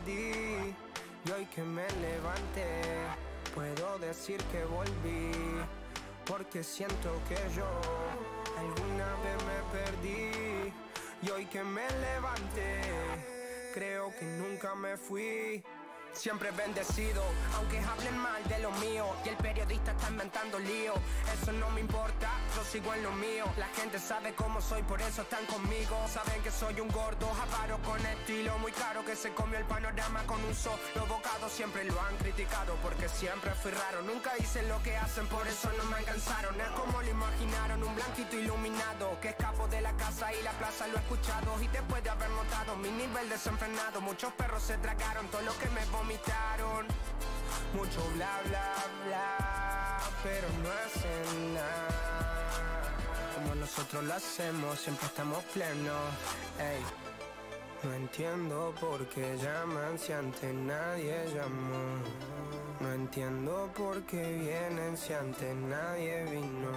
perdí y hoy que me levanté puedo decir que volví, porque siento que yo alguna vez me perdí y hoy que me levanté creo que nunca me fui. Siempre bendecido, aunque hablen mal de lo mío y el periodista está inventando lío. Eso no me importa, yo sigo en lo mío. La gente sabe cómo soy, por eso están conmigo. Saben que soy un gordo, avaro con estilo muy caro, que se comió el panorama con un solo bocado. Siempre lo han criticado porque siempre fui raro. Nunca hice lo que hacen, por eso no me alcanzaron. Es como lo imaginaron, un blanquito iluminado, que escapo de la casa y la plaza lo he escuchado. Y después de haber notado mi nivel desenfrenado, muchos perros se tragaron todo lo que me vomitaron. Mucho bla bla bla, pero no hacen nada como nosotros lo hacemos, siempre estamos plenos. Ey, no entiendo por qué llaman si antes nadie llamó. No entiendo por qué vienen si antes nadie vino.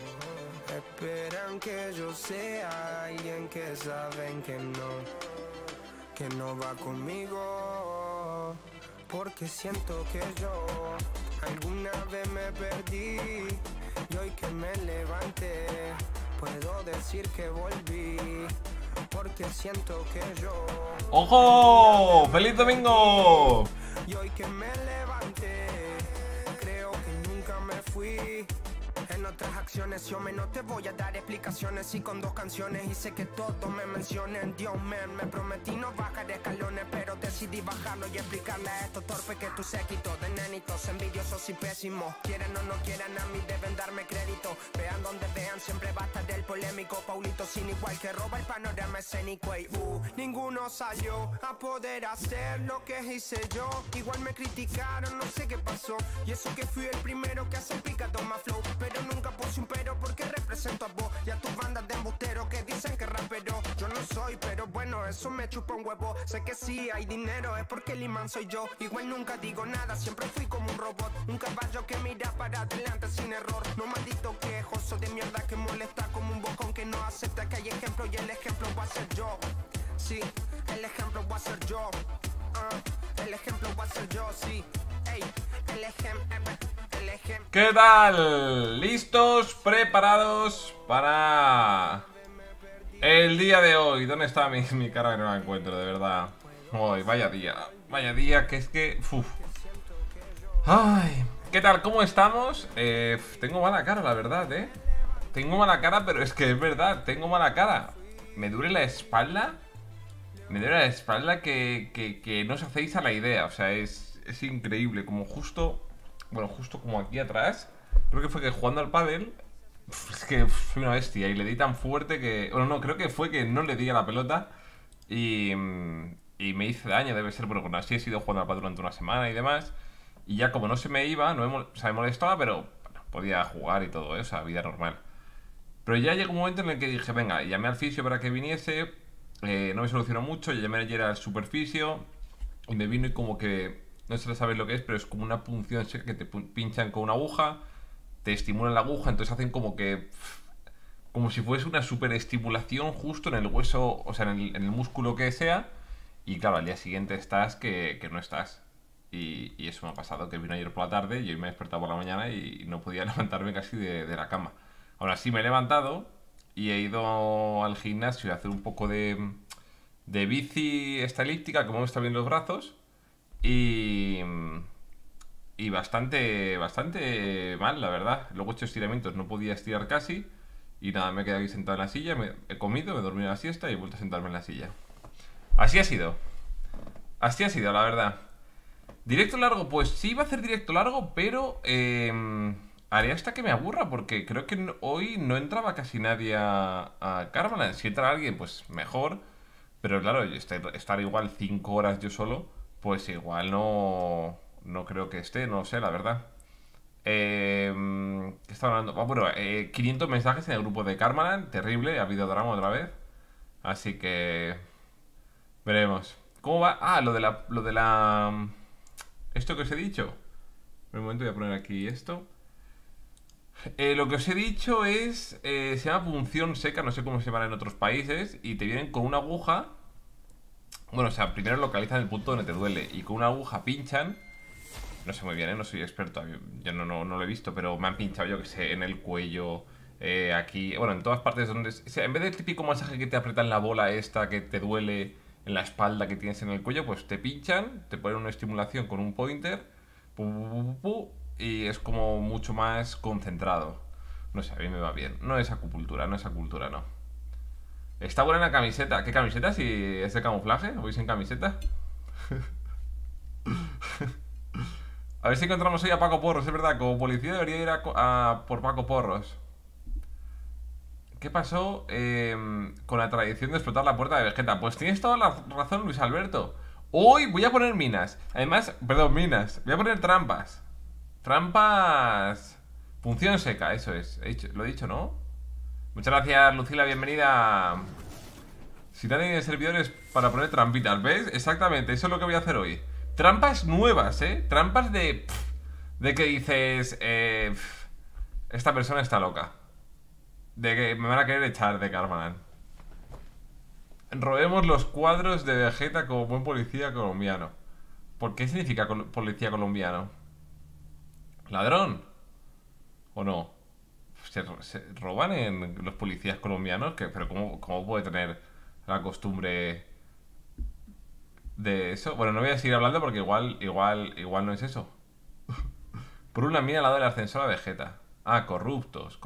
Esperan que yo sea alguien que saben que no va conmigo, porque siento que yo alguna vez me perdí y hoy que me levanté puedo decir que volví, porque siento que yo... ¡Ojo! ¡Feliz domingo! Y hoy que me levanté creo que nunca me fui. En otras acciones yo no te voy a dar explicaciones, y con 2 canciones hice que todos me mencionen. Dios man, me prometí no bajar escalones, pero decidí bajarlo y explicarle a estos torpes que tú séquito de nenitos envidiosos y pésimos. Quieren o no quieran, a mí deben darme crédito. Vean donde vean, siempre va a estar el polémico Paulito, sin igual, que roba el panorama escénico. Y ninguno salió a poder hacer lo que hice yo. Igual me criticaron, no sé qué pasó, y eso que fui el primero que hace picado más flow. Pero nunca puse un pero porque represento a vos y a tus bandas de embusteros que dicen que rapero yo no soy, pero bueno, eso me chupa un huevo. Sé que sí hay dinero, es porque el imán soy yo. Igual nunca digo nada, siempre fui como un robot, un caballo que mira para adelante sin error. No maldito quejoso de mierda que molesta como un bocón que no acepta que hay ejemplo, y el ejemplo va a ser yo. Sí, el ejemplo va a ser yo. El ejemplo va a ser yo, sí. Ey, el ejemplo. ¿Qué tal? ¿Listos? ¿Preparados para el día de hoy? ¿Dónde está mi cara que no la encuentro, de verdad? Uy, vaya día, que es que... Uf. Ay, ¿qué tal? ¿Cómo estamos? Tengo mala cara, la verdad, ¿eh? Tengo mala cara, pero es que es verdad, tengo mala cara. Me duele la espalda. Me duele la espalda que no os hacéis a la idea. O sea, es increíble, como justo... Bueno, justo como aquí atrás. Creo que fue que jugando al pádel, es que soy una bestia y le di tan fuerte que... Bueno, no, creo que fue que no le di a la pelota y me hice daño, debe ser. Bueno, bueno, así he sido jugando al pádel durante una semana y demás. Y ya como no se me iba, o sea, me molestaba, pero bueno, podía jugar y todo eso, vida normal. Pero ya llegó un momento en el que dije, venga, llamé al fisio para que viniese. No me solucionó mucho, llamé ayer al superfisio y me vino y como que... No sé si sabéis lo que es, pero es como una punción seca que te pinchan con una aguja, te estimulan la aguja, entonces hacen como que... Como si fuese una super estimulación justo en el hueso, o sea, en el músculo que sea. Y claro, al día siguiente estás que no estás. Y eso me ha pasado, que vino ayer por la tarde y hoy me he despertado por la mañana y no podía levantarme casi de la cama. Ahora sí me he levantado y he ido al gimnasio a hacer un poco de bici esta elíptica, como me está viendo los brazos. Y bastante mal, la verdad. Luego he hecho estiramientos, no podía estirar casi. Y nada, me he quedado aquí sentado en la silla, he comido, me he dormido en la siesta y he vuelto a sentarme en la silla. Así ha sido, la verdad. ¿Directo largo? Pues sí iba a hacer directo largo, pero haré hasta que me aburra, porque creo que hoy no entraba casi nadie a Karmaland. Si entra alguien, pues mejor. Pero claro, estar igual 5 horas yo solo, pues igual no creo que esté, no sé, la verdad. ¿Qué estaba hablando? Bueno, 500 mensajes en el grupo de Karmaland, terrible, ha habido drama otra vez. Así que... veremos. ¿Cómo va? Ah, lo de la... Esto que os he dicho. Un momento, voy a poner aquí esto. Lo que os he dicho es... se llama punción seca, no sé cómo se llama en otros países. Y te vienen con una aguja Bueno, o sea, primero localizan el punto donde te duele y con una aguja pinchan. No sé muy bien, ¿eh? No soy experto. Yo no lo he visto, pero me han pinchado, yo que sé, en el cuello, aquí, bueno, en todas partes donde... O sea, en vez del típico masaje que te apretan la bola esta que te duele en la espalda que tienes en el cuello, pues te pinchan, te ponen una estimulación con un pointer, y es como mucho más concentrado. No sé, a mí me va bien. No es acupuntura, no es acupuntura, no. Está buena la camiseta. ¿Qué camiseta? Si es de camuflaje, ¿voy sin camiseta? A ver si encontramos hoy a Paco Porros, es verdad. Como policía debería ir por Paco Porros. ¿Qué pasó con la tradición de explotar la puerta de Vegeta? Pues tienes toda la razón, Luis Alberto. Hoy voy a poner minas. Además, perdón, minas. Voy a poner trampas. Trampas... Función seca, eso es. Lo he dicho, ¿no? Muchas gracias, Lucila, bienvenida. Si nadie tiene servidores para poner trampitas, ¿ves? Exactamente, eso es lo que voy a hacer hoy. Trampas nuevas, ¿eh? Trampas de que dices... esta persona está loca. De que me van a querer echar de Karmaland. Robemos los cuadros de Vegeta como buen policía colombiano. ¿Por qué significa policía colombiano? ¿Ladrón? ¿O no? ¿Se roban en los policías colombianos? ¿Pero cómo puede tener la costumbre de eso? Bueno, no voy a seguir hablando porque igual no es eso. Por una mina al lado del ascensor a Vegeta. Ah, corruptos.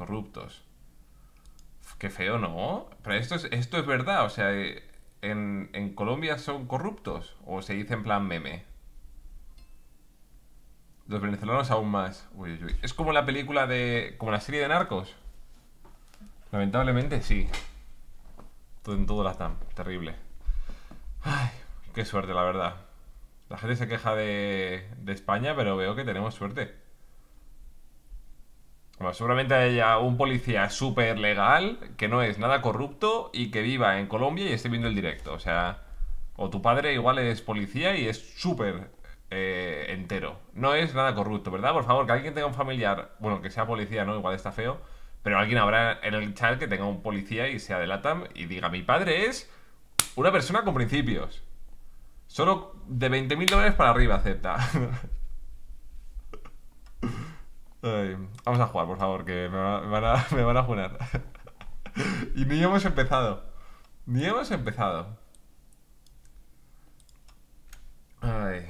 Qué feo, ¿no? Pero esto es verdad, o sea, ¿en Colombia son corruptos? ¿O se dice en plan meme? Los venezolanos aún más. Uy, uy, uy. Es como la película como la serie de Narcos. Lamentablemente sí. Todo en todo Latam. Terrible. Ay, qué suerte, la verdad. La gente se queja de España, pero veo que tenemos suerte. Bueno, seguramente haya un policía súper legal, que no es nada corrupto y que viva en Colombia y esté viendo el directo. O sea, o tu padre igual es policía y es súper entero. No es nada corrupto, ¿verdad? Por favor, que alguien tenga un familiar, bueno, que sea policía, ¿no? Igual está feo. Pero alguien habrá en el chat que tenga un policía y sea de LATAM y diga, mi padre es una persona con principios. Solo de 20.000 dólares para arriba acepta. Ay, vamos a jugar, por favor, que me van a jugar. Y ni hemos empezado. Ni hemos empezado. Ay.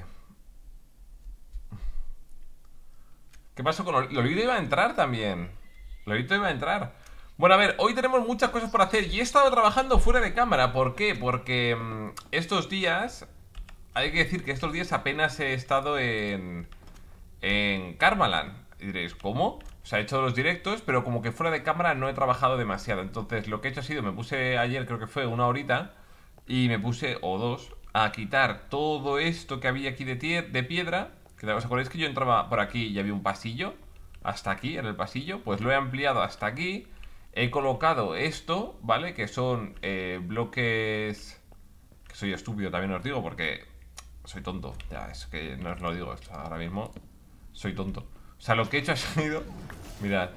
¿Qué pasó con Lolito? Iba a entrar también. Lolito iba a entrar. Bueno, a ver, hoy tenemos muchas cosas por hacer y he estado trabajando fuera de cámara. ¿Por qué? Porque estos días... Hay que decir que estos días apenas he estado en Karmaland. Y diréis, ¿cómo? O sea, he hecho los directos, pero como que fuera de cámara no he trabajado demasiado. Entonces lo que he hecho ha sido, me puse ayer, creo que fue una horita, y me puse, o dos, a quitar todo esto que había aquí de piedra. ¿Os acordáis que yo entraba por aquí y había un pasillo? Hasta aquí, en el pasillo. Pues lo he ampliado hasta aquí. He colocado esto, ¿vale? Que son bloques... Que soy estúpido, también os digo, porque soy tonto. Ya, es que no os lo digo, ahora mismo soy tonto. O sea, lo que he hecho ha sido... Mirad.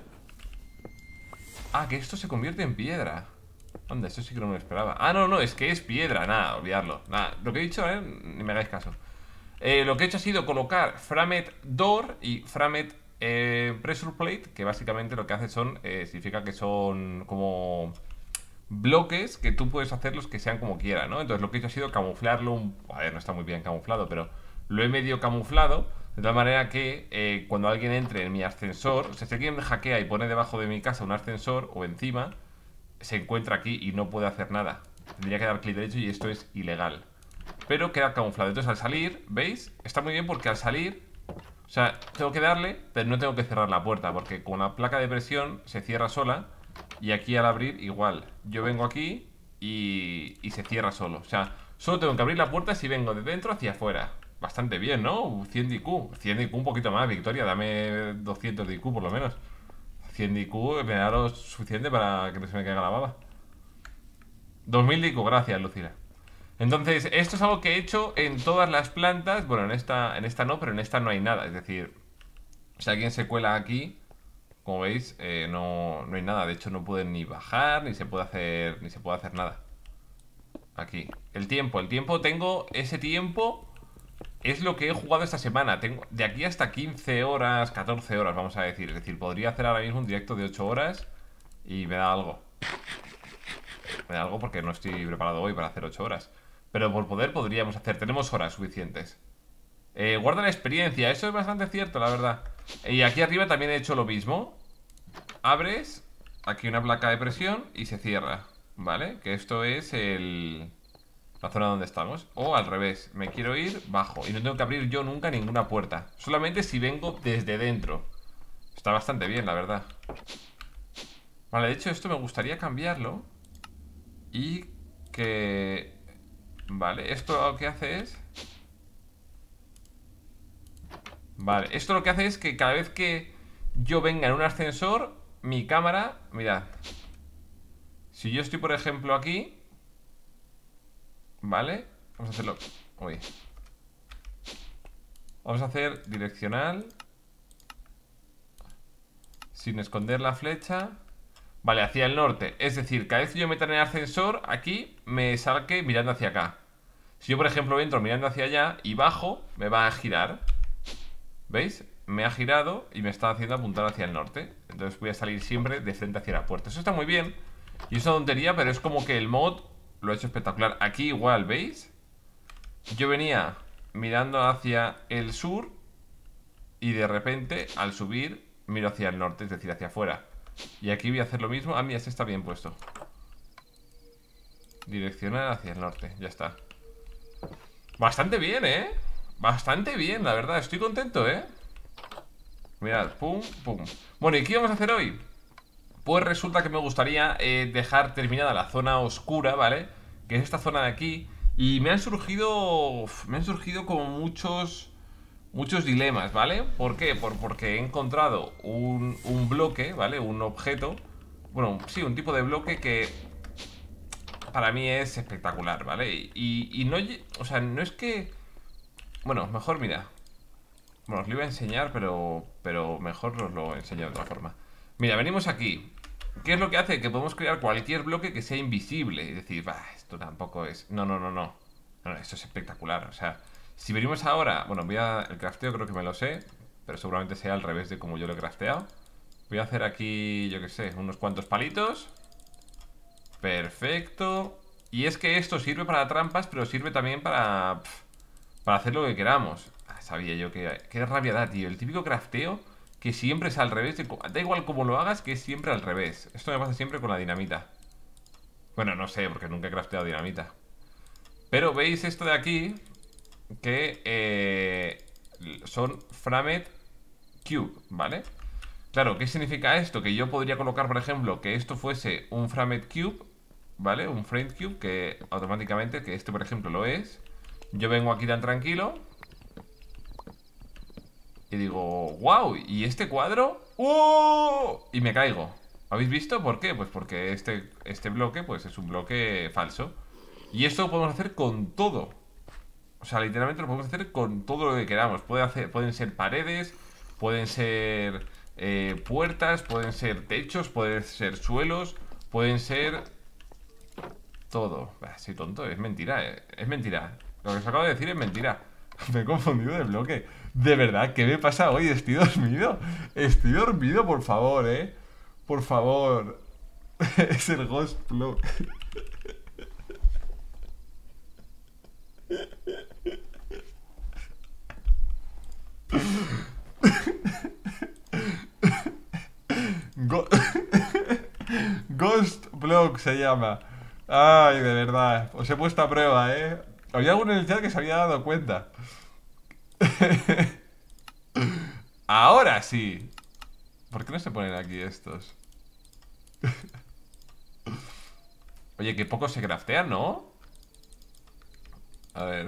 Ah, que esto se convierte en piedra. Anda, esto sí que no me lo esperaba. Ah, no, es que es piedra. Nada, olvidarlo. Nada, lo que he dicho, ni me hagáis caso. Lo que he hecho ha sido colocar Framet Door y Framet Pressure Plate, que básicamente lo que hace significa que son como bloques que tú puedes hacerlos que sean como quieras, ¿no? Entonces lo que he hecho ha sido camuflarlo a ver, no está muy bien camuflado, pero lo he medio camuflado de tal manera que cuando alguien entre en mi ascensor, o sea, si alguien hackea y pone debajo de mi casa un ascensor o encima, se encuentra aquí y no puede hacer nada. Tendría que dar clic derecho y esto es ilegal. Pero queda camuflado. Entonces al salir, ¿veis? Está muy bien porque al salir, o sea, tengo que darle, pero no tengo que cerrar la puerta, porque con la placa de presión se cierra sola. Y aquí al abrir igual. Yo vengo aquí y se cierra solo. O sea, solo tengo que abrir la puerta si vengo de dentro hacia afuera. Bastante bien, ¿no? 100 de IQ. 100 de IQ un poquito más, Victoria. Dame 200 de IQ por lo menos. 100 de IQ me da lo suficiente para que no se me caiga la baba. 2000 de IQ, gracias, Lucila. Entonces, esto es algo que he hecho en todas las plantas. Bueno, en esta no, pero en esta no hay nada. Es decir, si alguien se cuela aquí, como veis, no hay nada. De hecho, no pueden ni bajar, ni se puede hacer nada. Aquí. El tiempo tengo ese tiempo. Es lo que he jugado esta semana. Tengo de aquí hasta 15 horas, 14 horas, vamos a decir. Es decir, podría hacer ahora mismo un directo de 8 horas y me da algo. Me da algo porque no estoy preparado hoy para hacer 8 horas. Pero por poder podríamos hacer. Tenemos horas suficientes. Guarda la experiencia. Eso es bastante cierto, la verdad. Y aquí arriba también he hecho lo mismo. Abres aquí una placa de presión y se cierra, ¿vale? Que esto es la zona donde estamos. O al revés, me quiero ir, bajo. Y no tengo que abrir yo nunca ninguna puerta. Solamente si vengo desde dentro. Está bastante bien, la verdad. Vale, de hecho esto me gustaría cambiarlo. Y que... Vale, esto lo que hace es... Vale, esto lo que hace es que cada vez que yo venga en un ascensor, mi cámara... Mirad. Si yo estoy, por ejemplo, aquí... Vale, vamos a hacerlo... Uy. Vamos a hacer direccional. Sin esconder la flecha. Vale, hacia el norte. Es decir, cada vez que yo meta en el ascensor, aquí me salque mirando hacia acá. Si yo, por ejemplo, entro mirando hacia allá y bajo, me va a girar. ¿Veis? Me ha girado y me está haciendo apuntar hacia el norte. Entonces voy a salir siempre de frente hacia la puerta. Eso está muy bien. Y es una tontería, pero es como que el mod lo ha hecho espectacular. Aquí igual, ¿veis? Yo venía mirando hacia el sur y de repente, al subir, miro hacia el norte, es decir, hacia afuera. Y aquí voy a hacer lo mismo. Ah, mira, este está bien puesto. Direccional hacia el norte, ya está. Bastante bien, ¿eh? Bastante bien, la verdad, estoy contento, ¿eh? Mirad, pum, pum. Bueno, ¿y qué vamos a hacer hoy? Pues resulta que me gustaría dejar terminada la zona oscura, ¿vale? Que es esta zona de aquí. Y me han surgido como muchos dilemas, ¿vale? ¿Por qué? Porque he encontrado un bloque, ¿vale? Un objeto. Bueno, sí, un tipo de bloque que para mí es espectacular, ¿vale? Y no, o sea, no es que... Bueno, mejor mira. Bueno, os lo iba a enseñar, pero mejor os lo enseño de otra forma. Mira, venimos aquí. ¿Qué es lo que hace? Que podemos crear cualquier bloque que sea invisible. Y decir, bah, esto tampoco es... No, esto es espectacular. O sea, si venimos ahora... Bueno, el crafteo creo que me lo sé, pero seguramente sea al revés de como yo lo he crafteado. Voy a hacer aquí, yo qué sé, unos cuantos palitos. Perfecto. Y es que esto sirve para trampas, pero sirve también para hacer lo que queramos. Sabía yo que... Qué rabia da, tío. El típico crafteo que siempre es al revés. Da igual cómo lo hagas, que es siempre al revés. Esto me pasa siempre con la dinamita. Bueno, no sé, porque nunca he crafteado dinamita. Pero veis esto de aquí, que son Framed Cube, ¿vale? Claro, ¿qué significa esto? Que yo podría colocar, por ejemplo, que esto fuese un Framed Cube, ¿vale? Un Framed Cube, que automáticamente, que este, por ejemplo, lo es. Yo vengo aquí tan tranquilo y digo, wow, ¿y este cuadro? ¡Oh! Y me caigo. ¿Habéis visto? ¿Por qué? Pues porque este bloque, pues es un bloque falso. Y esto lo podemos hacer con todo. O sea, literalmente lo podemos hacer con todo lo que queramos. Pueden ser paredes, pueden ser puertas, pueden ser techos, pueden ser suelos, pueden ser todo. Soy tonto, es mentira, es mentira. Lo que os acabo de decir es mentira. Me he confundido de bloque. De verdad, ¿qué me pasa hoy? Estoy dormido. Estoy dormido, por favor, por favor. Es el Ghost Block. Ghost Block se llama. Ay, de verdad. Os he puesto a prueba, Había alguno en el chat que se había dado cuenta. Ahora sí. ¿Por qué no se ponen aquí estos? Oye, que poco se craftean, ¿no? A ver.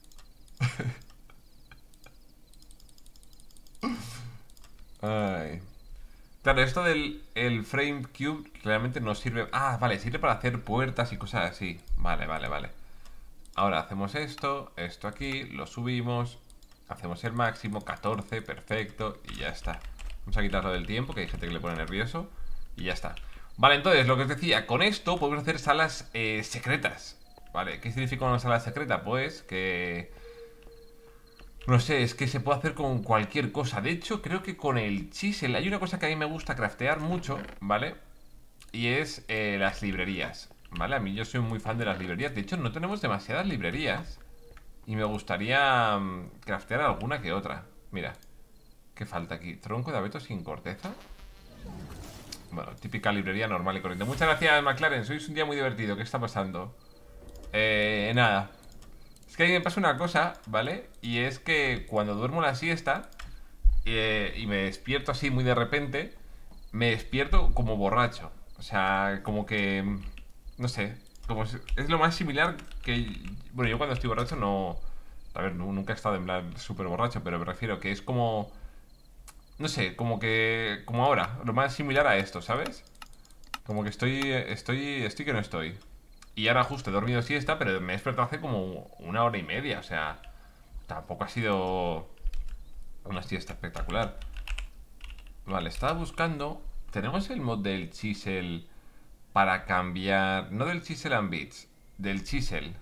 Ay. Claro, esto del frame cube claramente no sirve... Ah, vale, sirve para hacer puertas y cosas así. Vale. Ahora hacemos esto aquí, lo subimos, hacemos el máximo, 14, perfecto, y ya está. Vamos a quitarlo del tiempo, que hay gente que le pone nervioso, y ya está. Vale, entonces, lo que os decía, con esto podemos hacer salas secretas. Vale, ¿qué significa una sala secreta? Pues que... No sé, es que se puede hacer con cualquier cosa. De hecho, creo que con el chisel hay una cosa que a mí me gusta craftear mucho, ¿vale? Y es las librerías, ¿vale? A mí yo soy muy fan de las librerías. De hecho, no tenemos demasiadas librerías. Y me gustaría craftear alguna que otra. Mira, ¿qué falta aquí? Tronco de abeto sin corteza. Bueno, típica librería normal y corriente. Muchas gracias, McLaren, sois un día muy divertido. ¿Qué está pasando? Nada. Es que a mí me pasa una cosa, ¿vale? Y es que cuando duermo la siesta y me despierto así muy de repente, me despierto como borracho. O sea, como que... No sé, es lo más similar que... Bueno, yo cuando estoy borracho no... A ver, nunca he estado en plan súper borracho, pero me refiero que es como... No sé, como que... Como ahora, lo más similar a esto, ¿sabes? Como que estoy que no estoy. Y ahora justo he dormido siesta, pero me he despertado hace como 1 hora y media. O sea, tampoco ha sido una siesta espectacular. Vale, estaba buscando... Tenemos el mod del chisel para cambiar... No del chisel and bits, del chisel.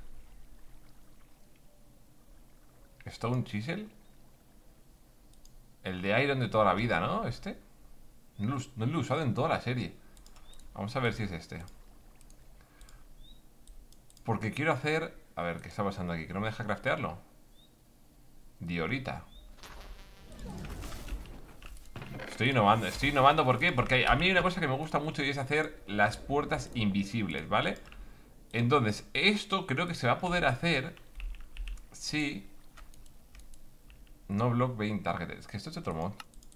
¿Stone chisel? El de iron de toda la vida, ¿no? ¿Este? No lo he usado en toda la serie. Vamos a ver si es este. Porque quiero hacer... A ver, ¿qué está pasando aquí? ¿Que no me deja craftearlo? Diorita. Estoy innovando, ¿por qué? Porque a mí hay una cosa que me gusta mucho y es hacer las puertas invisibles, ¿vale? Entonces, esto creo que se va a poder hacer si... No block being targeted. Es que esto es otro mod.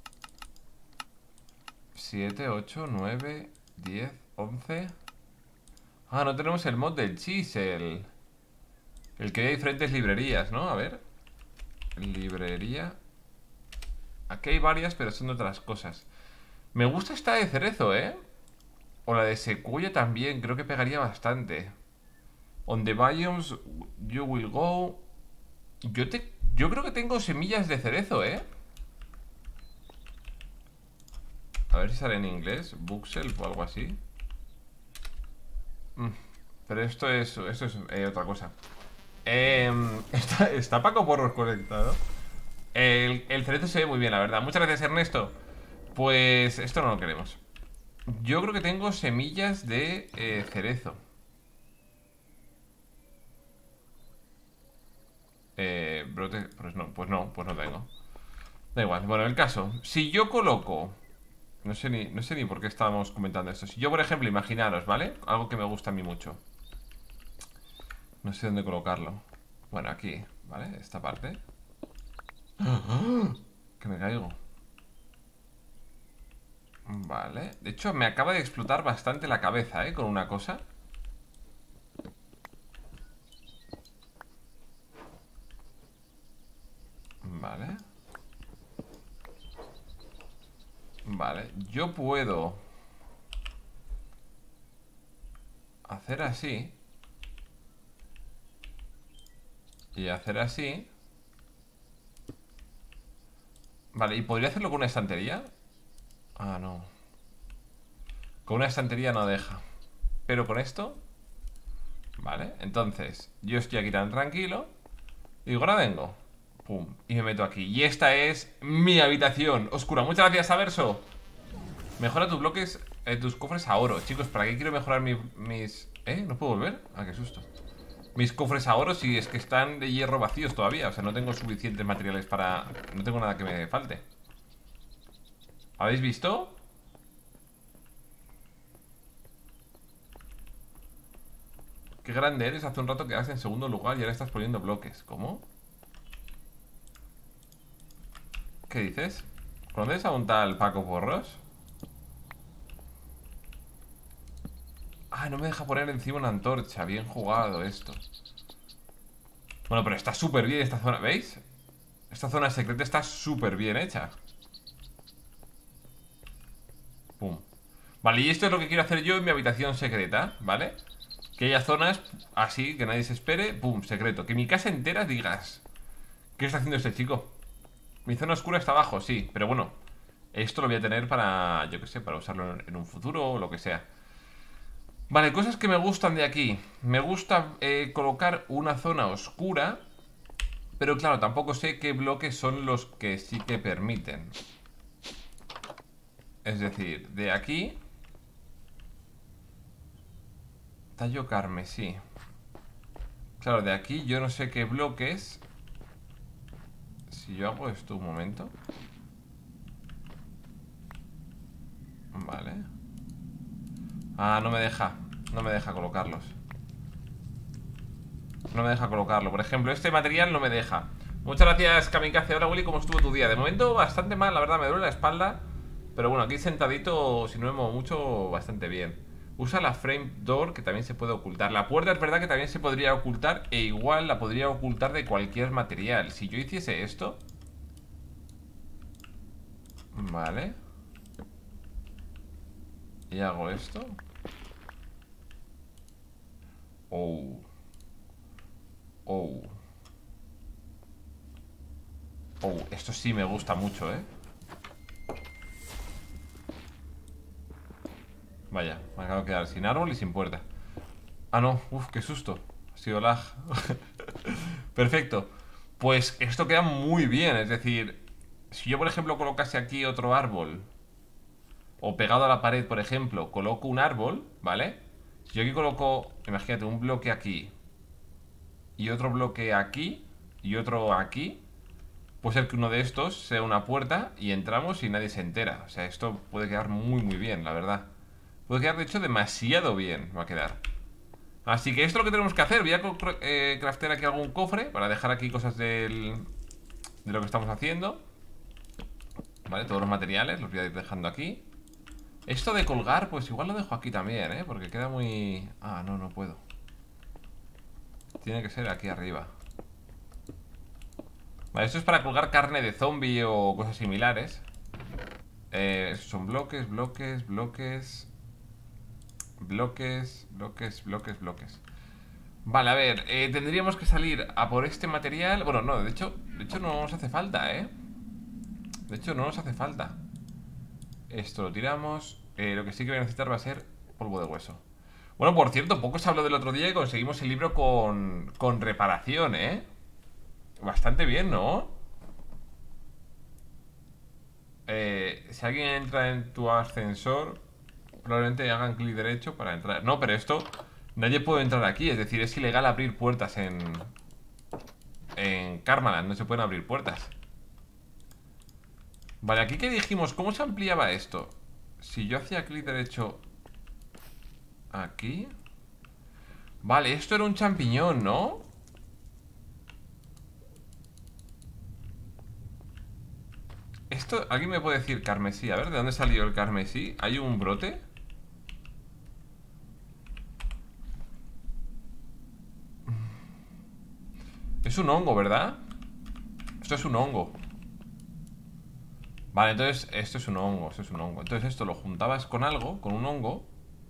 7, 8, 9, 10, 11... Ah, no tenemos el mod del chisel. El que hay diferentes librerías, ¿no? A ver. Librería. Aquí hay varias, pero son de otras cosas. Me gusta esta de cerezo, ¿eh? O la de secuoya también. Creo que pegaría bastante. On the biomes you will go. Yo creo que tengo semillas de cerezo, ¿eh? A ver si sale en inglés. Buxel o algo así. Pero esto es otra cosa. Está Paco Porros conectado. El cerezo se ve muy bien, la verdad. Muchas gracias, Ernesto. Pues esto no lo queremos. Yo creo que tengo semillas de cerezo. Brote. Pues no tengo. Da igual. Bueno, el caso. Si yo coloco... No sé ni por qué estábamos comentando esto. Si yo, por ejemplo, imaginaros, ¿vale? Algo que me gusta a mí mucho. No sé dónde colocarlo. Bueno, aquí, ¿vale? Esta parte. Que me caigo. Vale. De hecho, me acaba de explotar bastante la cabeza, ¿eh? Con una cosa. Vale. Vale. Yo puedo hacer así. Y hacer así. Vale, ¿y podría hacerlo con una estantería? Ah, no. Con una estantería no deja. Pero con esto... Vale, entonces yo estoy aquí tan tranquilo. Digo, ahora vengo. Pum, y me meto aquí. Y esta es mi habitación oscura. Muchas gracias, Averso. Mejora tus bloques, tus cofres a oro. Chicos, ¿para qué quiero mejorar mis... ¿No puedo volver? Ah, qué susto. Mis cofres a oro si es que están de hierro vacíos todavía. O sea, no tengo suficientes materiales para... No tengo nada que me falte. ¿Habéis visto? Qué grande eres. Hace un rato quedaste en segundo lugar y ahora estás poniendo bloques. ¿Cómo? ¿Qué dices? ¿Conoces a un tal Paco Porros? Ah, no me deja poner encima una antorcha. Bien jugado esto. Bueno, pero está súper bien esta zona, ¿veis? Esta zona secreta está súper bien hecha. Pum. Vale, y esto es lo que quiero hacer yo en mi habitación secreta, ¿vale? Que haya zonas así, que nadie se espere. Pum, secreto. Que mi casa entera digas, ¿qué está haciendo este chico? Mi zona oscura está abajo, sí, pero bueno, esto lo voy a tener para, yo qué sé, para usarlo en un futuro o lo que sea. Vale, cosas que me gustan de aquí. Me gusta colocar una zona oscura. Pero claro, tampoco sé qué bloques son los que sí que permiten. Es decir, de aquí... Tallo carmesí. Claro, de aquí yo no sé qué bloques. Si yo hago esto un momento. Vale. Ah, no me deja. No me deja colocarlos. No me deja colocarlo. Por ejemplo, este material no me deja. Muchas gracias, Kamikaze. Hola, Willy, ¿cómo estuvo tu día? De momento bastante mal, la verdad, me duele la espalda. Pero bueno, aquí sentadito, si no me muevo mucho, bastante bien. Usa la frame door, que también se puede ocultar. La puerta es verdad que también se podría ocultar. E igual la podría ocultar de cualquier material. Si yo hiciese esto. Vale. Y hago esto. Oh. Oh. Oh, esto sí me gusta mucho, ¿eh? Vaya, me acabo de quedar sin árbol y sin puerta. Ah, no, uf, qué susto. Ha sido lag. Perfecto. Pues esto queda muy bien, es decir, si yo por ejemplo colocase aquí otro árbol, o pegado a la pared, por ejemplo, coloco un árbol, ¿vale? Si yo aquí coloco, imagínate, un bloque aquí y otro bloque aquí y otro aquí, puede ser que uno de estos sea una puerta y entramos y nadie se entera. O sea, esto puede quedar muy muy bien, la verdad. Puede quedar, de hecho, demasiado bien. Va a quedar. Así que esto es lo que tenemos que hacer. Voy a craftear aquí algún cofre para dejar aquí cosas de lo que estamos haciendo. Vale, todos los materiales los voy a ir dejando aquí. Esto de colgar, pues igual lo dejo aquí también, ¿eh? Porque queda muy... Ah, no, no puedo. Tiene que ser aquí arriba. Vale, esto es para colgar carne de zombie o cosas similares. Esos son bloques, bloques, bloques. Bloques, bloques, bloques, bloques. Vale, a ver, tendríamos que salir a por este material. Bueno, no, de hecho no nos hace falta, ¿eh? De hecho no nos hace falta. Esto lo tiramos. Lo que sí que voy a necesitar va a ser polvo de hueso. Bueno, por cierto, poco se habló del otro día y conseguimos el libro con reparación, ¿eh? Bastante bien, ¿no? Si alguien entra en tu ascensor, probablemente hagan clic derecho para entrar. No, pero esto... Nadie puede entrar aquí, es decir, es ilegal abrir puertas en Karmaland, no se pueden abrir puertas. Vale, aquí que dijimos, ¿cómo se ampliaba esto? Si yo hacía clic derecho aquí. Vale, esto era un champiñón, ¿no? Esto, ¿alguien me puede decir carmesí? A ver, ¿de dónde salió el carmesí? ¿Hay un brote? Es un hongo, ¿verdad? Esto es un hongo. Vale, entonces esto es un hongo, esto es un hongo. Entonces esto lo juntabas con algo, con un hongo.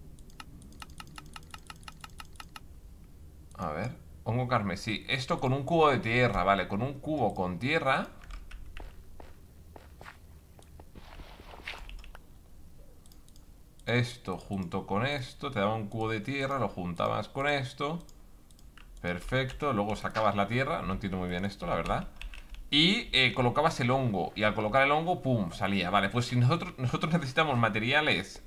A ver, hongo carmesí. Esto con un cubo de tierra, vale, con un cubo con tierra. Esto junto con esto, te daba un cubo de tierra, lo juntabas con esto. Perfecto, luego sacabas la tierra, no entiendo muy bien esto, la verdad. Y colocabas el hongo, y al colocar el hongo, ¡pum!, salía. Vale, pues si nosotros necesitamos materiales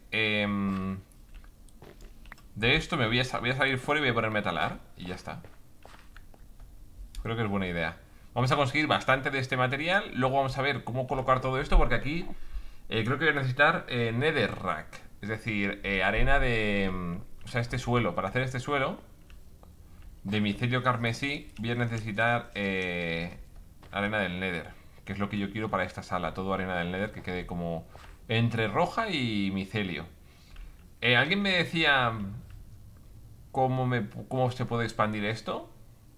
de esto, voy a salir fuera y voy a poner metalar. Y ya está. Creo que es buena idea. Vamos a conseguir bastante de este material. Luego vamos a ver cómo colocar todo esto, porque aquí creo que voy a necesitar netherrack. Es decir, arena de... o sea, este suelo. Para hacer este suelo de micelio carmesí voy a necesitar arena del nether, que es lo que yo quiero para esta sala. Todo arena del nether que quede como entre roja y micelio. Alguien me decía cómo se puede expandir esto.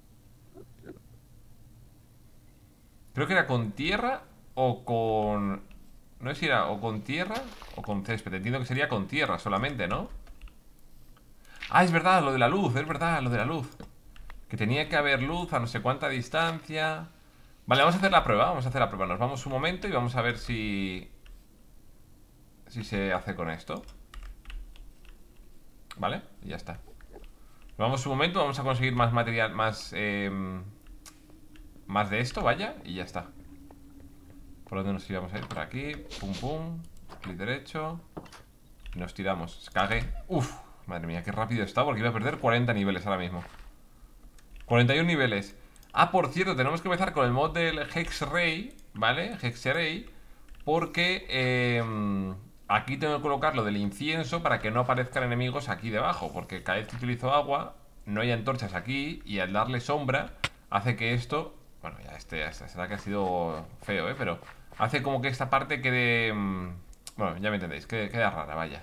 Creo que era con tierra o con... No sé si era o con tierra o con césped. Entiendo que sería con tierra solamente, ¿no? Ah, es verdad, lo de la luz, es verdad, lo de la luz. Que tenía que haber luz a no sé cuánta distancia. Vale, vamos a hacer la prueba, vamos a hacer la prueba. Nos vamos un momento y vamos a ver si se hace con esto. ¿vale? Y ya está. Vamos un momento, vamos a conseguir más material, más de esto, vaya, y ya está. ¿Por dónde nos íbamos a ir? Por aquí, pum pum, clic derecho. Y nos tiramos, cagué. Uf, madre mía, qué rápido está, porque iba a perder 40 niveles ahora mismo. 41 niveles. Ah, por cierto, tenemos que empezar con el mod del Hexray, ¿vale? Hexray, porque aquí tengo que colocar lo del incienso para que no aparezcan enemigos aquí debajo, porque cada vez que utilizo agua no hay antorchas aquí, y al darle sombra hace que esto... Bueno, ya será que ha sido feo, pero hace como que esta parte quede... bueno, ya me entendéis, queda rara, vaya.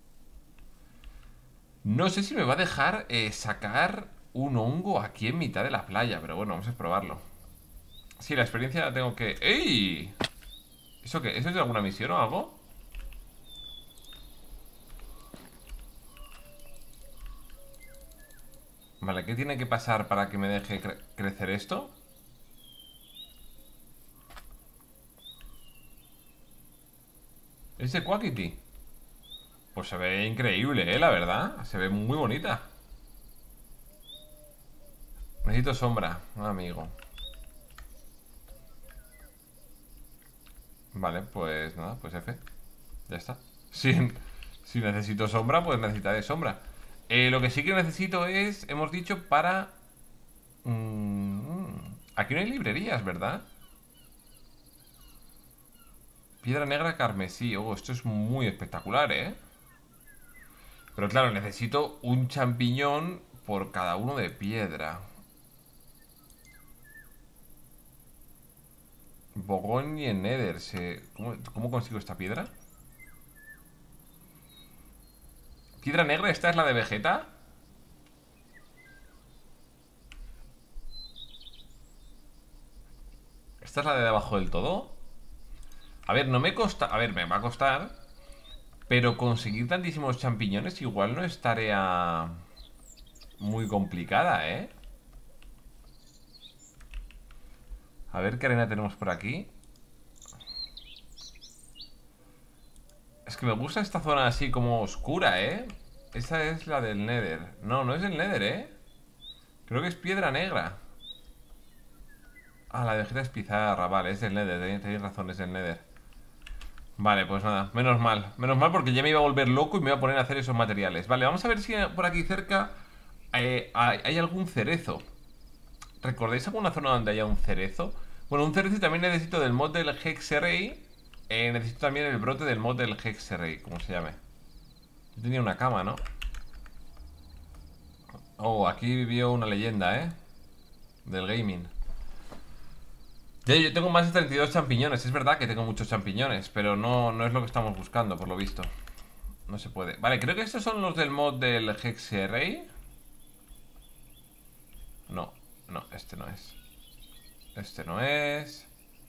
No sé si me va a dejar sacar un hongo aquí en mitad de la playa, pero bueno, vamos a probarlo. Sí, la experiencia la tengo que... ¡Ey! ¿Eso qué? ¿Eso es de alguna misión o algo? Vale, ¿qué tiene que pasar para que me deje crecer esto? ¿Es de Quackity? Pues se ve increíble, la verdad. Se ve muy bonita. Necesito sombra, amigo. Vale, pues nada, pues F. Ya está. Si necesito sombra, pues necesitaré sombra. Lo que sí que necesito es, hemos dicho, para... aquí no hay librerías, ¿verdad? Piedra negra carmesí. Oh, esto es muy espectacular, ¿eh? Pero claro, necesito un champiñón por cada uno de piedra. Bogón y en Nether. ¿Cómo consigo esta piedra? ¿Piedra negra? ¿Esta es la de Vegeta? ¿Esta es la de debajo del todo? A ver, no me costa... A ver, me va a costar... Pero conseguir tantísimos champiñones igual no es tarea muy complicada, ¿eh? A ver qué arena tenemos por aquí. Es que me gusta esta zona así como oscura, ¿eh? Esa es la del Nether. No, no es el Nether, ¿eh? Creo que es piedra negra. Ah, la de Vegeta es pizarra, vale, es del Nether, tenéis razón, es del Nether. Vale, pues nada, menos mal. Menos mal porque ya me iba a volver loco y me iba a poner a hacer esos materiales. Vale, vamos a ver si por aquí cerca hay algún cerezo. ¿Recordáis alguna zona donde haya un cerezo? Bueno, un cerezo también necesito del mod del Hexray. Necesito también el brote del mod del Hexray, como se llame. Yo tenía una cama, ¿no? Oh, aquí vivió una leyenda, ¿eh? Del gaming. Yo tengo más de 32 champiñones. Es verdad que tengo muchos champiñones, pero no es lo que estamos buscando, por lo visto. No se puede. Vale, creo que estos son los del mod del Hexray. No, no, este no es. Este no es.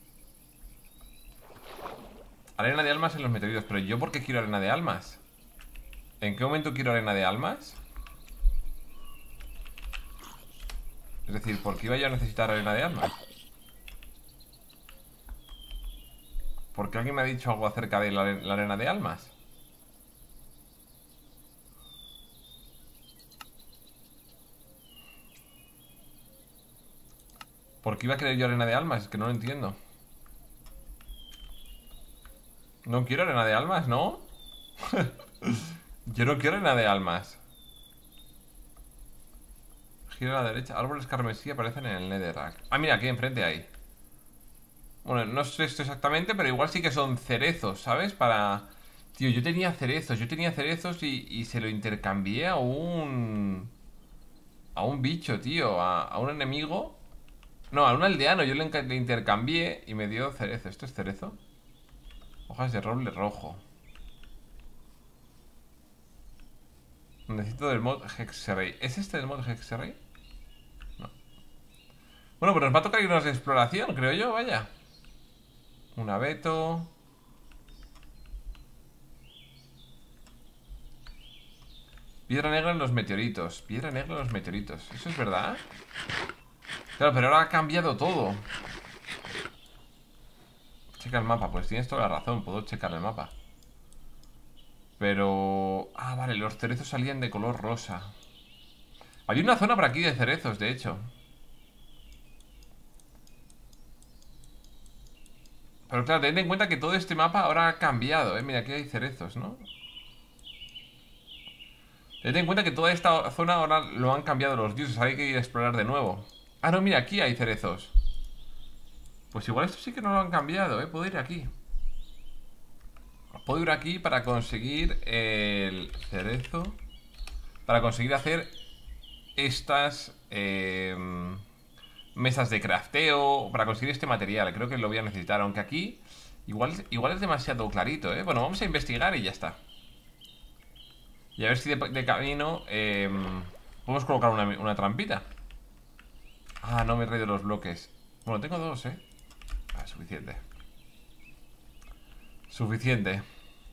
Arena de almas en los meteoritos. Pero ¿yo por qué quiero arena de almas? ¿En qué momento quiero arena de almas? Es decir, ¿por qué iba yo a necesitar arena de almas? ¿Por qué alguien me ha dicho algo acerca de la arena de almas? ¿Por qué iba a querer yo arena de almas? Es que no lo entiendo. No quiero arena de almas, ¿no? Yo no quiero arena de almas. Gira a la derecha. Árboles carmesí aparecen en el Netherrack. Ah, mira, aquí enfrente hay. Bueno, no sé esto exactamente, pero igual sí que son cerezos, ¿sabes? Para... Tío, yo tenía cerezos y se lo intercambié a un... A un bicho, tío. A un enemigo. No, a un aldeano. Yo le intercambié y me dio cerezo. ¿Esto es cerezo? Hojas de roble rojo. Necesito del mod Hexray. ¿Es este el mod Hexray? No. Bueno, pues nos va a tocar irnos de exploración, creo yo, vaya. Un abeto. Piedra negra en los meteoritos. Piedra negra en los meteoritos. ¿Eso es verdad? Claro, pero ahora ha cambiado todo. Checa el mapa. Pues tienes toda la razón. Puedo checar el mapa. Pero... Ah, vale, los cerezos salían de color rosa. Había una zona por aquí de cerezos, de hecho. Pero claro, tened en cuenta que todo este mapa ahora ha cambiado, ¿eh? Mira, aquí hay cerezos, ¿no? Tened en cuenta que toda esta zona ahora lo han cambiado los dioses. Hay que ir a explorar de nuevo. Ah, no, mira, aquí hay cerezos. Pues igual esto sí que no lo han cambiado, ¿eh? Puedo ir aquí. Puedo ir aquí para conseguir el cerezo. Para conseguir hacer estas mesas de crafteo. Para conseguir este material. Creo que lo voy a necesitar. Aunque aquí igual es demasiado clarito, ¿eh? Bueno, vamos a investigar y ya está. Y a ver si de camino podemos colocar una trampita. Ah, no me he traído los bloques. Bueno, tengo dos, ¿eh? Ah, suficiente. Suficiente.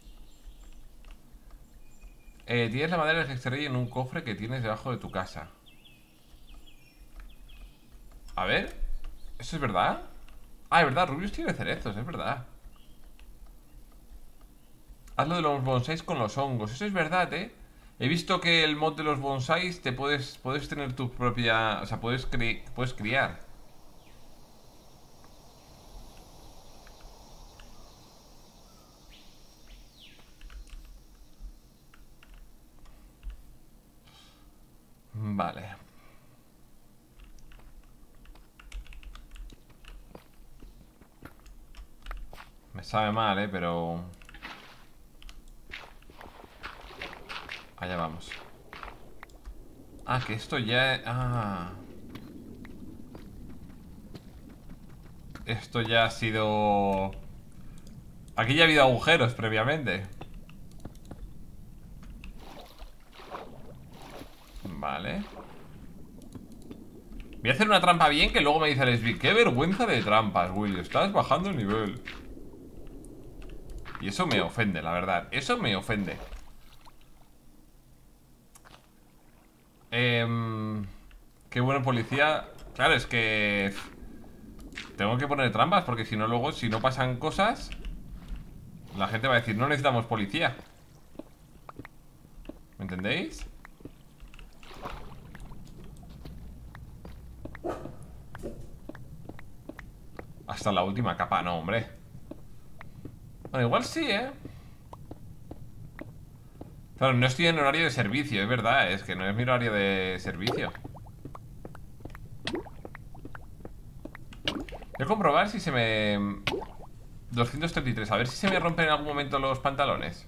Tienes la madera del Hexerrey en un cofre que tienes debajo de tu casa. A ver. ¿Eso es verdad? Ah, es verdad, Rubius tiene cerezos, es verdad. Haz lo de los bonsáis con los hongos. Eso es verdad, ¿eh? He visto que el mod de los bonsáis te puedes tener tu propia... O sea, puedes criar. Vale. Me sabe mal, pero... Allá vamos. Ah, que esto ya... Ah. Esto ya ha sido... Aquí ya ha habido agujeros previamente. Vale. Voy a hacer una trampa bien que luego me dice Lesbi. Qué vergüenza de trampas, Willy. Estás bajando el nivel. Y eso me ofende, la verdad. Eso me ofende. Qué bueno policía. Claro, es que... Tengo que poner trampas porque si no luego, si no pasan cosas, la gente va a decir, no necesitamos policía. ¿Me entendéis? Hasta la última capa, no, hombre. Bueno, igual sí, ¿eh? Claro, no estoy en horario de servicio, es verdad. Es que no es mi horario de servicio. Voy a comprobar si se me... 233, a ver si se me rompen en algún momento los pantalones.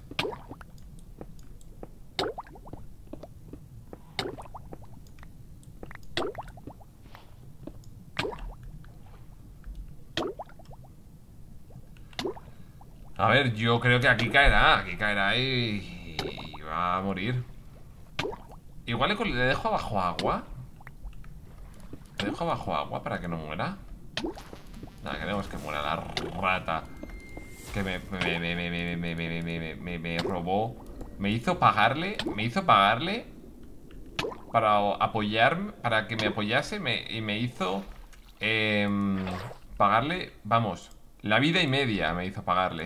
A ver, yo creo que aquí caerá y va a morir. Igual le dejo abajo agua. Le dejo abajo agua para que no muera. Nada, queremos que muera la rata. Que me robó. Me hizo pagarle para apoyarme, para que me apoyase y me hizo pagarle, vamos, la vida y media me hizo pagarle.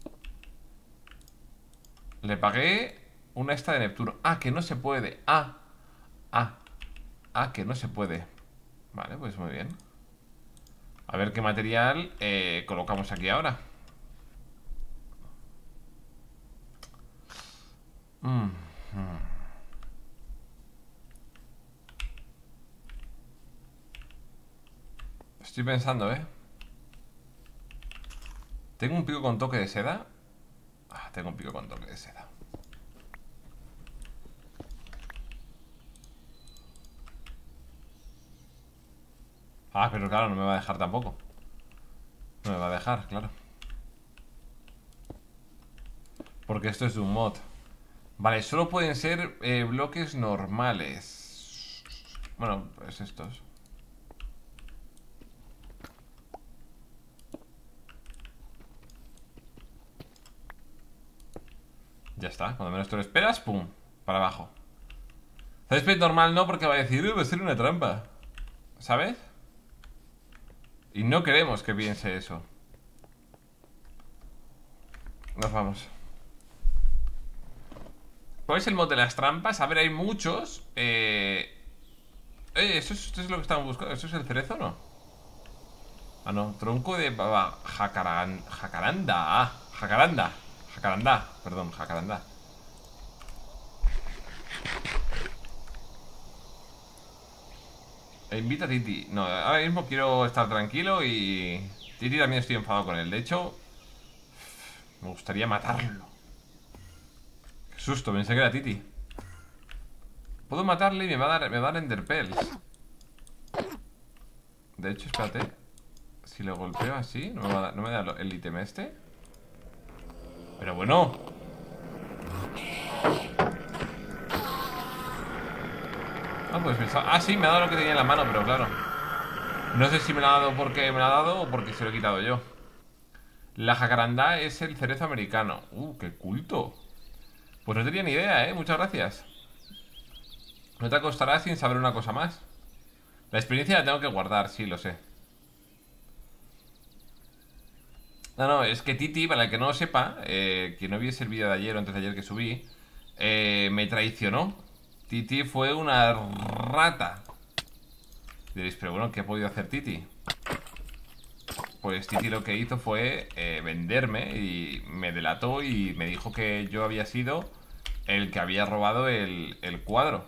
Le pagué una esta de Neptuno. Ah, que no se puede. Que no se puede. Vale, pues muy bien. A ver qué material colocamos aquí ahora. Estoy pensando, ¿tengo un pico con toque de seda? Ah, tengo un pico con toque de seda. Ah, pero claro, no me va a dejar tampoco. No me va a dejar, claro. Porque esto es de un mod. Vale, solo pueden ser bloques normales. Bueno, pues estos. Ya está, cuando menos te lo esperas, pum, para abajo. Césped normal no, porque va a decir, va a ser una trampa. ¿Sabes? Y no queremos que piense eso. Nos vamos. ¿Cuál es el mod de las trampas? A ver, hay muchos. ¿Esto es lo que estamos buscando? ¿Esto es el cerezo o no? Ah, no. Tronco de baba. Jacaranda. Jacaranda. Jacaranda. Perdón, jacaranda. Invita a Titi. No, ahora mismo quiero estar tranquilo y... Titi también estoy enfadado con él. De hecho, me gustaría matarlo. Qué susto, pensé que era Titi. Puedo matarle y me va a dar enderpearls. De hecho, espérate. Si lo golpeo así, no me da el ítem este. Pero bueno. Ah, pues pensaba... Ah, sí, me ha dado lo que tenía en la mano, pero claro. No sé si me lo ha dado porque me lo ha dado o porque se lo he quitado yo. La jacarandá es el cerezo americano. Qué culto. Pues no tenía ni idea, muchas gracias. No te acostarás sin saber una cosa más. La experiencia la tengo que guardar, sí, lo sé. No, es que Titi, para el que no lo sepa, que no viese el vídeo de ayer o antes de ayer que subí, me traicionó. Titi fue una rata. Diréis, pero bueno, ¿qué ha podido hacer Titi? Pues Titi lo que hizo fue venderme y me delató y me dijo que yo había sido el que había robado el cuadro.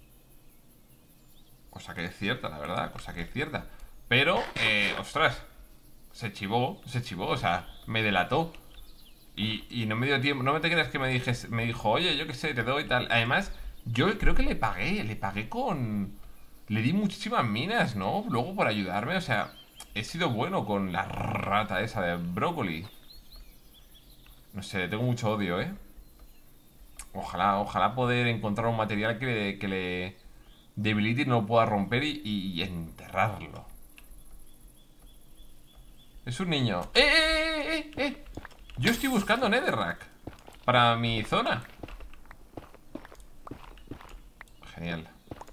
Cosa que es cierta, la verdad, cosa que es cierta. Pero, ostras, se chivó, o sea, me delató. Y no me dio tiempo, no me te creas que me dijo, oye, yo qué sé, te doy tal. Además, yo creo que le pagué con... Le di muchísimas minas, ¿no? Luego por ayudarme, o sea, he sido bueno con la rata esa de brócoli. No sé, tengo mucho odio, ¿eh? Ojalá poder encontrar un material que le debilite y no lo pueda romper y enterrarlo. Es un niño. Yo estoy buscando Netherrack para mi zona. Genial.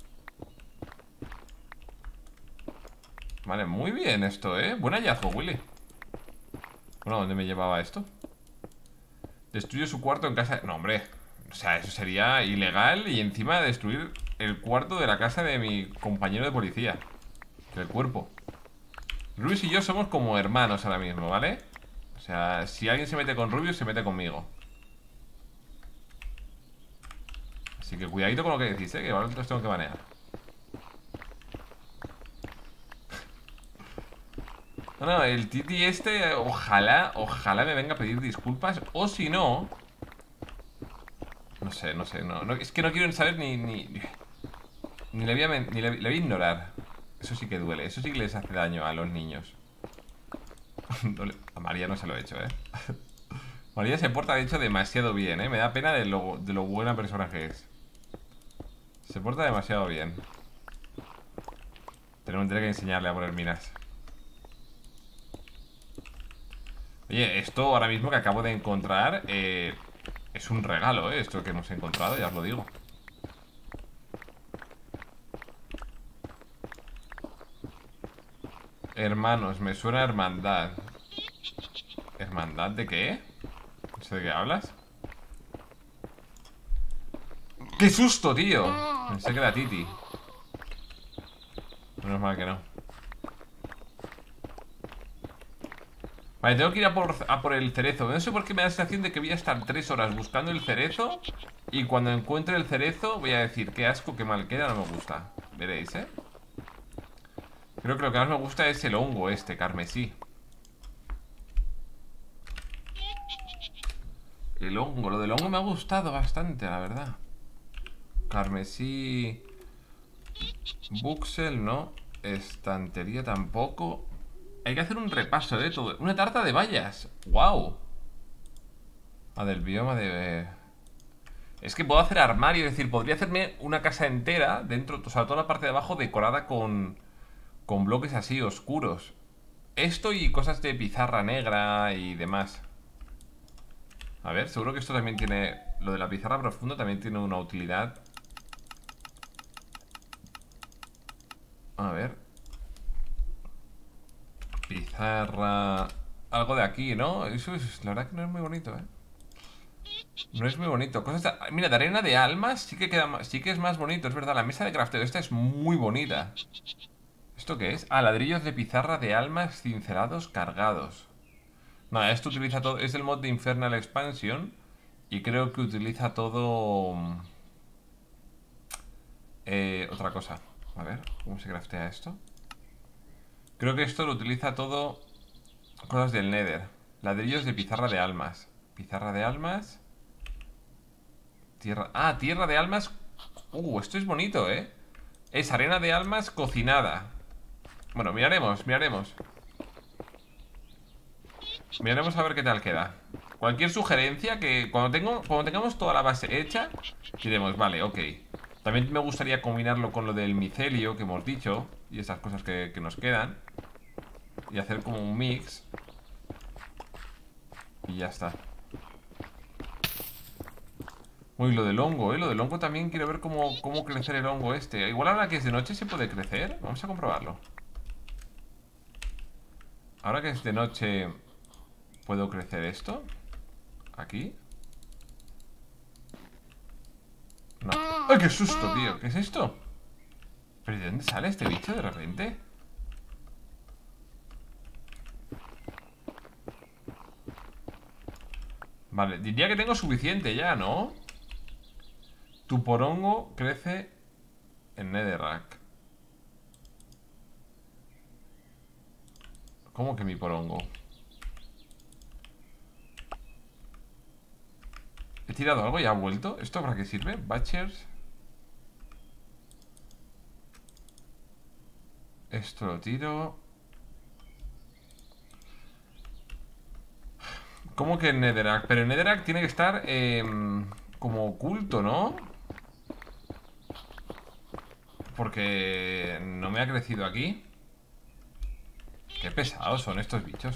Vale, muy bien esto, buen hallazgo, Willy. Bueno, ¿dónde me llevaba esto? Destruye su cuarto en casa... No, hombre. O sea, eso sería ilegal y encima destruir el cuarto de la casa de mi compañero de policía. Del cuerpo. Rubius y yo somos como hermanos ahora mismo, ¿vale? O sea, si alguien se mete con Rubius, se mete conmigo. Así que cuidadito con lo que decís, que ahora los tengo que banear. No, el Titi este, ojalá me venga a pedir disculpas. O si no... No sé, no, es que no quiero saber ni le voy a ignorar. Eso sí que duele, eso sí que les hace daño a los niños. A María no se lo he hecho, María se porta de hecho demasiado bien, me da pena de lo buena persona que es. Se porta demasiado bien. Tenemos que enseñarle a poner minas. Oye, esto ahora mismo que acabo de encontrar es un regalo, esto que hemos encontrado, ya os lo digo. Hermanos, me suena a hermandad. ¿Hermandad de qué? No sé de qué hablas. ¡Qué susto, tío! Pensé que era Titi. Menos mal que no. Vale, tengo que ir a por el cerezo. No sé por qué me da la sensación de que voy a estar 3 horas buscando el cerezo. Y cuando encuentre el cerezo voy a decir, qué asco, qué mal queda, no me gusta. Veréis, Creo que lo que más me gusta es el hongo este, carmesí. El hongo, lo del hongo me ha gustado bastante, la verdad. Carmesí. Buxel, no. Estantería tampoco. Hay que hacer un repaso de todo. Una tarta de bayas. ¡Wow! Del bioma de... Es que puedo hacer armario, es decir, podría hacerme una casa entera dentro, o sea, toda la parte de abajo decorada con bloques así oscuros. Esto y cosas de pizarra negra y demás. A ver, seguro que esto también tiene... Lo de la pizarra profunda también tiene una utilidad. A ver. Pizarra... Algo de aquí, ¿no? Eso es... La verdad que no es muy bonito, No es muy bonito. Mira, de arena de almas sí que queda sí que es más bonito, es verdad. La mesa de crafteo esta es muy bonita. ¿Esto qué es? Ah, ladrillos de pizarra de almas cincelados cargados. No, esto utiliza todo. Es el mod de Infernal Expansion. Y creo que utiliza todo. Otra cosa. A ver, ¿cómo se craftea esto? Creo que esto lo utiliza todo. Cosas del Nether. Ladrillos de pizarra de almas. Pizarra de almas. Tierra. Ah, tierra de almas. Esto es bonito, ¿eh? Es arena de almas cocinada. Bueno, miraremos, miraremos. Miraremos a ver qué tal queda. Cualquier sugerencia que cuando tengamos toda la base hecha, diremos, vale, ok. También me gustaría combinarlo con lo del micelio que hemos dicho y esas cosas que nos quedan. Y hacer como un mix. Y ya está. Uy, lo del hongo, lo del hongo también quiero ver cómo crecer el hongo este. Igual ahora que es de noche se puede crecer. Vamos a comprobarlo. Ahora que es de noche, ¿puedo crecer esto? ¿Aquí? No. ¡Ay, qué susto, tío! ¿Qué es esto? ¿Pero de dónde sale este bicho de repente? Vale, diría que tengo suficiente ya, ¿no? Tu porongo crece en Netherrack. ¿Cómo que mi porongo? ¿He tirado algo y ha vuelto? ¿Esto para qué sirve? Butchers. Esto lo tiro. ¿Cómo que en Netherrack? Pero en Netherrack tiene que estar como oculto, ¿no? Porque no me ha crecido aquí. Qué pesados son estos bichos.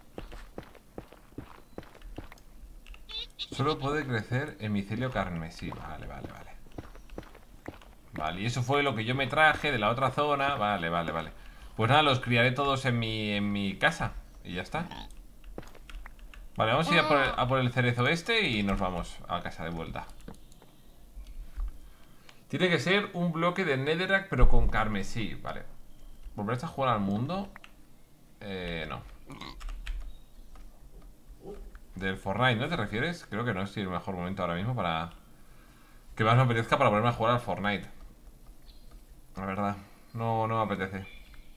Solo puede crecer en micelio carmesí. Vale, vale, vale. Vale, y eso fue lo que yo me traje de la otra zona. Vale, vale, vale. Pues nada, los criaré todos en mi casa. Y ya está. Vale, vamos a ir a por el cerezo este y nos vamos a casa de vuelta. Tiene que ser un bloque de Netherrack pero con carmesí. Vale. ¿Volverás a jugar al mundo? No. Del Fortnite, ¿no te refieres? Creo que no es el mejor momento ahora mismo para... Que más me apetezca para ponerme a jugar al Fortnite. La verdad, no me apetece.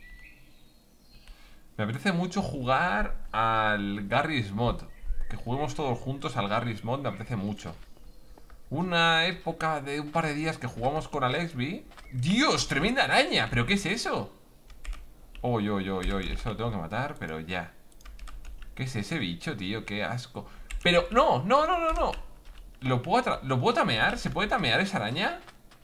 Me apetece mucho jugar al Garry's Mod. Que juguemos todos juntos al Garry's Mod me apetece mucho. Una época de un par de días que jugamos con Alexby. ¡Dios! ¡Tremenda araña! ¿Pero qué es eso? Oye, eso lo tengo que matar, pero ya. ¿Qué es ese bicho, tío? ¡Qué asco! Pero, no. ¿Lo puedo tamear? ¿Se puede tamear esa araña?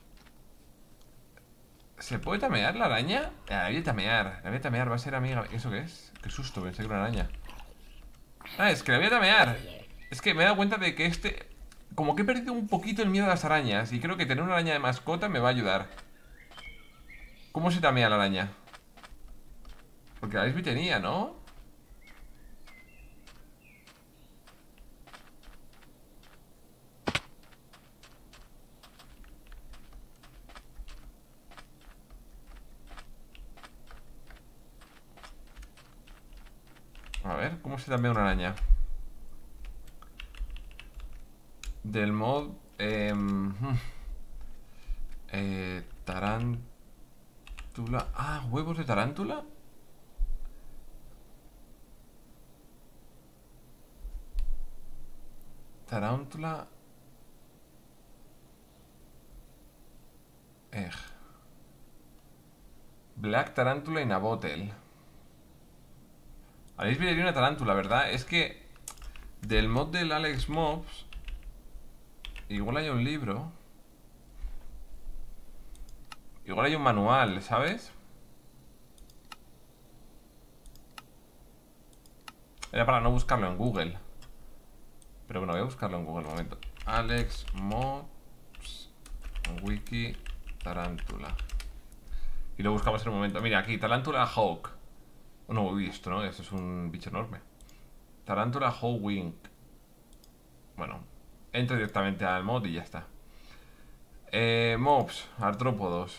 ¿Se puede tamear la araña? La voy a tamear. La voy a tamear, va a ser amiga. ¿Eso qué es? Qué susto, pensé que era una araña. Ah, es que la voy a tamear. Es que me he dado cuenta de que como que he perdido un poquito el miedo a las arañas. Y creo que tener una araña de mascota me va a ayudar. ¿Cómo se tamea la araña? Porque la Lesbi tenía, ¿no? A ver, ¿cómo se tamea una araña? Del mod tarántula. Ah, huevos de tarántula. Tarántula. Egg. Black tarántula in a bottle. Habéis visto una tarántula, ¿verdad? Es que del mod del Alex Mobs igual hay un libro. Igual hay un manual, ¿sabes? Era para no buscarlo en Google. Pero bueno, voy a buscarlo en Google un momento. Alex Mobs Wiki Tarántula. Y lo buscamos en un momento. Mira, aquí, Tarántula Hawk. No, uy, esto no, esto es un bicho enorme. Tarántula Hawk Wing. Bueno, entro directamente al mod y ya está. Mobs, artrópodos.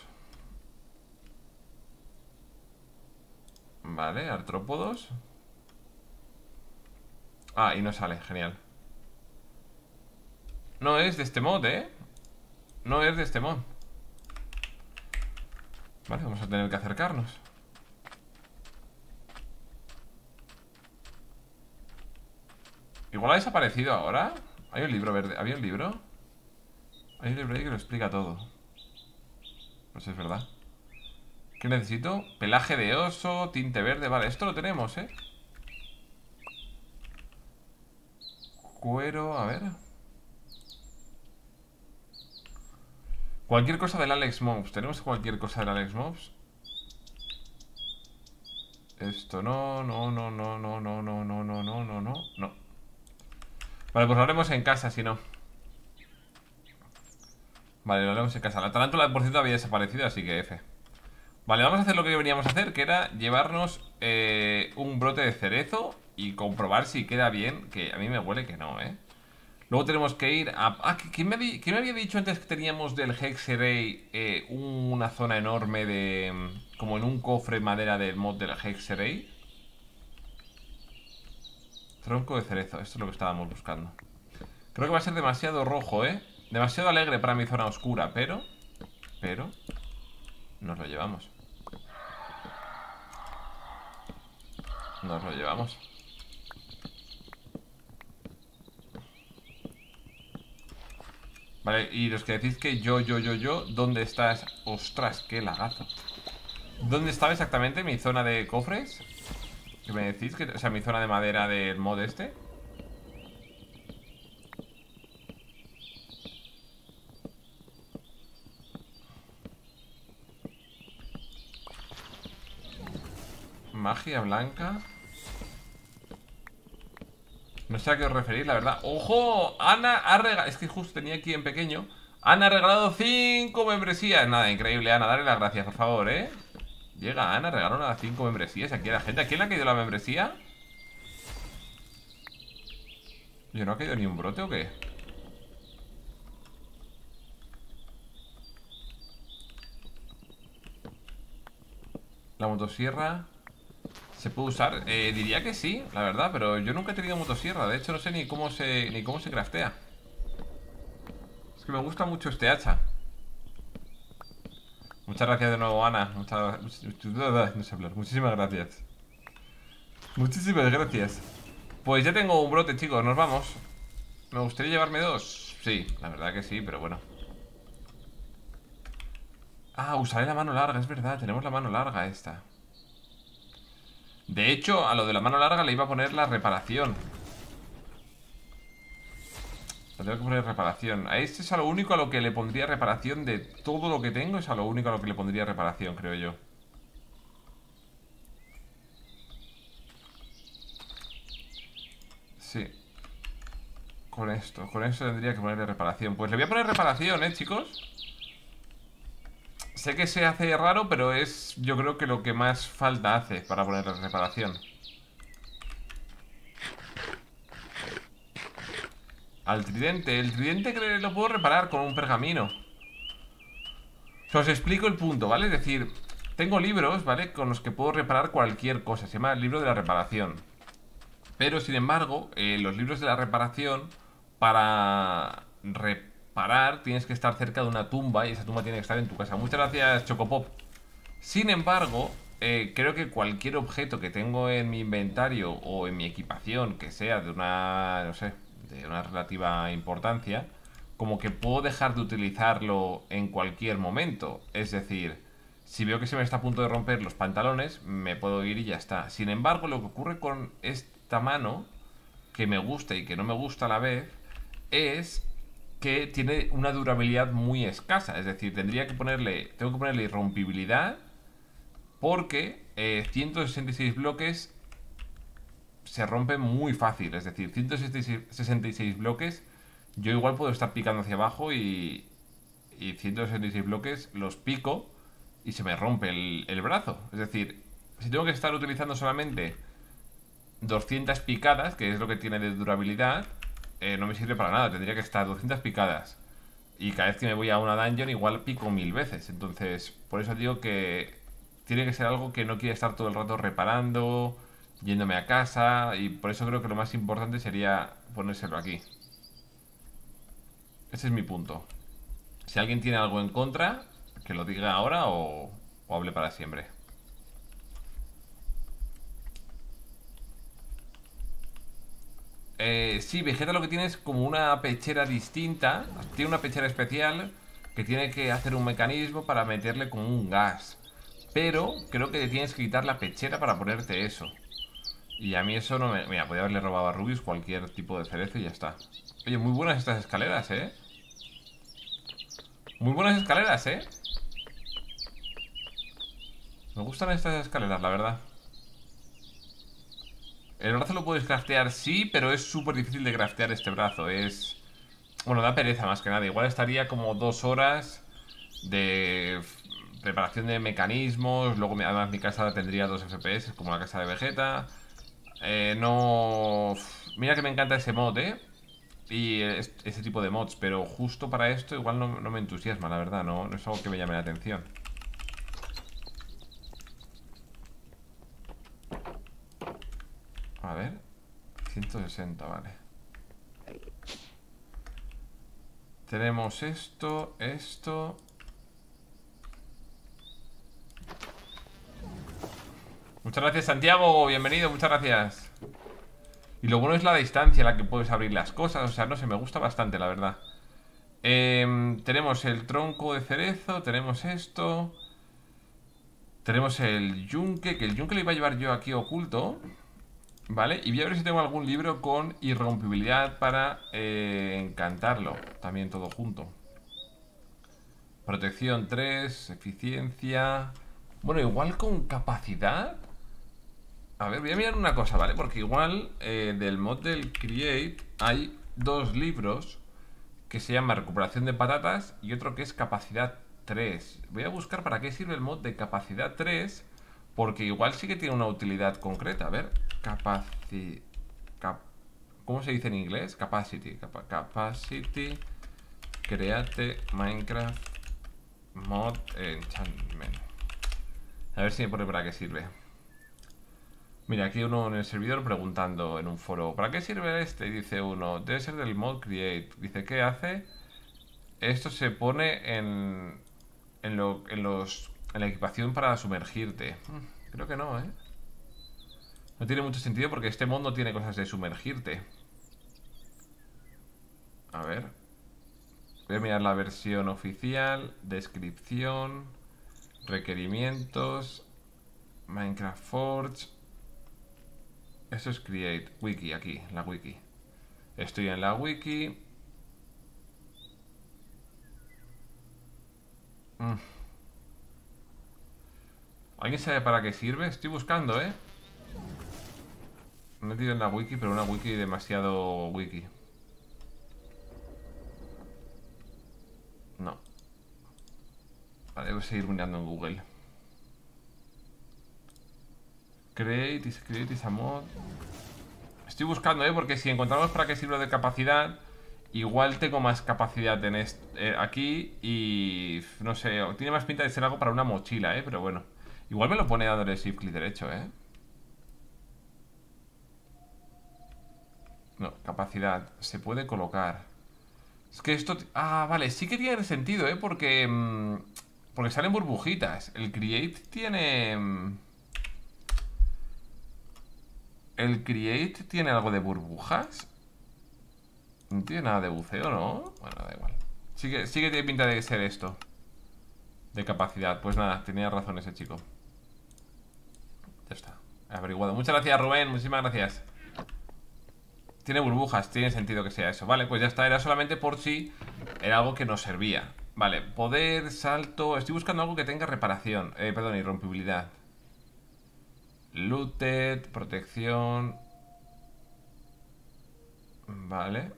Vale, artrópodos. Ah, y no sale, genial. No es de este mod, ¿eh? No es de este mod. Vale, vamos a tener que acercarnos. Igual ha desaparecido ahora. Hay un libro verde. ¿Había un libro? Hay un libro ahí que lo explica todo. No sé si es verdad. ¿Qué necesito? Pelaje de oso, tinte verde. Vale, esto lo tenemos, ¿eh? Cuero, a ver. Cualquier cosa del Alex Mobs. ¿Tenemos cualquier cosa del Alex Mobs? Esto no, no, no, no, no, no, no, no, no, no, no, no, no. Vale, pues lo haremos en casa, si no. Vale, lo haremos en casa. La tarántula, por cierto, había desaparecido, así que F. Vale, vamos a hacer lo que veníamos a hacer, que era llevarnos un brote de cerezo y comprobar si queda bien, que a mí me huele que no, ¿eh? Luego tenemos que ir a... Ah, ¿quién me había dicho antes que teníamos del Hexeray una zona enorme de... como en un cofre madera del mod del Hexeray? Tronco de cerezo, esto es lo que estábamos buscando. Creo que va a ser demasiado rojo, ¿eh? Demasiado alegre para mi zona oscura, pero... nos lo llevamos. Nos lo llevamos. Vale, y los que decís que yo, ¿dónde estás? Ostras, qué lagazo. ¿Dónde estaba exactamente mi zona de cofres? ¿Qué me decís? O sea, mi zona de madera del mod este. Magia blanca. No sé a qué os referís, la verdad. ¡Ojo! Ana ha regalado... Es que justo tenía aquí en pequeño. Ana ha regalado 5 membresías. Nada, increíble, Ana. Dale las gracias, por favor, ¿eh? Llega Ana, regaló nada 5 membresías aquí a la gente. ¿A quién le ha caído la membresía? ¿Yo no ha caído ni un brote o qué? La motosierra... ¿se puede usar? Diría que sí, la verdad, pero yo nunca he tenido motosierra. De hecho, no sé ni cómo se craftea. Es que me gusta mucho este hacha. Muchas gracias de nuevo, Ana. No sé hablar. Muchísimas gracias. Muchísimas gracias. Pues ya tengo un brote, chicos. Nos vamos. ¿Me gustaría llevarme 2? Sí, la verdad que sí, pero bueno. Ah, usaré la mano larga, es verdad. Tenemos la mano larga esta. De hecho, a lo de la mano larga le iba a poner la reparación. Le tengo que poner reparación. A este es a lo único a lo que le pondría reparación. De todo lo que tengo es a lo único a lo que le pondría reparación, creo yo. Sí. Con esto tendría que ponerle reparación. Pues le voy a poner reparación, chicos. Sé que se hace raro, pero es, yo creo que lo que más falta hace para ponerle reparación. Al tridente. El tridente creo que lo puedo reparar con un pergamino. O sea, os explico el punto, ¿vale? Es decir, tengo libros, ¿vale? Con los que puedo reparar cualquier cosa. Se llama el libro de la reparación. Pero, sin embargo, los libros de la reparación, para reparar, tienes que estar cerca de una tumba. Y esa tumba tiene que estar en tu casa. Muchas gracias, Chocopop. Sin embargo, creo que cualquier objeto que tengo en mi inventario o en mi equipación, que sea de una, no sé, de una relativa importancia, como que puedo dejar de utilizarlo en cualquier momento. Es decir, si veo que se me está a punto de romper los pantalones, me puedo ir y ya está. Sin embargo, lo que ocurre con esta mano, que me gusta y que no me gusta a la vez, es que tiene una durabilidad muy escasa. Es decir, tengo que ponerle irrompibilidad, porque 166 bloques se rompen muy fácil. Es decir, 166 bloques, yo igual puedo estar picando hacia abajo y 166 bloques los pico y se me rompe el brazo. Es decir, si tengo que estar utilizando solamente 200 picadas, que es lo que tiene de durabilidad, no me sirve para nada. Tendría que estar 200 picadas. Y cada vez que me voy a una dungeon igual pico 1000 veces. Entonces, por eso digo que tiene que ser algo que no quiere estar todo el rato reparando, yéndome a casa. Y por eso creo que lo más importante sería ponérselo aquí. Ese es mi punto. Si alguien tiene algo en contra, que lo diga ahora o hable para siempre. Sí, Vegeta lo que tiene es como una pechera distinta. Tiene una pechera especial que tiene que hacer un mecanismo para meterle como un gas. Pero creo que te tienes que quitar la pechera para ponerte eso. Y a mí eso no me... Mira, podría haberle robado a Rubius cualquier tipo de cerezo y ya está. Oye, muy buenas estas escaleras, ¿eh? Muy buenas escaleras, ¿eh? Me gustan estas escaleras, la verdad. El brazo lo puedes craftear, sí, pero es súper difícil de craftear este brazo. Es... Bueno, da pereza más que nada. Igual estaría como 2 horas de preparación de mecanismos. Luego, además, mi casa tendría 2 FPS, como la casa de Vegeta. No... Mira que me encanta ese mod, ¿eh? Y ese tipo de mods, pero justo para esto igual no me entusiasma, la verdad. No es algo que me llame la atención. A ver, 160, vale. Tenemos esto. Muchas gracias, Santiago, bienvenido, muchas gracias. Y lo bueno es la distancia a la que puedes abrir las cosas. O sea, no sé, me gusta bastante, la verdad. Tenemos el tronco de cerezo, tenemos esto. Tenemos el yunque, que el yunque lo iba a llevar yo aquí oculto. Vale, y voy a ver si tengo algún libro con irrompibilidad para encantarlo. También todo junto. Protección 3, eficiencia. Bueno, igual con capacidad. A ver, voy a mirar una cosa, ¿vale? Porque igual del mod del Create hay 2 libros que se llama recuperación de patatas y otro que es capacidad 3. Voy a buscar para qué sirve el mod de capacidad 3, porque igual sí que tiene una utilidad concreta. A ver, ¿cómo se dice en inglés? Capacity. Capacity. Create Minecraft Mod Enchantment. A ver si me pone para qué sirve. Mira, aquí uno en el servidor preguntando en un foro, ¿para qué sirve este? Y dice uno, debe ser del mod create. Dice, ¿qué hace? Esto se pone en la equipación para sumergirte. Creo que no, ¿eh? No tiene mucho sentido porque este mod no tiene cosas de sumergirte. A ver. Voy a mirar la versión oficial, descripción, requerimientos, Minecraft Forge. Eso es Create, Wiki, aquí, la Wiki. Estoy en la Wiki. ¿Alguien sabe para qué sirve? Estoy buscando, ¿eh? Me he metido en la Wiki, pero una Wiki demasiado Wiki. No. Vale, voy a seguir mirando en Google. Create is a mod. Estoy buscando, porque si encontramos para qué sirve de capacidad, igual tengo más capacidad en aquí y no sé, tiene más pinta de ser algo para una mochila, pero bueno. Igual me lo pone dándole shift clic derecho, No, capacidad, se puede colocar. Es que esto... Ah, vale, sí que tiene sentido, porque... porque salen burbujitas. El Create tiene... ¿El Create tiene algo de burbujas? No tiene nada de buceo, ¿no? Bueno, da igual. Sí que tiene pinta de ser esto. De capacidad. Pues nada, tenía razón ese chico. Ya está. He averiguado. Muchas gracias, Rubén. Muchísimas gracias. Tiene burbujas. Tiene sentido que sea eso. Vale, pues ya está. Era solamente por si era algo que nos servía. Vale, poder, salto. Estoy buscando algo que tenga reparación. Perdón, irrompibilidad. Looted, protección. Vale.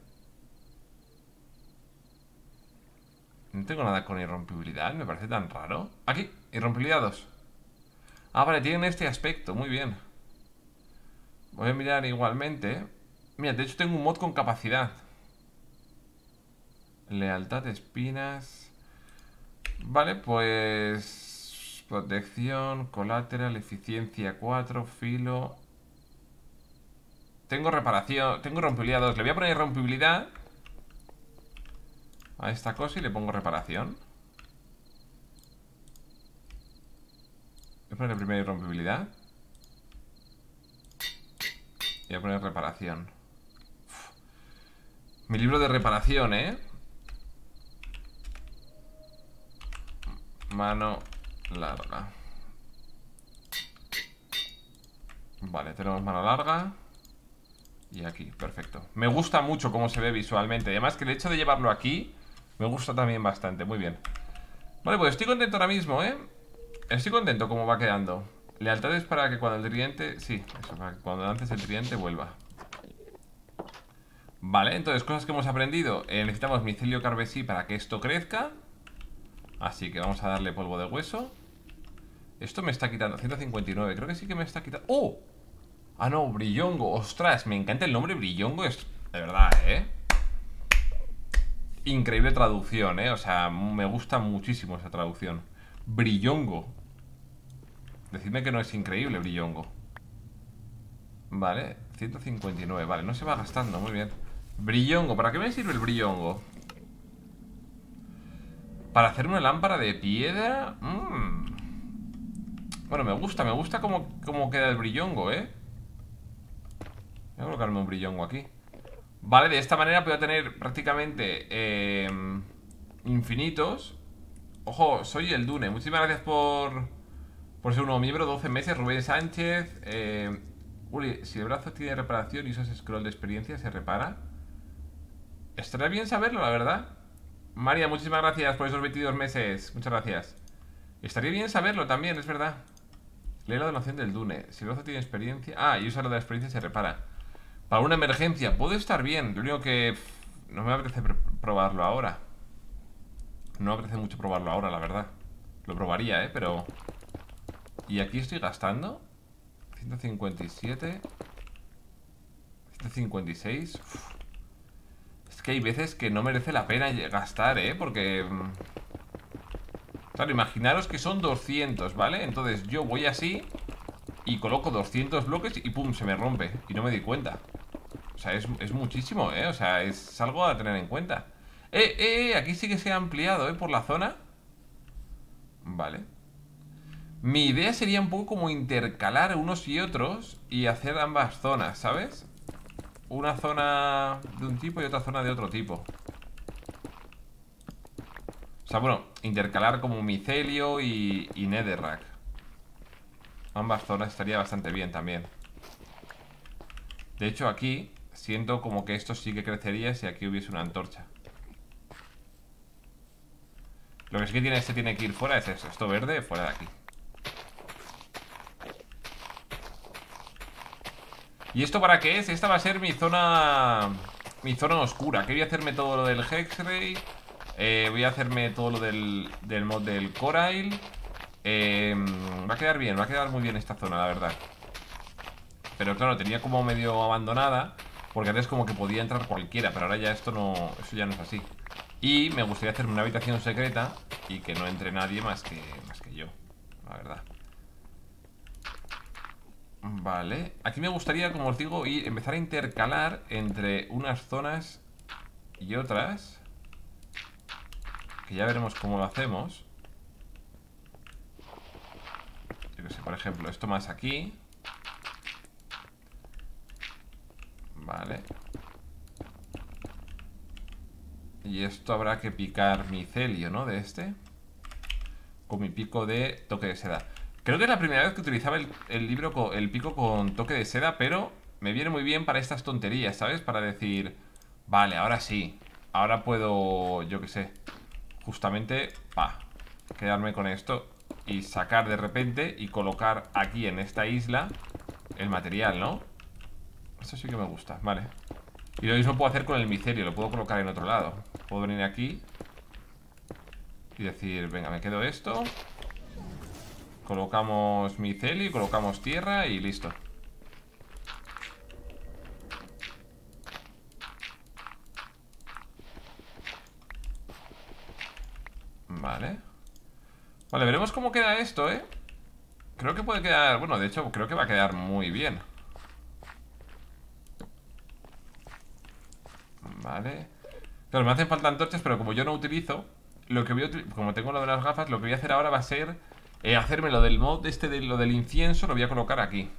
No tengo nada con irrompibilidad, me parece tan raro. Aquí, irrompibilidad 2. Ah, vale, tienen este aspecto, muy bien. Voy a mirar igualmente. Mira, de hecho tengo un mod con capacidad. Lealtad, espinas. Vale, pues... Protección, colateral, eficiencia 4, filo... Tengo reparación, tengo rompibilidad 2. Le voy a poner rompibilidad a esta cosa y le pongo reparación. Voy a poner primero rompibilidad. Y voy a poner reparación. Uf. Mi libro de reparación, ¿eh? Mano larga. Vale, tenemos mano larga. Y aquí, perfecto. Me gusta mucho cómo se ve visualmente. Además que el hecho de llevarlo aquí me gusta también bastante, muy bien. Vale, pues estoy contento ahora mismo, ¿eh? Estoy contento cómo va quedando. Lealtades para que cuando el tridente... Sí, eso, para que cuando lances el tridente vuelva. Vale, entonces cosas que hemos aprendido. Necesitamos micelio carmesí para que esto crezca. Así que vamos a darle polvo de hueso. Esto me está quitando 159, creo que sí que me está quitando... ¡Oh! Ah, no, brillongo, ostras, me encanta el nombre brillongo. Es de verdad, increíble traducción, o sea, me gusta muchísimo esa traducción. Brillongo. Decidme que no es increíble, brillongo. Vale, 159, vale, no se va gastando, muy bien. Brillongo, ¿para qué me sirve el brillongo? Para hacer una lámpara de piedra. Bueno, me gusta cómo queda el brillongo, Voy a colocarme un brillongo aquí. Vale, de esta manera puedo tener prácticamente infinitos. Ojo, soy el Dune. Muchísimas gracias por ser un nuevo miembro, 12 meses, Rubén Sánchez. Uli, si el brazo tiene reparación y usas scroll de experiencia, ¿se repara? Estaría bien saberlo, la verdad. María, muchísimas gracias por esos 22 meses. Muchas gracias. Estaría bien saberlo también, es verdad. Lee la donación del Dune. Si el brazo tiene experiencia... Ah, y usa lo de la experiencia, se repara. Para una emergencia, puede estar bien. Lo único que no me apetece probarlo ahora. No me apetece mucho probarlo ahora, la verdad. Lo probaría, pero... Y aquí estoy gastando 157 156. Uf. Es que hay veces que no merece la pena gastar, porque... Claro, imaginaros que son 200, ¿vale? Entonces yo voy así y coloco 200 bloques y pum, se me rompe. Y no me di cuenta. O sea, es muchísimo, O sea, es algo a tener en cuenta. Aquí sí que se ha ampliado, por la zona. Vale. Mi idea sería un poco como intercalar unos y otros y hacer ambas zonas, ¿sabes? Una zona de un tipo y otra zona de otro tipo. O sea, bueno, intercalar como micelio y netherrack. Ambas zonas estaría bastante bien también. De hecho, aquí siento como que esto sí que crecería si aquí hubiese una antorcha. Lo que sí que tiene que ir fuera es eso. Esto verde, fuera de aquí. ¿Y esto para qué es? Esta va a ser mi zona... Mi zona oscura. Que voy a hacerme todo lo del Hexray. Voy a hacerme todo lo del mod del Corail. Va a quedar bien, va a quedar muy bien esta zona, la verdad. Pero claro, tenía como medio abandonada, porque antes como que podía entrar cualquiera, pero ahora ya esto no... Eso ya no es así. Y me gustaría hacerme una habitación secreta y que no entre nadie más que yo, la verdad. Vale, aquí me gustaría, como os digo, empezar a intercalar entre unas zonas y otras, que ya veremos cómo lo hacemos. Yo que sé, por ejemplo, esto más aquí. Vale. Y esto habrá que picar micelio, ¿no? De este. Con mi pico de toque de seda. Creo que es la primera vez que utilizaba el pico con toque de seda, pero me viene muy bien para estas tonterías, ¿sabes? Para decir, vale, ahora sí. Ahora puedo, yo que sé, justamente, quedarme con esto y sacar de repente y colocar aquí en esta isla el material, ¿no? Esto sí que me gusta, vale. Y lo mismo puedo hacer con el micelio, lo puedo colocar en otro lado. Puedo venir aquí y decir, venga, me quedo esto. Colocamos micelio, colocamos tierra y listo. Vale. Vale, veremos cómo queda esto, ¿eh? Creo que puede quedar... Bueno, de hecho, creo que va a quedar muy bien. Vale. Claro, me hacen falta antorchas, pero como yo no utilizo, lo que voy a como tengo lo de las gafas, lo que voy a hacer ahora va a ser hacerme lo del mod de lo del incienso, lo voy a colocar aquí.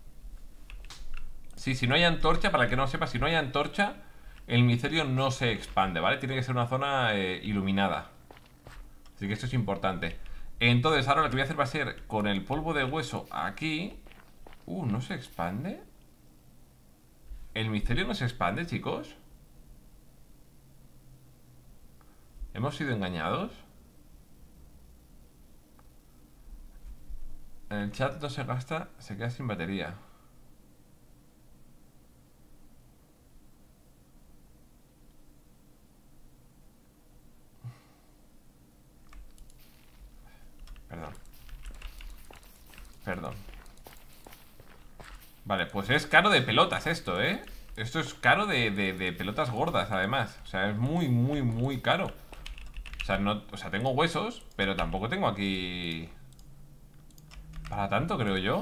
Sí, si no hay antorcha, para el que no sepa, si no hay antorcha, el micelio no se expande, ¿vale? Tiene que ser una zona iluminada. Así que esto es importante. Entonces ahora lo que voy a hacer va a ser con el polvo de hueso aquí. ¿No se expande? ¿El micelio no se expande, chicos? ¿Hemos sido engañados? En el chat no se gasta, se queda sin batería. Perdón. Vale, pues es caro de pelotas esto, ¿eh? Esto es caro de pelotas gordas, además. O sea, es muy, muy, muy caro. O sea, tengo huesos, pero tampoco tengo aquí para tanto, creo yo.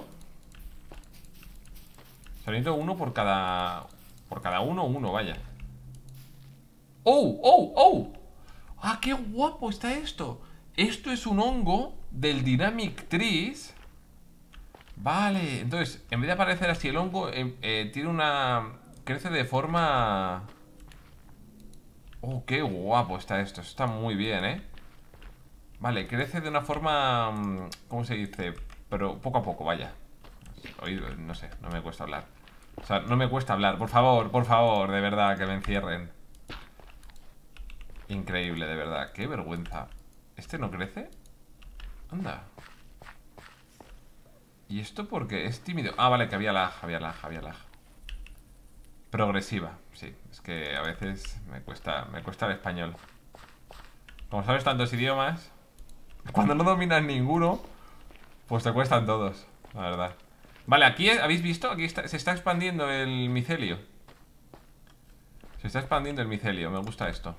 O sea, necesito uno por cada... Por cada uno, vaya. ¡Oh! ¡Oh! ¡Oh! ¡Ah, qué guapo está esto! Esto es un hongo del Dynamic Trees. Vale, entonces, en vez de aparecer así el hongo, tiene una... Crece de forma... Oh, qué guapo está esto. Está muy bien, ¿eh? Vale, crece de una forma... ¿Cómo se dice? Pero poco a poco, vaya. Hoy, no sé, no me cuesta hablar. O sea, no me cuesta hablar. Por favor, de verdad, que me encierren. Increíble, de verdad. Qué vergüenza. ¿Este no crece? Anda. ¿Y esto por qué? Es tímido. Ah, vale, que había lag. Progresiva, sí. Es que a veces me cuesta el español. Como sabes tantos idiomas, cuando no dominas ninguno, pues te cuestan todos, la verdad. Vale, aquí, ¿habéis visto? Aquí se está expandiendo el micelio. Se está expandiendo el micelio, me gusta esto.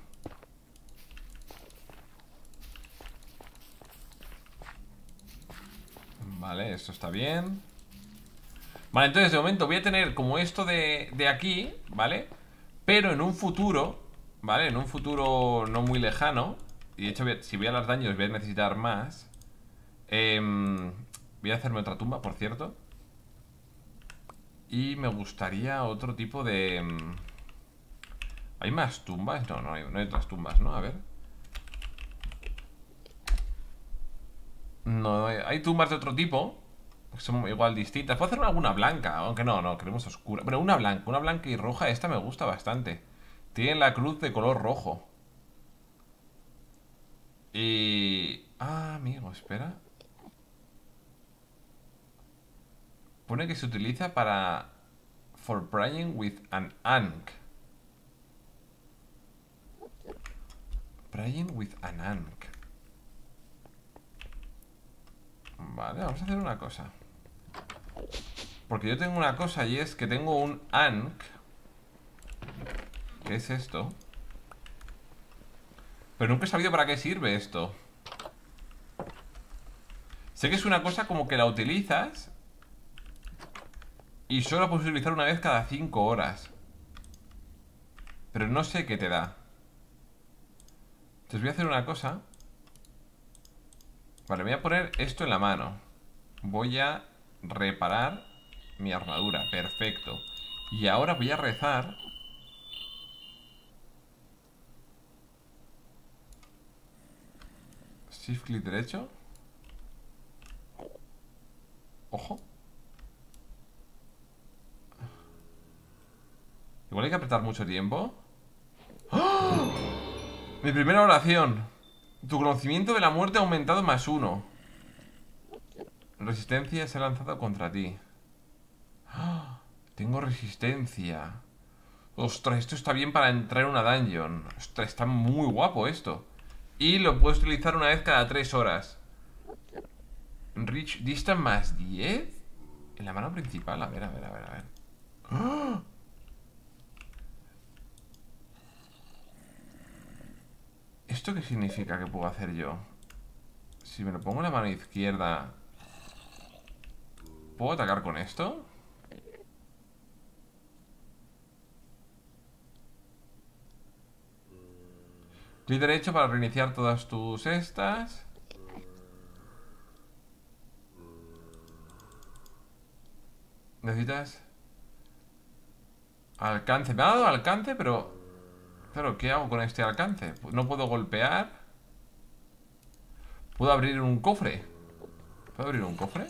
Vale, esto está bien. Vale, entonces de momento voy a tener como esto de aquí, ¿vale? Pero en un futuro, ¿vale? En un futuro no muy lejano. Y de hecho, si voy a los daños voy a necesitar más. Voy a hacerme otra tumba, por cierto. Y me gustaría otro tipo de... ¿Hay más tumbas? No hay otras tumbas, ¿no? A ver. No, hay tumbas de otro tipo. Son igual distintas. Puedo hacer alguna blanca, aunque no, queremos oscura. Pero una blanca y roja. Esta me gusta bastante. Tiene la cruz de color rojo. Y... Ah, amigo, espera. Pone que se utiliza para... For praying with an ankh. Praying with an ankh. Vale, vamos a hacer una cosa. Porque yo tengo una cosa y es que tengo un ankh. ¿Qué es esto? Pero nunca he sabido para qué sirve esto. Sé que es una cosa como que la utilizas y solo puedes utilizar una vez cada 5 horas. Pero no sé qué te da. Entonces voy a hacer una cosa. Vale, voy a poner esto en la mano. Voy a reparar mi armadura, perfecto. Y ahora voy a rezar. Shift clic derecho. Ojo. Igual hay que apretar mucho tiempo. ¡Oh! Mi primera oración. Tu conocimiento de la muerte ha aumentado +1. Resistencia se ha lanzado contra ti. ¡Oh! Tengo resistencia. Ostras, esto está bien para entrar en una dungeon. Ostras, está muy guapo esto. Y lo puedes utilizar una vez cada 3 horas. Reach distance +10. En la mano principal, a ver. ¡Oh! ¿Esto qué significa que puedo hacer yo? Si me lo pongo en la mano izquierda, ¿puedo atacar con esto? Clic derecho para reiniciar todas tus estas. Necesitas alcance. Me ha dado alcance, pero... Claro, ¿qué hago con este alcance? No puedo golpear. ¿Puedo abrir un cofre? ¿Puedo abrir un cofre?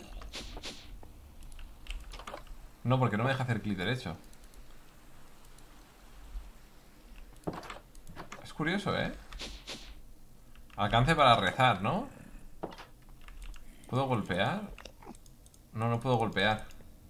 No, porque no me deja hacer clic derecho. Es curioso, ¿eh? Alcance para rezar, ¿no? ¿Puedo golpear? No, no puedo golpear.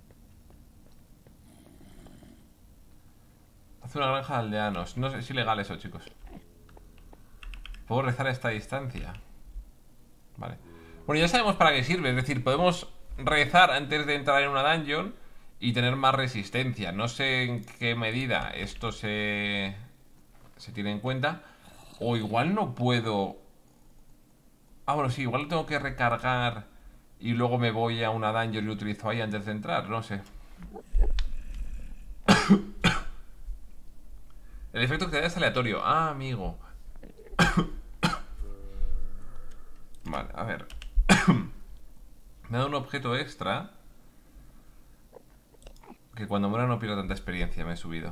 Hace una granja de aldeanos. No sé, es ilegal eso, chicos. Puedo rezar a esta distancia. Vale. Bueno, ya sabemos para qué sirve. Es decir, podemos rezar antes de entrar en una dungeon y tener más resistencia. No sé en qué medida esto se tiene en cuenta. O igual no puedo... Ah, bueno, sí, igual lo tengo que recargar y luego me voy a una dungeon y lo utilizo ahí antes de entrar. No sé. El efecto que te da es aleatorio. Ah, amigo. Vale, a ver. Me ha dado un objeto extra que cuando muera no pierdo tanta experiencia. Me he subido.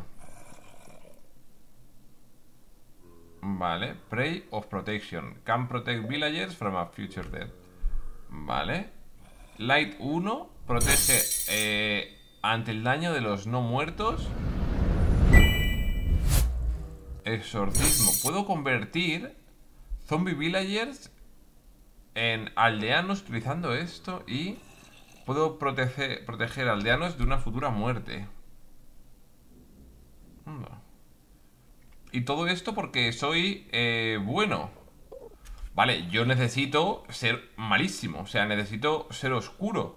Vale, Prey of Protection. Can protect villagers from a future death. Vale. Light 1 protege ante el daño de los no muertos. Exorcismo. Puedo convertir zombie villagers en aldeanos utilizando esto y puedo proteger aldeanos de una futura muerte. Y todo esto porque soy bueno. Vale, yo necesito ser malísimo. O sea, necesito ser oscuro.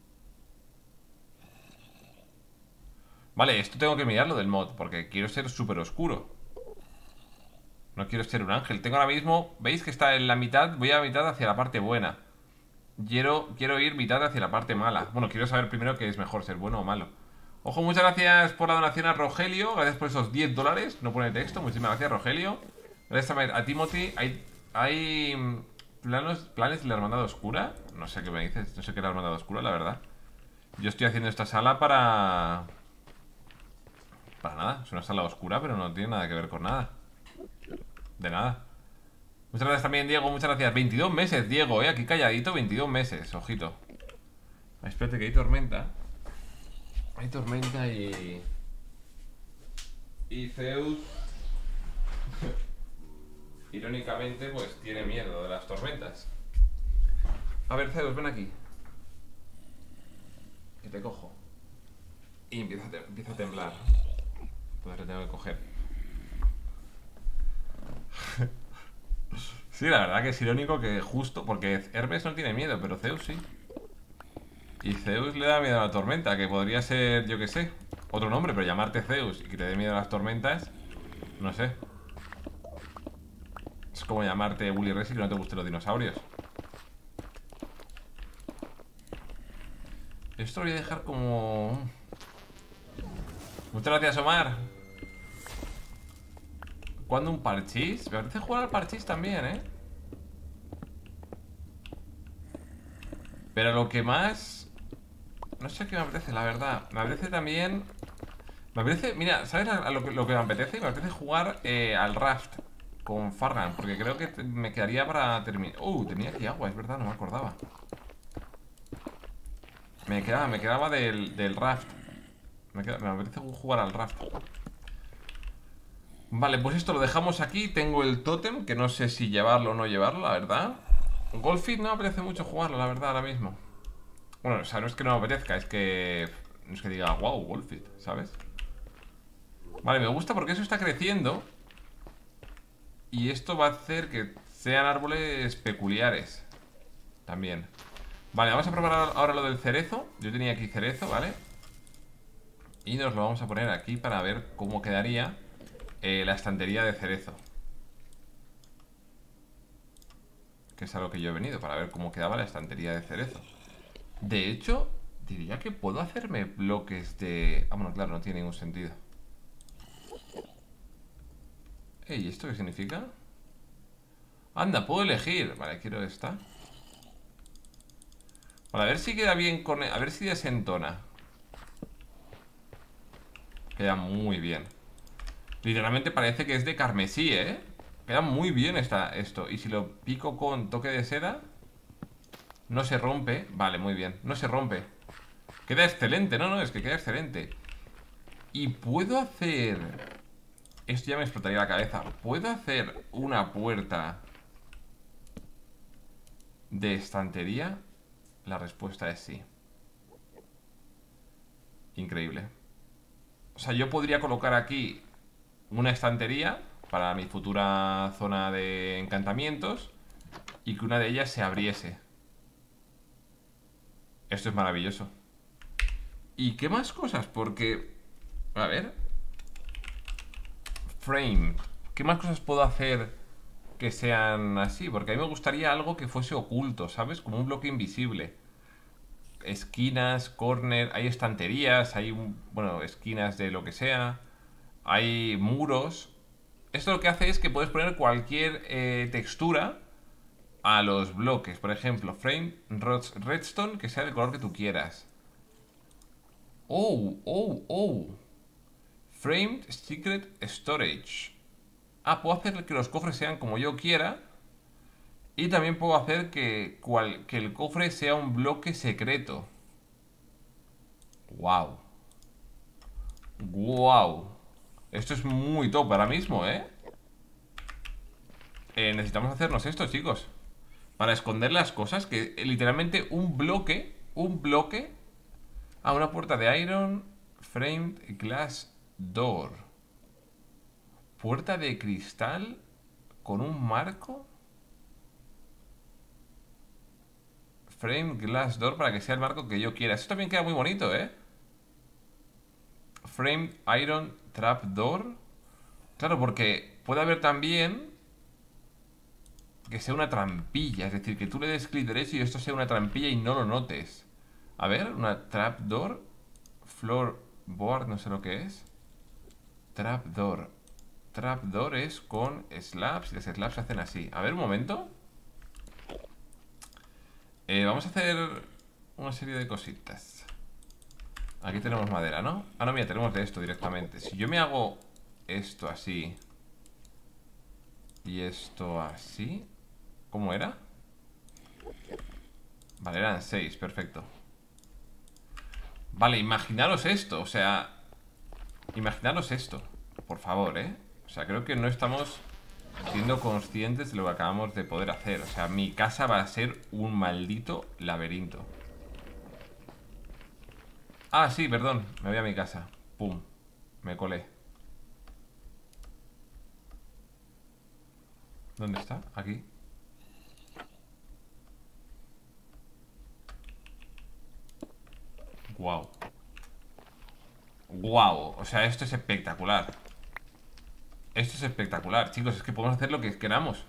Vale, esto tengo que mirarlo del mod, porque quiero ser súper oscuro. No quiero ser un ángel. Tengo ahora mismo... ¿Veis que está en la mitad? Voy a la mitad hacia la parte buena. Quiero ir mitad hacia la parte mala. Bueno, quiero saber primero qué es mejor, ser bueno o malo. Ojo, muchas gracias por la donación a Rogelio. Gracias por esos $10. No pone texto. Muchísimas gracias, Rogelio. Gracias a Timothy. ¿Hay planes de la Hermandad Oscura? No sé qué me dices. No sé qué es la Hermandad Oscura, la verdad. Yo estoy haciendo esta sala para nada. Es una sala oscura, pero no tiene nada que ver con nada. De nada. Muchas gracias también, Diego. Muchas gracias. 22 meses, Diego, aquí calladito. 22 meses, ojito. Espérate que hay tormenta. Hay tormenta y Zeus irónicamente pues tiene miedo de las tormentas. A ver, Zeus, ven aquí. Que te cojo. Y empieza a temblar. Entonces le tengo que coger. Sí, la verdad que es irónico que justo... Porque Hermes no tiene miedo, pero Zeus sí. Y Zeus le da miedo a la tormenta, que podría ser, yo que sé, otro nombre, pero llamarte Zeus y que te dé miedo a las tormentas, no sé. Es como llamarte Willy Rex y que no te gusten los dinosaurios. Esto lo voy a dejar como... Muchas gracias, Omar. ¿Cuándo un parchís? Me parece jugar al parchís también, ¿eh? Pero lo que más... No sé qué me apetece, la verdad. Me apetece también... Me apetece... Mira, ¿sabes lo que me apetece? Me apetece jugar al Raft con Fargan, porque creo que me quedaría para terminar... tenía aquí agua, es verdad, no me acordaba. Me quedaba del Raft. Me apetece jugar al Raft. Vale, pues esto lo dejamos aquí. Tengo el tótem, que no sé si llevarlo o no llevarlo, la verdad. Golfit no me apetece mucho jugarlo, la verdad, ahora mismo. Bueno, o sea, no es que no me apetezca, es que... No es que diga, wow, Golfit, ¿sabes? Vale, me gusta porque eso está creciendo. Y esto va a hacer que sean árboles peculiares también. Vale, vamos a probar ahora lo del cerezo. Yo tenía aquí cerezo, ¿vale? Y nos lo vamos a poner aquí para ver cómo quedaría la estantería de cerezo. que es a lo que yo he venido, para ver cómo quedaba la estantería de cerezo. De hecho, diría que puedo hacerme bloques de... Ah, bueno, claro, no tiene ningún sentido. Ey, ¿esto qué significa? Anda, puedo elegir. Vale, quiero esta. Vale, a ver si queda bien con... A ver si desentona. Queda muy bien. Literalmente parece que es de carmesí, ¿eh? Queda muy bien esto. Y si lo pico con toque de seda, no se rompe. Vale, muy bien, no se rompe. Queda excelente, no, es que queda excelente. Y puedo hacer... Esto ya me explotaría la cabeza. ¿Puedo hacer una puerta de estantería? La respuesta es sí. Increíble. O sea, yo podría colocar aquí una estantería para mi futura zona de encantamientos y que una de ellas se abriese. Esto es maravilloso. ¿Y qué más cosas? Porque... A ver... Frame. ¿Qué más cosas puedo hacer que sean así? Porque a mí me gustaría algo que fuese oculto, ¿sabes? Como un bloque invisible. Esquinas, corner, hay estanterías, hay, bueno, esquinas de lo que sea. Hay muros. Esto lo que hace es que puedes poner cualquier textura a los bloques. Por ejemplo, frame redstone que sea del color que tú quieras. Oh. Framed Secret Storage. Ah, puedo hacer que los cofres sean como yo quiera. Y también puedo hacer que el cofre sea un bloque secreto. Wow. Esto es muy top ahora mismo, ¿eh? Necesitamos hacernos esto, chicos. Para esconder las cosas. Que literalmente un bloque. Ah, una puerta de iron. Framed glass door. Puerta de cristal con un marco. Frame glass door para que sea el marco que yo quiera. Esto también queda muy bonito, ¿eh? Frame iron trap door. Claro, porque puede haber también que sea una trampilla. Es decir, que tú le des clic derecho y esto sea una trampilla y no lo notes. A ver, una trapdoor. Floorboard, no sé lo que es. Trapdoor. Trapdoor es con slabs y las slabs se hacen así. A ver, un momento. Vamos a hacer una serie de cositas. Aquí tenemos madera, ¿no? Ah, no, mira, tenemos de esto directamente. Si yo me hago esto así y esto así, ¿cómo era? Vale, eran 6, perfecto. Vale, imaginaros esto, o sea, imaginaros esto, por favor, ¿eh? O sea, creo que no estamos siendo conscientes de lo que acabamos de poder hacer. O sea, mi casa va a ser un maldito laberinto. Ah, sí, perdón, me voy a mi casa. Pum, me colé. ¿Dónde está? Aquí. Guau. Guau, o sea, esto es espectacular. Esto es espectacular, chicos. Es que podemos hacer lo que queramos.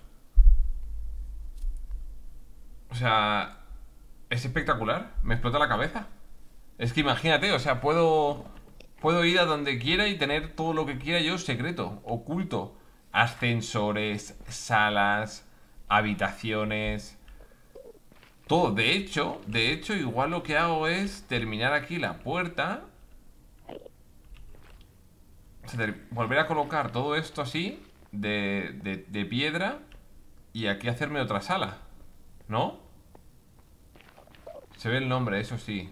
O sea, es espectacular. Me explota la cabeza. Es que imagínate, o sea, puedo ir a donde quiera y tener todo lo que quiera yo secreto, oculto. Ascensores, salas, habitaciones, todo. De hecho, igual lo que hago es terminar aquí la puerta. O sea, volver a colocar todo esto así de piedra y aquí hacerme otra sala, ¿no? Se ve el nombre, eso sí.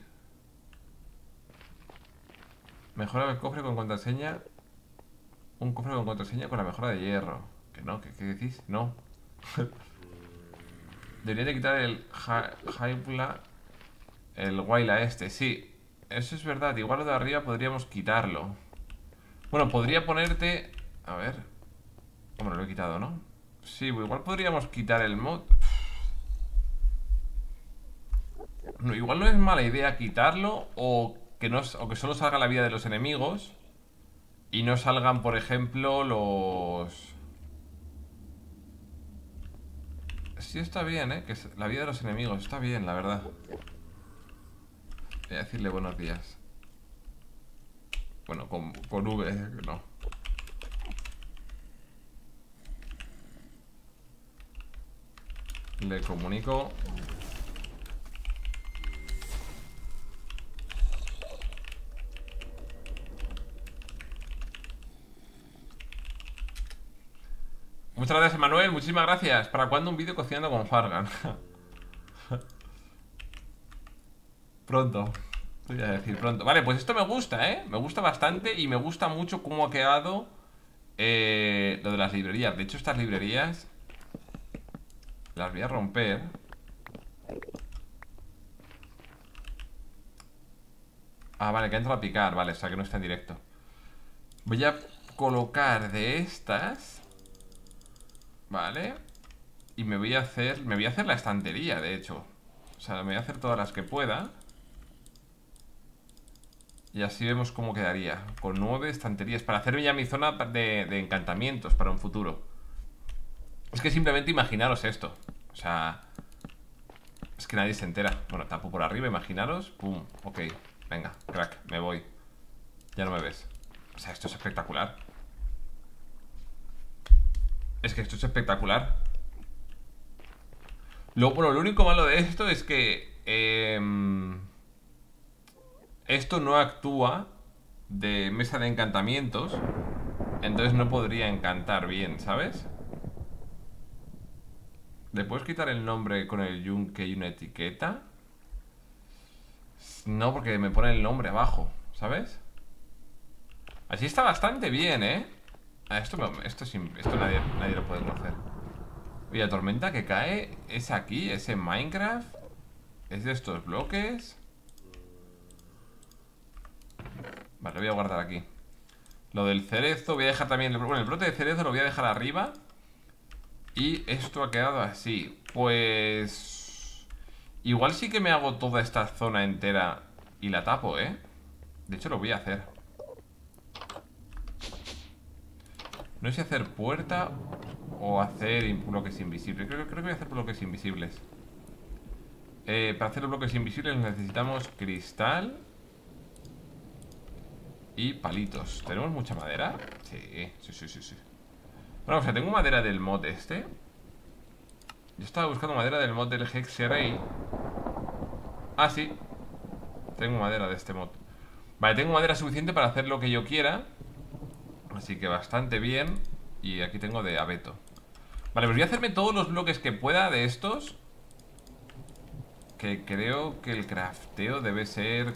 Mejora el cofre con contraseña. Un cofre con contraseña con la mejora de hierro. Que no, ¿qué decís? No. Debería de quitar el Hypla. El Waila este, sí. Eso es verdad, igual lo de arriba podríamos quitarlo. Bueno, podría ponerte... A ver. Hombre, lo he quitado, ¿no? Sí, igual podríamos quitar el mod. No, igual no es mala idea quitarlo o que solo salga la vida de los enemigos y no salgan, por ejemplo, los... Sí está bien, que es la vida de los enemigos. Está bien, la verdad. Voy a decirle buenos días. Bueno, con V, no. Le comunico. Muchas gracias, Manuel. Muchísimas gracias. ¿Para cuándo un vídeo cocinando con Fargan? Pronto. Voy a decir pronto. Vale, pues esto me gusta, ¿eh? Me gusta bastante y me gusta mucho cómo ha quedado lo de las librerías. De hecho, estas librerías las voy a romper. Ah, vale, que entra a picar. Vale, o sea que no está en directo. Voy a colocar de estas. Vale. Y me voy a hacer la estantería, de hecho. O sea, me voy a hacer todas las que pueda. Y así vemos cómo quedaría. Con 9 estanterías. Para hacerme ya mi zona de encantamientos para un futuro. Es que simplemente imaginaros esto. O sea, es que nadie se entera. Bueno, tapo por arriba, imaginaros. Pum, ok, venga, crack, me voy. Ya no me ves. O sea, esto es espectacular. Es que esto es espectacular. Bueno, lo único malo de esto es que esto no actúa de mesa de encantamientos. Entonces no podría encantar bien, ¿sabes? ¿Le puedes quitar el nombre con el yunque y una etiqueta? No, porque me pone el nombre abajo, ¿sabes? Así está bastante bien, ¿eh? Esto nadie lo puede conocer. Oye, la tormenta que cae es aquí, es en Minecraft. Es de estos bloques. Vale, lo voy a guardar aquí. Lo del cerezo voy a dejar también. Bueno, el brote de cerezo lo voy a dejar arriba. Y esto ha quedado así. Pues... igual sí que me hago toda esta zona entera y la tapo, ¿eh? De hecho lo voy a hacer. No sé si hacer puerta o hacer bloques invisibles. Creo que voy a hacer bloques invisibles. Para hacer los bloques invisibles necesitamos cristal y palitos. ¿Tenemos mucha madera? Sí. Bueno, o sea, tengo madera del mod este. Yo estaba buscando madera del mod del Hexerei. Ah, sí. Tengo madera de este mod. Vale, tengo madera suficiente para hacer lo que yo quiera. Así que bastante bien. Y aquí tengo de abeto. Vale, pues voy a hacerme todos los bloques que pueda de estos. Que creo que el crafteo debe ser...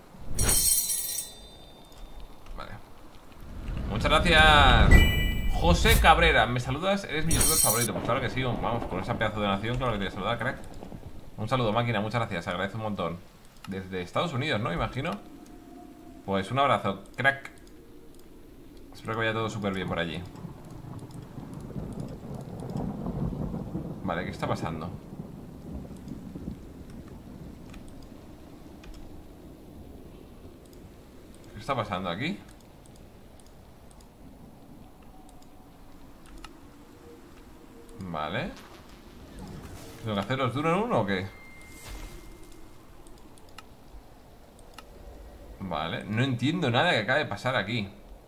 Vale. Muchas gracias, José Cabrera. ¿Me saludas? Eres mi youtuber favorito. Pues claro que sí, vamos, con esa pedazo de nación. Claro que te voy a saludar, crack. Un saludo, máquina, muchas gracias, agradezco un montón. Desde Estados Unidos, ¿no? Imagino. Pues un abrazo, crack. Espero que vaya todo súper bien por allí. Vale, ¿qué está pasando? ¿Qué está pasando aquí? Vale. ¿Tengo que hacerlos de uno en uno o qué? Vale, no entiendo nada que acaba de pasar aquí.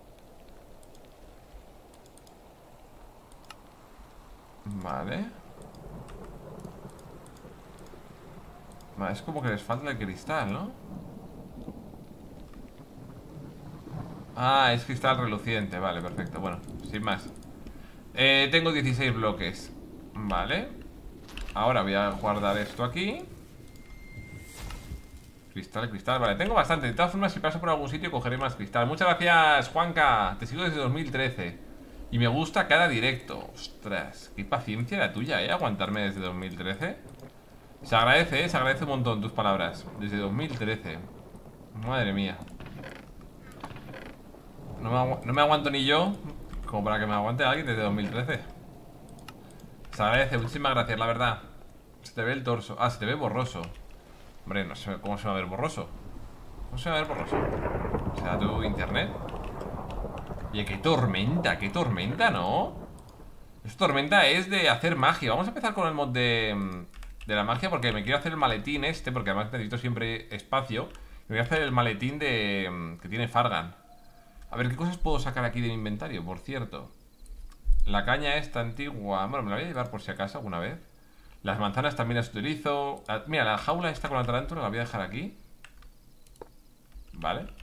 Vale. Vale, es como que les falta el cristal, ¿no? Ah, es cristal reluciente. Vale, perfecto, bueno, sin más. Tengo 16 bloques. Vale. Ahora voy a guardar esto aquí. Cristal, vale, tengo bastante. De todas formas, si paso por algún sitio cogeré más cristal. Muchas gracias, Juanca. Te sigo desde 2013 y me gusta cada directo. Ostras, qué paciencia la tuya, aguantarme desde 2013. Se agradece un montón tus palabras. Desde 2013. Madre mía. No me aguanto ni yo como para que me aguante alguien desde 2013. Se agradece, muchísimas gracias, la verdad. Se te ve el torso. Ah, se te ve borroso. Hombre, no sé cómo se va a ver borroso. ¿Cómo se va a ver borroso? O sea, tu internet. Oye, qué tormenta, ¿no? Esta tormenta es de hacer magia. Vamos a empezar con el mod de la magia porque me quiero hacer el maletín este, porque además necesito siempre espacio. Me voy a hacer el maletín de que tiene Fargan. A ver, ¿qué cosas puedo sacar aquí de mi inventario? Por cierto, la caña esta antigua, bueno, me la voy a llevar por si acaso alguna vez. Las manzanas también las utilizo. Mira, la jaula esta con la tarántula la voy a dejar aquí. Vale.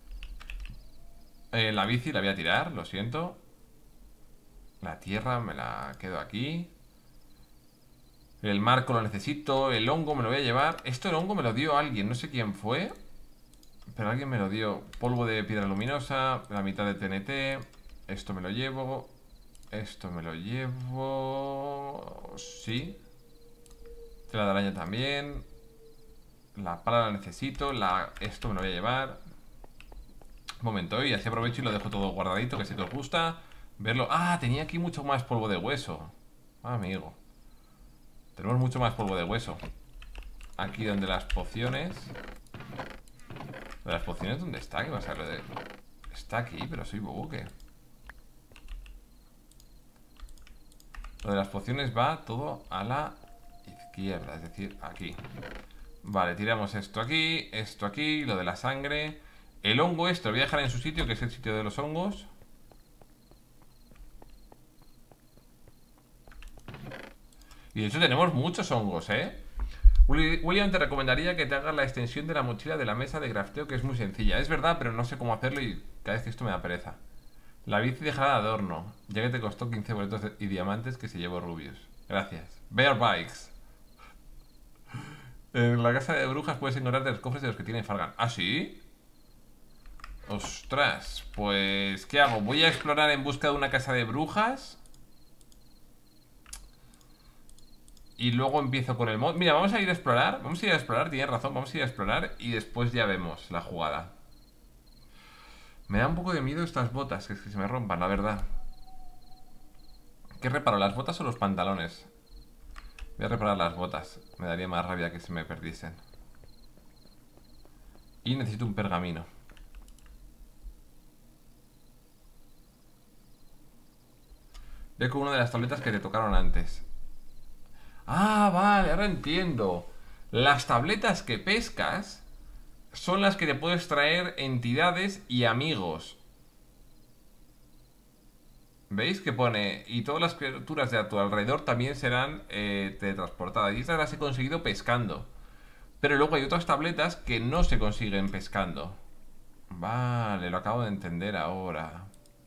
La bici la voy a tirar, lo siento. La tierra me la quedo aquí. El marco lo necesito. El hongo me lo voy a llevar. Esto el hongo me lo dio alguien, no sé quién fue, pero alguien me lo dio. Polvo de piedra luminosa, la mitad de TNT. Esto me lo llevo. Esto me lo llevo. Sí. Tela de araña también. La pala la necesito. Esto me lo voy a llevar. Un momento, y así aprovecho y lo dejo todo guardadito, que sé que os gusta verlo. Ah, tenía aquí mucho más polvo de hueso. Ah, amigo. Tenemos mucho más polvo de hueso. Aquí donde las pociones. ¿De las pociones dónde está? ¿Qué va a ser lo de...? Está aquí, pero soy bobo, ¿qué? Lo de las pociones va todo a la izquierda, es decir, aquí. Vale, tiramos esto aquí, lo de la sangre. El hongo esto lo voy a dejar en su sitio, que es el sitio de los hongos. Y de hecho tenemos muchos hongos, ¿eh? William, te recomendaría que te hagas la extensión de la mochila de la mesa de crafteo, que es muy sencilla. Es verdad, pero no sé cómo hacerlo y cada vez que esto me da pereza. La bici dejará de adorno, ya que te costó 15 boletos y diamantes que se llevó Rubius. Gracias. Bear Bikes. En la casa de brujas puedes encontrarte los cofres de los que tienen Fargan. ¿Ah, sí? Ostras, pues... ¿qué hago? ¿Voy a explorar en busca de una casa de brujas? Y luego empiezo con el mod. Mira, vamos a ir a explorar. Vamos a ir a explorar, tienes razón. Vamos a ir a explorar y después ya vemos la jugada. Me da un poco de miedo estas botas, que se me rompan, la verdad. ¿Qué reparo? ¿Las botas o los pantalones? Voy a reparar las botas. Me daría más rabia que se me perdiesen. Y necesito un pergamino. Ve con una de las tabletas que te tocaron antes. Ah, vale, ahora entiendo. Las tabletas que pescas son las que te puedes traer entidades y amigos. ¿Veis que pone? Y todas las criaturas de a tu alrededor también serán teletransportadas. Y estas las he conseguido pescando. Pero luego hay otras tabletas que no se consiguen pescando. Vale, lo acabo de entender ahora.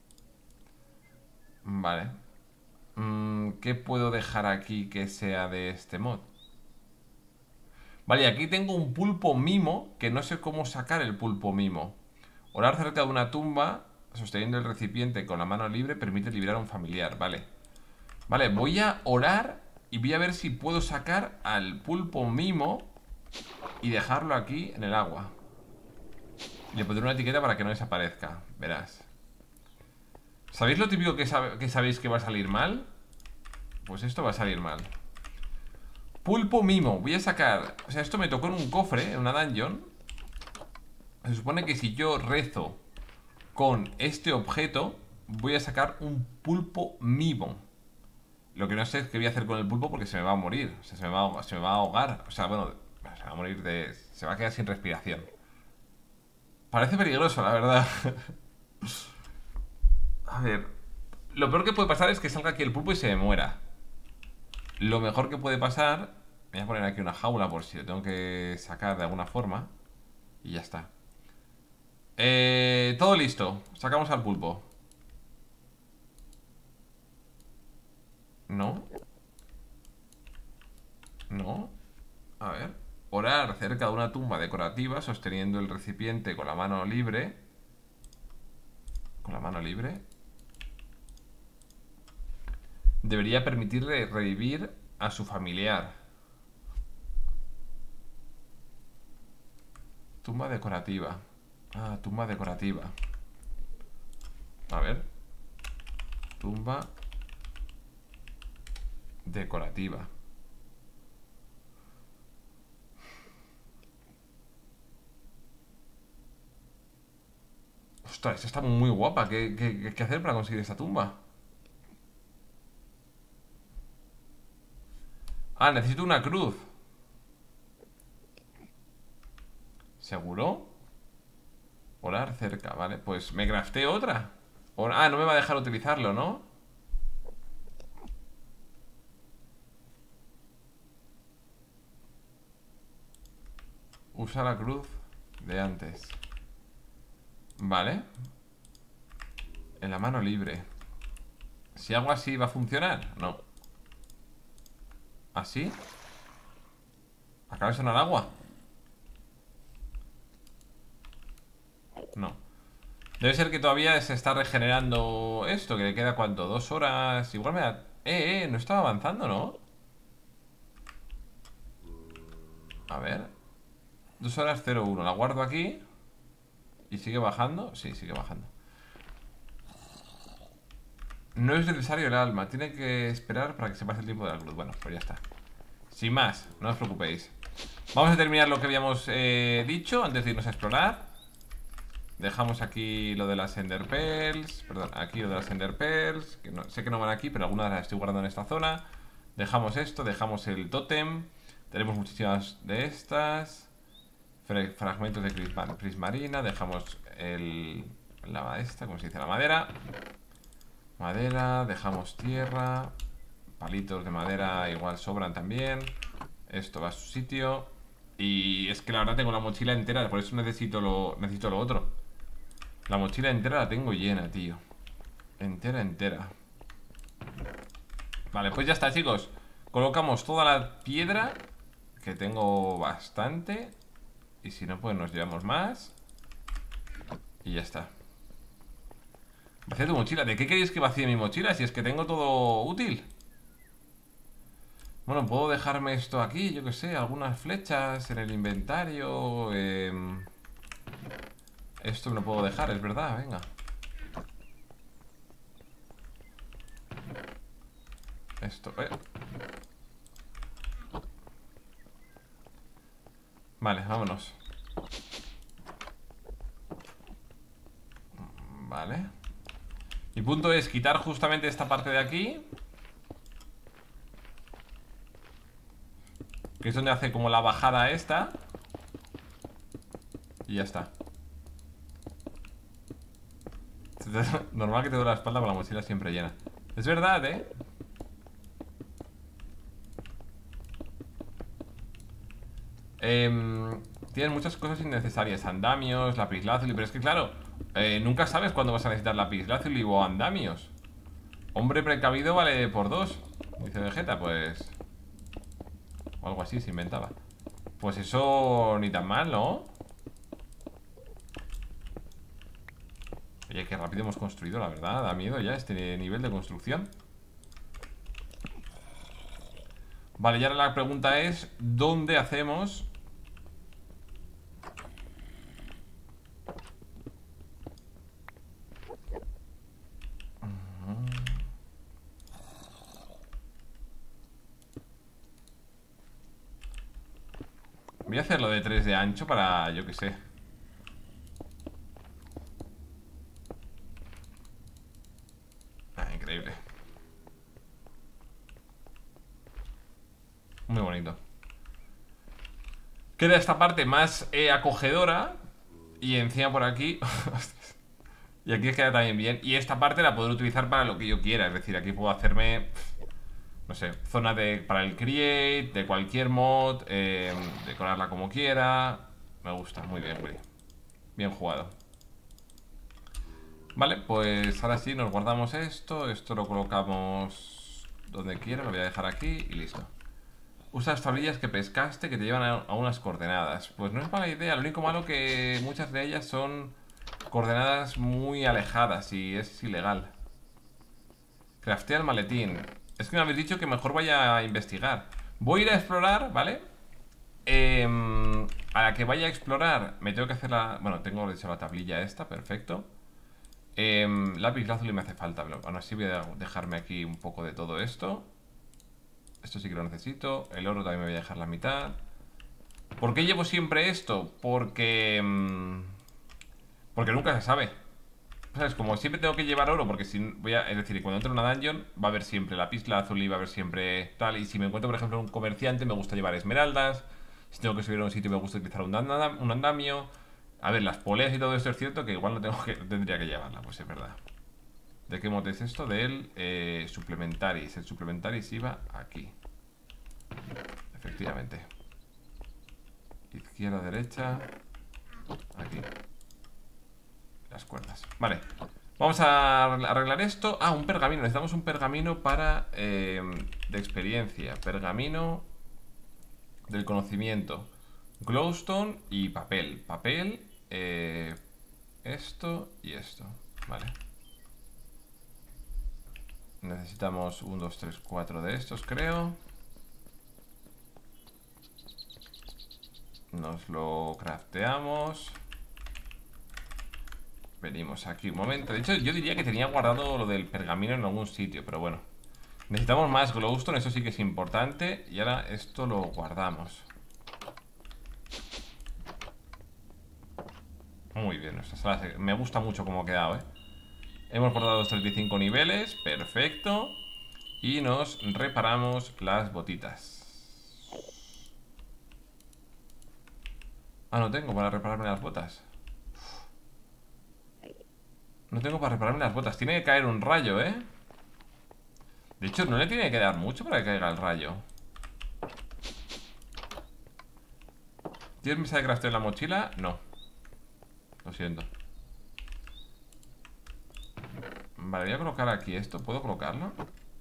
Vale. ¿Qué puedo dejar aquí que sea de este mod? Vale, aquí tengo un pulpo mimo, que no sé cómo sacar el pulpo mimo. Orar cerca de una tumba, sosteniendo el recipiente con la mano libre, permite liberar a un familiar, vale. Vale, voy a orar y voy a ver si puedo sacar al pulpo mimo y dejarlo aquí en el agua. Le pondré una etiqueta para que no desaparezca, verás. ¿Sabéis lo típico que sabéis que va a salir mal? Pues esto va a salir mal. Pulpo mimo, voy a sacar... O sea, esto me tocó en un cofre, en una dungeon. Se supone que si yo rezo con este objeto, voy a sacar un pulpo mimo. Lo que no sé es qué voy a hacer con el pulpo porque se me va a morir. O sea, se me va a ahogar. O sea, bueno, se va a morir de... Se va a quedar sin respiración. Parece peligroso, la verdad. A ver, lo peor que puede pasar es que salga aquí el pulpo y se me muera. Lo mejor que puede pasar... Voy a poner aquí una jaula por si lo tengo que sacar de alguna forma. Y ya está. Todo listo. Sacamos al pulpo. No. No. A ver. Orar cerca de una tumba decorativa sosteniendo el recipiente con la mano libre. Con la mano libre. Debería permitirle revivir a su familiar. Tumba decorativa. Ah, tumba decorativa. A ver. Tumba decorativa. Ostras, esta está muy guapa. ¿Qué hacer para conseguir esta tumba? Ah, necesito una cruz. ¿Seguro? Orar cerca, vale. Pues me crafteo otra. Ah, no me va a dejar utilizarlo, ¿no? Usa la cruz de antes. Vale. En la mano libre. Si hago así, ¿va a funcionar? No. ¿Así? ¿Acaba de sonar agua? No. Debe ser que todavía se está regenerando esto. Que le queda, ¿cuánto? 2 horas. Igual me da... no estaba avanzando, ¿no? A ver. 2 horas 01. La guardo aquí. ¿Y sigue bajando? Sí, sigue bajando. No es necesario el alma. Tiene que esperar para que se pase el tiempo de la cruz. Bueno, pues ya está. Sin más, no os preocupéis. Vamos a terminar lo que habíamos dicho antes de irnos a explorar. Dejamos aquí lo de las Ender Pearls. Perdón, aquí lo de las Ender Pearls, que no, sé que no van aquí, pero algunas las estoy guardando en esta zona. Dejamos esto, dejamos el tótem. Tenemos muchísimas de estas. Fragmentos de prismarina. Dejamos ¿cómo se dice? La madera. Madera, dejamos tierra. Palitos de madera igual sobran también. Esto va a su sitio. Y es que la verdad tengo la mochila entera. Por eso necesito lo otro. La mochila entera la tengo llena, tío. Entera. Vale, pues ya está, chicos. Colocamos toda la piedra, que tengo bastante. Y si no, pues nos llevamos más. Y ya está. Vacía tu mochila. ¿De qué queréis que vacíe mi mochila? Si es que tengo todo útil. Bueno, puedo dejarme esto aquí, yo que sé, algunas flechas en el inventario. Esto me lo puedo dejar, es verdad, venga. Esto, Vale, vámonos. Vale. Mi punto es quitar justamente esta parte de aquí, que es donde hace como la bajada esta. Y ya está. Normal que te duele la espalda con la mochila siempre llena. Es verdad, Tienes muchas cosas innecesarias. Andamios, lapislázuli. Pero es que claro, nunca sabes cuándo vas a necesitar lapislázuli o andamios. Hombre precavido vale por 2, dice Vegeta, pues... O algo así se inventaba. Pues eso ni tan mal, ¿no? Oye, qué rápido hemos construido, la verdad. Da miedo ya este nivel de construcción. Vale, y ahora la pregunta es: ¿dónde hacemos? Voy a hacerlo de 3 de ancho para, yo que sé. Increíble. Muy bonito. Queda esta parte más acogedora. Y encima por aquí y aquí queda también bien. Y esta parte la puedo utilizar para lo que yo quiera. Es decir, aquí puedo hacerme, no sé, zona para el create, de cualquier mod, decorarla como quiera. Me gusta, muy bien, güey. Bien jugado. Vale, pues ahora sí nos guardamos esto. Esto lo colocamos donde quiera. Lo voy a dejar aquí y listo. Usa las tablillas que pescaste que te llevan a unas coordenadas. Pues no es mala idea. Lo único malo que muchas de ellas son coordenadas muy alejadas y es ilegal. Craftea el maletín. Es que me habéis dicho que mejor vaya a investigar. Voy a ir a explorar, ¿vale? A la que vaya a explorar me tengo que hacer la... Bueno, tengo de hecho la tablilla esta, perfecto. Lapislázuli me hace falta, pero aún así voy a dejarme aquí un poco de todo esto. Esto sí que lo necesito. El oro también me voy a dejar la mitad. ¿Por qué llevo siempre esto? Porque nunca se sabe. ¿sabes? Como siempre tengo que llevar oro, porque si voy a... Es decir, cuando entro en una dungeon va a haber siempre la pizla azul y va a haber siempre tal. Y si me encuentro, por ejemplo, un comerciante, me gusta llevar esmeraldas. Si tengo que subir a un sitio, me gusta utilizar un andamio. A ver, las poleas y todo esto es cierto que igual tendría que llevarla, pues es verdad. ¿De qué mod es esto? Del Supplementaris. El Supplementaris iba aquí. Efectivamente. Izquierda, derecha. Aquí. Las cuerdas. Vale. Vamos a arreglar esto. Ah, un pergamino. Necesitamos un pergamino para... de experiencia. Pergamino del conocimiento. Glowstone y papel. Papel. Esto y esto. Vale. Necesitamos 1, 2, 3, 4 de estos, creo. Nos lo crafteamos. Venimos aquí un momento. De hecho, yo diría que tenía guardado lo del pergamino en algún sitio, pero bueno. Necesitamos más glowstone, eso sí que es importante. Y ahora esto lo guardamos. Muy bien, nuestra sala me gusta mucho cómo ha quedado, ¿eh? Hemos guardado los 35 niveles, perfecto. Y nos reparamos las botitas. Ah, no tengo para repararme las botas. No tengo para repararme las botas. Tiene que caer un rayo, ¿eh? De hecho, no le tiene que dar mucho para que caiga el rayo. ¿Tienes mesa de crafteo en la mochila? No. Lo siento. Vale, voy a colocar aquí esto. ¿Puedo colocarlo?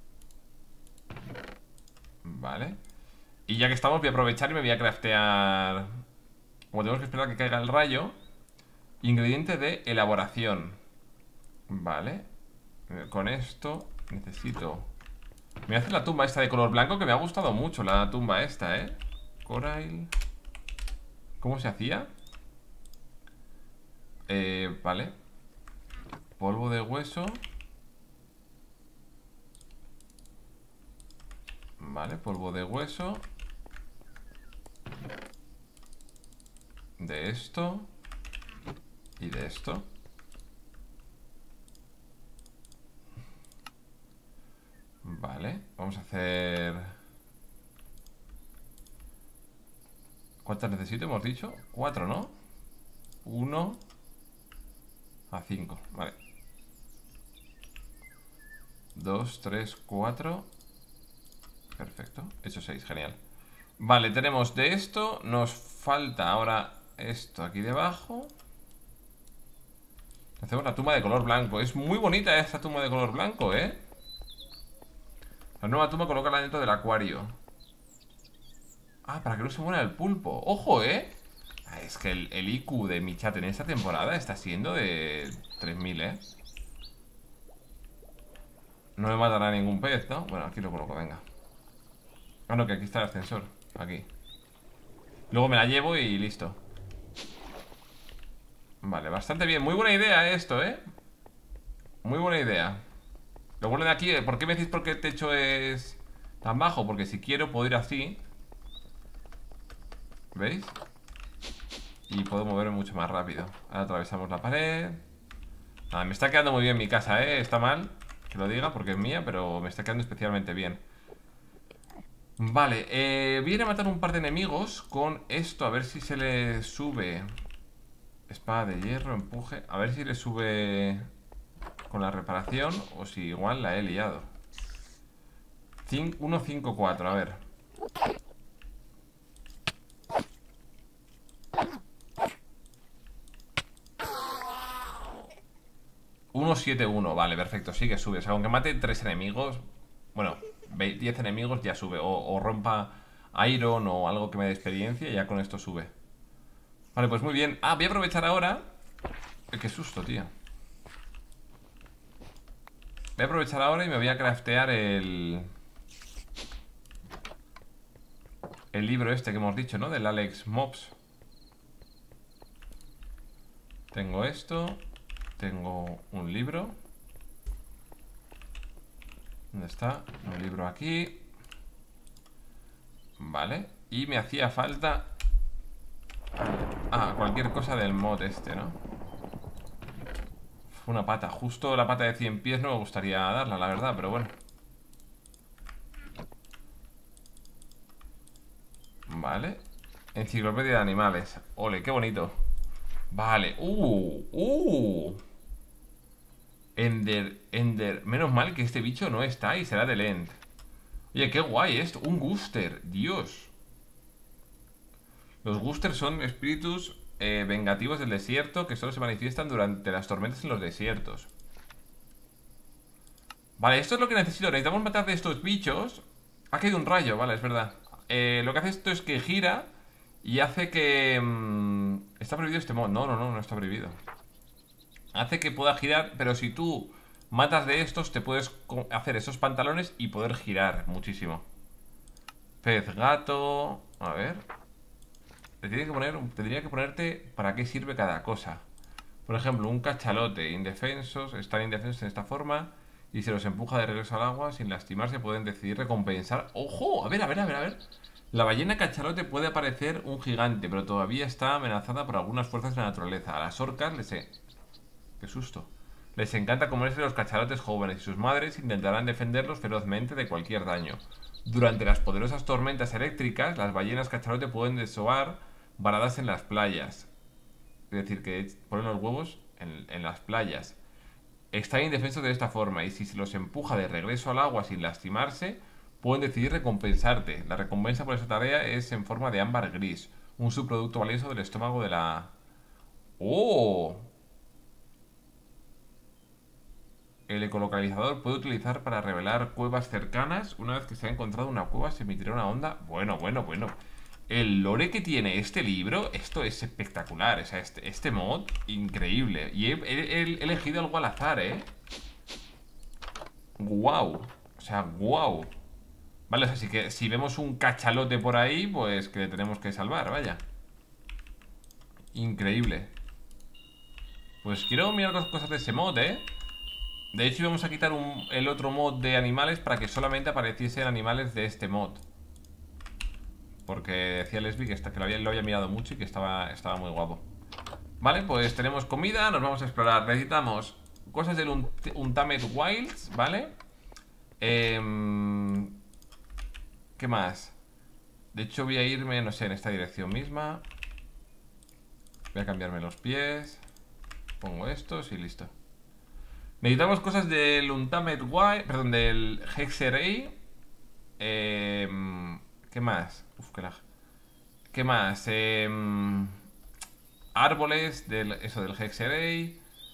Vale. Y ya que estamos, voy a aprovechar y me voy a craftear... Como tenemos que esperar a que caiga el rayo. Ingrediente de elaboración. Vale. Con esto necesito... Me voy a hacer la tumba esta de color blanco, que me ha gustado mucho la tumba esta, ¿eh? Corail. ¿Cómo se hacía? Vale. Polvo de hueso. Vale, polvo de hueso. De esto. Y de esto. Vale, vamos a hacer... ¿Cuántas necesito? Hemos dicho 4, ¿no? 1 a 5, vale. 2, 3, 4. Perfecto, hecho 6, genial. Vale, tenemos de esto. Nos falta ahora esto aquí debajo. Hacemos la tumba de color blanco. Es muy bonita esta tumba de color blanco, ¿eh? La nueva tumba, colócala dentro del acuario. Ah, para que no se muera el pulpo. ¡Ojo, eh! Ah, es que el IQ de mi chat en esta temporada está siendo de 3000, ¿eh? No me matará ningún pez, ¿no? Bueno, aquí lo coloco, venga. Ah, no, que aquí está el ascensor. Aquí. Luego me la llevo y listo. Vale, bastante bien. Muy buena idea esto, ¿eh? Muy buena idea. Lo bueno de aquí, ¿por qué me decís por qué el techo es tan bajo? Porque si quiero puedo ir así. ¿Veis? Y puedo moverme mucho más rápido. Ahora atravesamos la pared. Nada, me está quedando muy bien mi casa, ¿eh? Está mal que lo diga porque es mía, pero me está quedando especialmente bien. Vale, voy a ir a matar un par de enemigos con esto, a ver si se le sube. Espada de hierro, empuje. A ver si le sube con la reparación o si igual la he liado. 1, 5, 4, a ver. Uno, 7, 1, vale, perfecto, sí que sube. O sea, aunque mate 3 enemigos, bueno, 10 enemigos ya sube. O rompa Iron o algo que me dé experiencia y ya con esto sube. Vale, pues muy bien. Ah, voy a aprovechar ahora. Qué susto, tío. Voy a aprovechar ahora y me voy a craftear el libro este que hemos dicho, ¿no? Del Alex Mobs. Tengo esto. Tengo un libro. ¿Dónde está? Un libro aquí. Vale. Y me hacía falta... Ah, cualquier cosa del mod este, ¿no? fue una pata. Justo la pata de 100 pies no me gustaría darla, la verdad, pero bueno. Vale. Enciclopedia de animales. Ole, qué bonito. Vale. Ender. Menos mal que este bicho no está y será del End. Oye, qué guay esto. Un Guster. Dios. Los Gusters son espíritus vengativos del desierto que solo se manifiestan durante las tormentas en los desiertos. Vale, esto es lo que necesito. Necesitamos matar de estos bichos. Ha caído un rayo, vale, es verdad. Lo que hace esto es que gira y hace que... ¿Está prohibido este mod? No está prohibido. Hace que pueda girar, pero si tú matas de estos, te puedes hacer esos pantalones y poder girar muchísimo. Pez gato... A ver... Tendría que ponerte para qué sirve cada cosa. Por ejemplo, un cachalote. Indefensos, están indefensos en esta forma. Y se los empuja de regreso al agua. Sin lastimarse pueden decidir recompensar. ¡Ojo! A ver. La ballena cachalote puede aparecer un gigante, pero todavía está amenazada por algunas fuerzas de la naturaleza. A las orcas ¡qué susto! Les encanta comerse los cachalotes jóvenes y sus madres intentarán defenderlos ferozmente de cualquier daño. Durante las poderosas tormentas eléctricas, las ballenas cachalote pueden desovar varadas en las playas. Es decir, que ponen los huevos en las playas. Están indefensos de esta forma y si se los empuja de regreso al agua sin lastimarse, pueden decidir recompensarte. La recompensa por esta tarea es en forma de ámbar gris, un subproducto valioso del estómago de la... ¡Oh! El ecolocalizador puede utilizar para revelar cuevas cercanas. Una vez que se ha encontrado una cueva, se emitirá una onda. Bueno. El lore que tiene este libro, esto es espectacular. O sea, este mod, increíble. Y he elegido algo al azar, ¿eh? ¡Guau! O sea, guau. Vale, o sea, así que si vemos un cachalote por ahí, pues que le tenemos que salvar, vaya. Increíble. Pues quiero mirar otras cosas de ese mod, ¿eh? De hecho íbamos a quitar el otro mod de animales para que solamente apareciesen animales de este mod. Porque decía Lesbi que lo había mirado mucho y que estaba muy guapo. Vale, pues tenemos comida, nos vamos a explorar. Necesitamos cosas del Untamed Wilds, ¿vale? ¿Qué más? De hecho voy a irme, no sé, en esta dirección misma. Voy a cambiarme los pies. Pongo estos y listo. Necesitamos cosas del Untamed Wild, perdón, del Hexerei. ¿Qué más? Uf, qué lag. ¿Qué más? Árboles del Hexerei.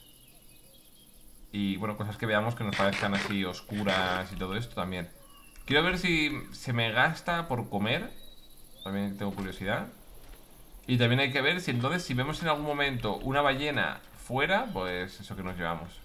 Y bueno, cosas que veamos que nos parezcan así oscuras y todo esto también. Quiero ver si se me gasta por comer. También tengo curiosidad. Y también hay que ver si entonces, si vemos en algún momento una ballena fuera, pues eso que nos llevamos.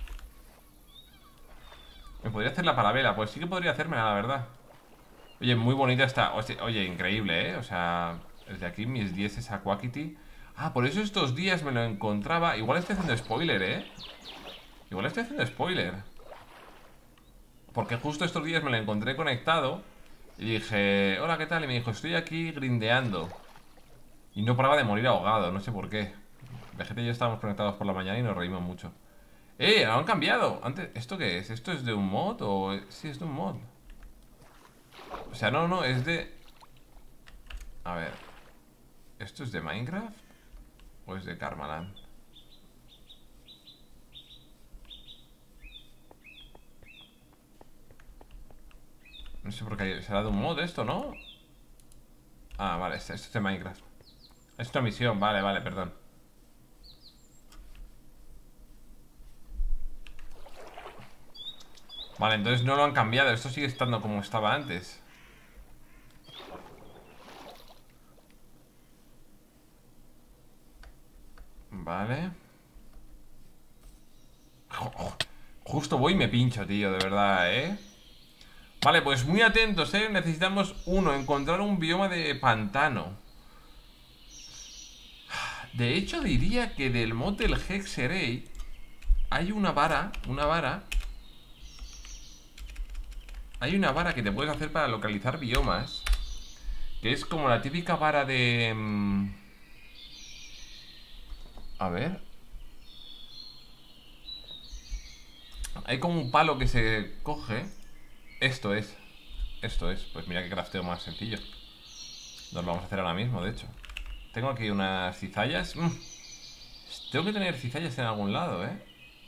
Me podría hacer la parabela, pues sí que podría hacérmela, la verdad. Oye, muy bonita está. Oye, increíble, ¿eh? O sea, desde aquí mis 10 es Aquakity. Ah, por eso estos días me lo encontraba. Igual estoy haciendo spoiler, ¿eh? Igual estoy haciendo spoiler. Porque justo estos días me lo encontré conectado. Y dije, hola, ¿qué tal? Y me dijo, estoy aquí grindeando. Y no paraba de morir ahogado, no sé por qué. Vegeta y yo estábamos conectados por la mañana y nos reímos mucho. ¡Lo han cambiado! Antes, ¿esto qué es? ¿Esto es de un mod o...? Sí, es de un mod. O sea, no, es de... A ver. ¿Esto es de Minecraft? ¿O es de Karmaland? No sé por qué será de un mod esto, ¿no? Ah, vale, esto es de Minecraft. Es una misión, vale, perdón. Vale, entonces no lo han cambiado. Esto sigue estando como estaba antes. Vale. Justo voy y me pincho, tío, de verdad, ¿eh? Vale, pues muy atentos, ¿eh? Necesitamos, encontrar un bioma de pantano. De hecho, diría que del mod del Hexerei hay una vara. Hay una vara que te puedes hacer para localizar biomas. Que es como la típica vara de... A ver. Hay como un palo que se coge. Esto es. Esto es. Pues mira qué crafteo más sencillo. Nos lo vamos a hacer ahora mismo, de hecho. Tengo aquí unas cizallas. Tengo que tener cizallas en algún lado, ¿eh?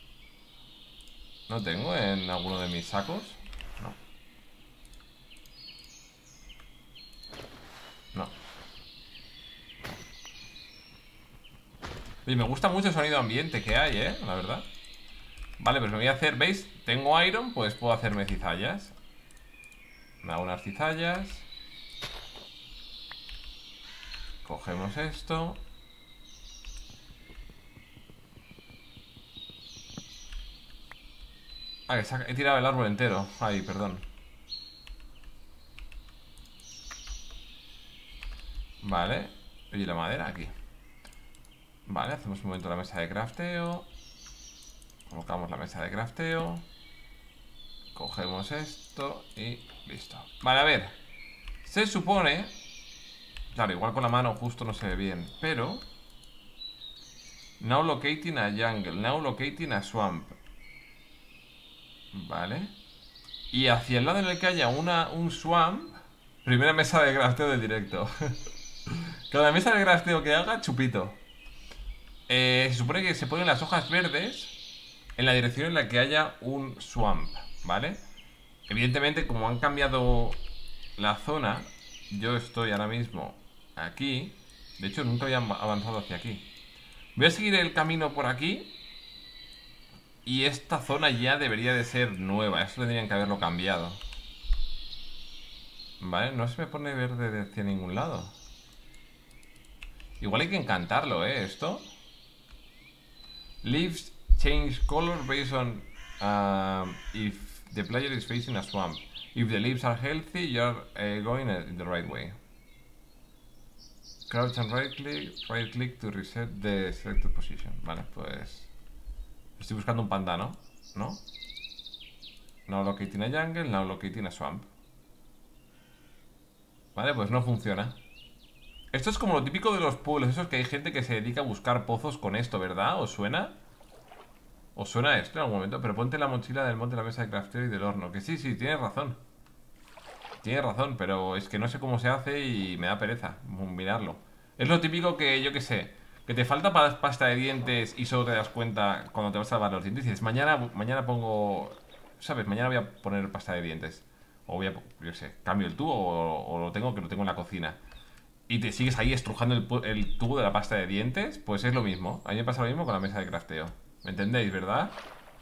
¿No tengo en alguno de mis sacos? No. No. Oye, me gusta mucho el sonido ambiente que hay, ¿eh? La verdad. Vale, pues me voy a hacer... ¿Veis? Tengo iron, pues puedo hacerme cizallas. Me hago unas cizallas. Cogemos esto. Ah, he tirado el árbol entero. Ay, perdón. Vale. Oye, la madera aquí. Vale, hacemos un momento la mesa de crafteo. Colocamos la mesa de crafteo. Cogemos esto y listo. Vale, a ver. Se supone... Claro, igual con la mano justo no se ve bien, pero... Now locating a jungle. Now locating a swamp. Vale. Y hacia el lado en el que haya un swamp... Primera mesa de crafteo del directo. Cada mesa de crafteo que haga, chupito. Se supone que se ponen las hojas verdes en la dirección en la que haya un swamp, ¿vale? Evidentemente, como han cambiado la zona, yo estoy ahora mismo aquí. De hecho, nunca había avanzado hacia aquí. Voy a seguir el camino por aquí. Y esta zona ya debería de ser nueva. Eso tendrían que haberlo cambiado. Vale, no se me pone verde hacia ningún lado. Igual hay que encantarlo, ¿eh? Esto. Leaves change color based on if the player is facing a swamp. If the leaves are healthy, you're going in the right way. Crouch and right click to reset the selected position. Vale, pues... Estoy buscando un pantano, ¿no? Now locating a jungle, now locating a swamp. Vale, pues no funciona. Esto es como lo típico de los pueblos, esos que hay gente que se dedica a buscar pozos con esto, ¿verdad? ¿Os suena? ¿Os suena esto en algún momento? Pero ponte la mochila del mod de la mesa de crafteo y del horno. Que sí, tienes razón. Tienes razón, pero es que no sé cómo se hace y me da pereza mirarlo. Es lo típico que, yo qué sé, que te falta pasta de dientes y solo te das cuenta cuando te vas a lavar los dientes y dices, mañana pongo... ¿Sabes? Mañana voy a poner pasta de dientes. O voy a, yo qué sé, cambio el tubo o lo tengo en la cocina. Y te sigues ahí estrujando el tubo de la pasta de dientes, pues es lo mismo. A mí me pasa lo mismo con la mesa de crafteo. ¿Me entendéis, verdad?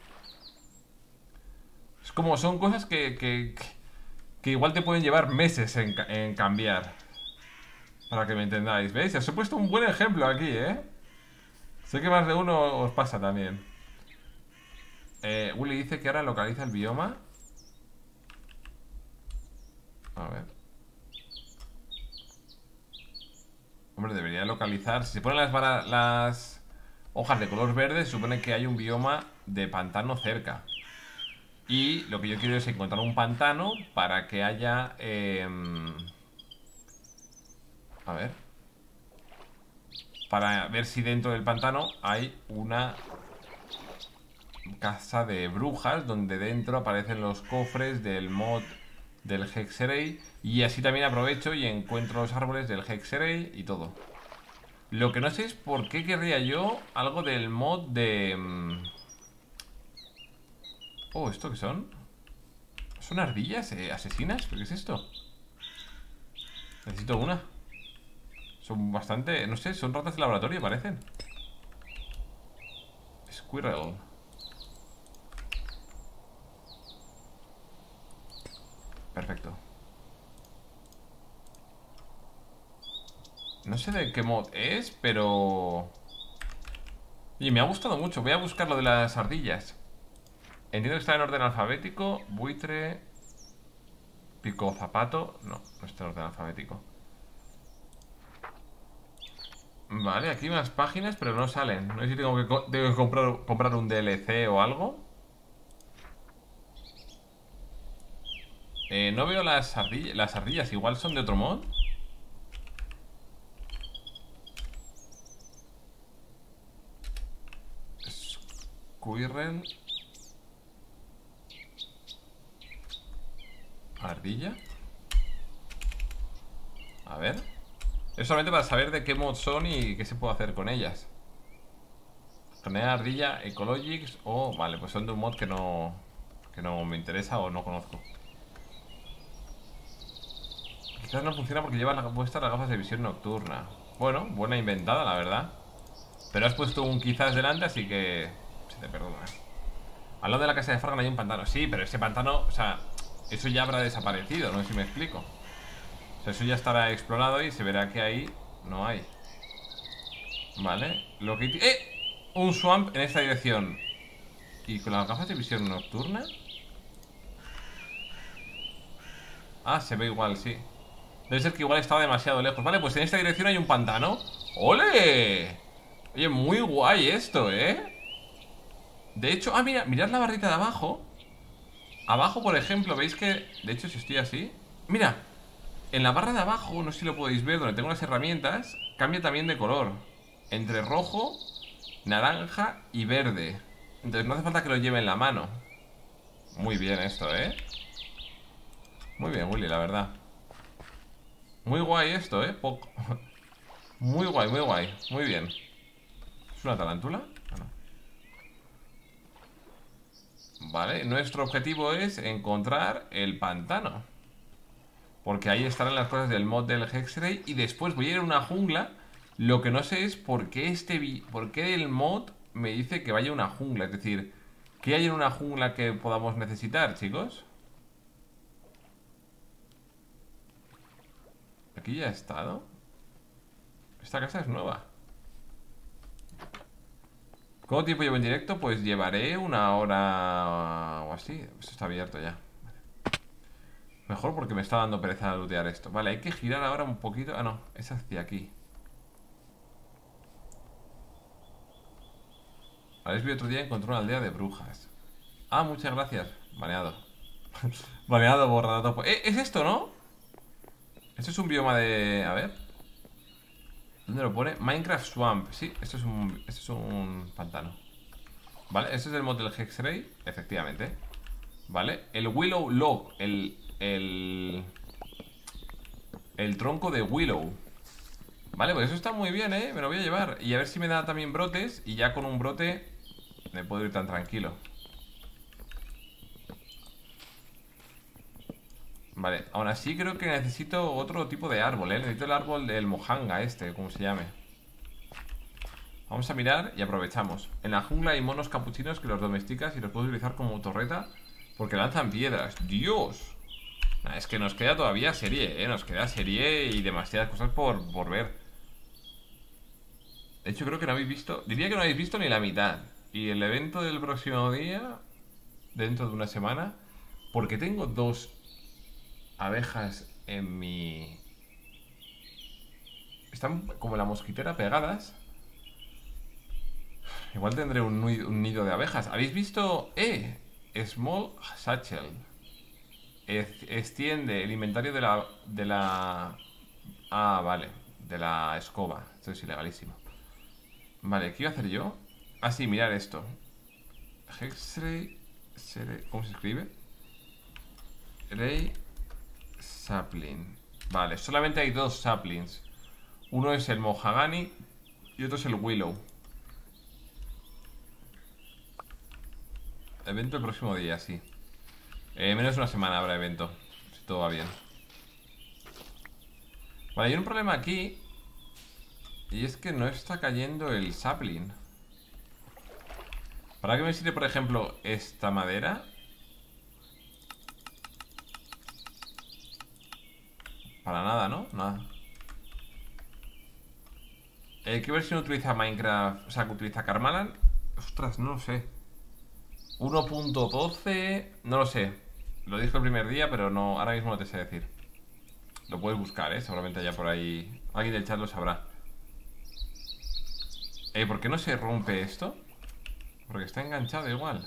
Es como, son cosas que igual te pueden llevar meses en cambiar. Para que me entendáis, ¿veis? Os he puesto un buen ejemplo aquí, ¿eh? Sé que más de uno os pasa también. Willy dice que ahora localiza el bioma. A ver. Hombre, debería localizar. Si se ponen las hojas de color verde, se supone que hay un bioma de pantano cerca. Y lo que yo quiero es encontrar un pantano para que haya... a ver. Para ver si dentro del pantano hay una casa de brujas donde dentro aparecen los cofres del mod del Hexerei. Y así también aprovecho y encuentro los árboles del Hexerei y todo. Lo que no sé es por qué querría yo algo del mod de... Oh, ¿esto qué son? ¿Son ardillas asesinas? ¿Pero qué es esto? Necesito una. Son bastante... No sé, son ratas de laboratorio, parecen. Squirrel. Perfecto. No sé de qué mod es, pero... Oye, me ha gustado mucho. Voy a buscar lo de las ardillas. Entiendo que está en orden alfabético. Buitre... Pico zapato. No, no está en orden alfabético. Vale, aquí unas páginas, pero no salen. No sé si tengo que comprar un DLC o algo. No veo las ardillas. Las ardillas igual son de otro mod. Squirrel. Ardilla. A ver. Es solamente para saber de qué mod son y qué se puede hacer con ellas. Generar ardilla, Ecologics o... Vale, pues son de un mod que no me interesa o no conozco. Quizás no funciona porque llevas puestas las gafas de visión nocturna. Bueno, buena inventada, la verdad. Pero has puesto un quizás delante, así que... se te perdona. Al lado de la casa de Fargan hay un pantano. Sí, pero ese pantano, o sea, eso ya habrá desaparecido, no sé si me explico. O sea, eso ya estará explorado y se verá que ahí no hay. Vale, lo que... Un swamp en esta dirección. ¿Y con las gafas de visión nocturna? Ah, se ve igual, sí. Debe ser que igual estaba demasiado lejos. Vale, pues en esta dirección hay un pantano. ¡Ole! Oye, muy guay esto, ¿eh? De hecho, mira, mirad la barrita de abajo. Abajo, por ejemplo, veis que... De hecho, si estoy así... Mira, en la barra de abajo, no sé si lo podéis ver, donde tengo las herramientas, cambia también de color. Entre rojo, naranja y verde. Entonces no hace falta que lo lleve en la mano. Muy bien esto, ¿eh? Muy bien, Willy, la verdad. Muy guay esto, ¿eh? Muy guay, muy guay. Muy bien. ¿Es una tarántula? Ah, no. Vale, nuestro objetivo es encontrar el pantano. Porque ahí estarán las cosas del mod del Hexray. Y después voy a ir a una jungla. Lo que no sé es por qué el mod me dice que vaya a una jungla. Es decir, ¿qué hay en una jungla que podamos necesitar, chicos? ¿Aquí ya he estado? Esta casa es nueva. ¿Cuánto tiempo llevo en directo? Pues llevaré una hora o así. Esto está abierto ya. Mejor porque me está dando pereza lootear esto. Vale, hay que girar ahora un poquito. Ah, no, es hacia aquí. Habéis visto otro día encontré una aldea de brujas. Ah, muchas gracias. Baneado. Baneado, borrado. ¿Es esto, no? Esto es un bioma de... A ver. ¿Dónde lo pone? Minecraft Swamp. Sí, esto es un pantano. Vale, este es el mod del Hexray. Efectivamente. Vale, el Willow Log. El tronco de Willow. Vale, pues eso está muy bien, ¿eh? Me lo voy a llevar. Y a ver si me da también brotes. Y ya con un brote me puedo ir tan tranquilo. Vale, aún así creo que necesito otro tipo de árbol, ¿eh? Necesito el árbol del mojanga este, como se llame. Vamos a mirar y aprovechamos. En la jungla hay monos capuchinos que los domesticas y los puedes utilizar como torreta porque lanzan piedras. ¡Dios! Nah, es que nos queda todavía serie, ¿eh? Nos queda serie y demasiadas cosas por ver. De hecho creo que no habéis visto... Diría que no habéis visto ni la mitad. Y el evento del próximo día, dentro de una semana, porque tengo dos abejas en mi... Están como la mosquitera pegadas. Igual tendré un nido de abejas. ¿Habéis visto? Small Satchel. Extiende el inventario de la... Ah, vale. De la escoba. Esto es ilegalísimo. Vale, ¿qué iba a hacer yo? Ah, sí, mirar esto. Hexray... ¿Cómo se escribe? Ray... Sapling. Vale, solamente hay dos saplings. Uno es el Mojagani y otro es el Willow. Evento el próximo día, sí. Menos de una semana habrá evento, si todo va bien. Vale, hay un problema aquí. Y es que no está cayendo el sapling. ¿Para qué me sirve, por ejemplo, esta madera? Para nada, ¿no? Nada. ¿Qué versión utiliza Minecraft? O sea, que utiliza Karmaland. Ostras, no lo sé. 1.12. No lo sé. Lo dije el primer día, pero no, ahora mismo no te sé decir. Lo puedes buscar, seguramente ya por ahí. Alguien del chat lo sabrá. ¿Por qué no se rompe esto? Porque está enganchado igual.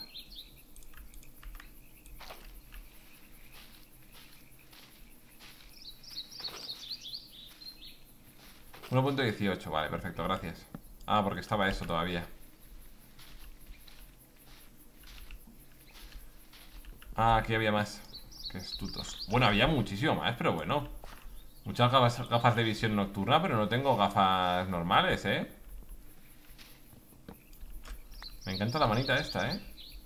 .18, vale, perfecto, gracias. Ah, porque estaba eso todavía. Ah, aquí había más. Qué astutos. Bueno, había muchísimo más, pero bueno. Muchas gafas de visión nocturna, pero no tengo gafas normales, ¿eh? Me encanta la manita esta, ¿eh?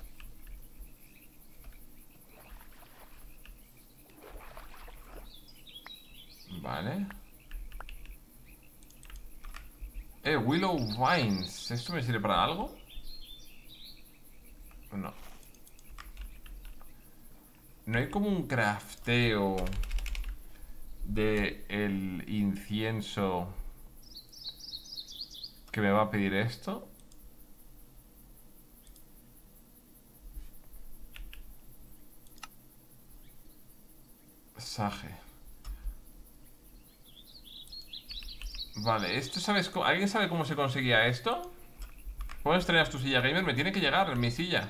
Vale. Willow Vines. ¿Esto me sirve para algo? No. No hay como un crafteo de el incienso que me va a pedir esto. Sage. Vale, esto sabes cómo... ¿Alguien sabe cómo se conseguía esto? ¿Cómo estrenas tu silla gamer? Me tiene que llegar en mi silla.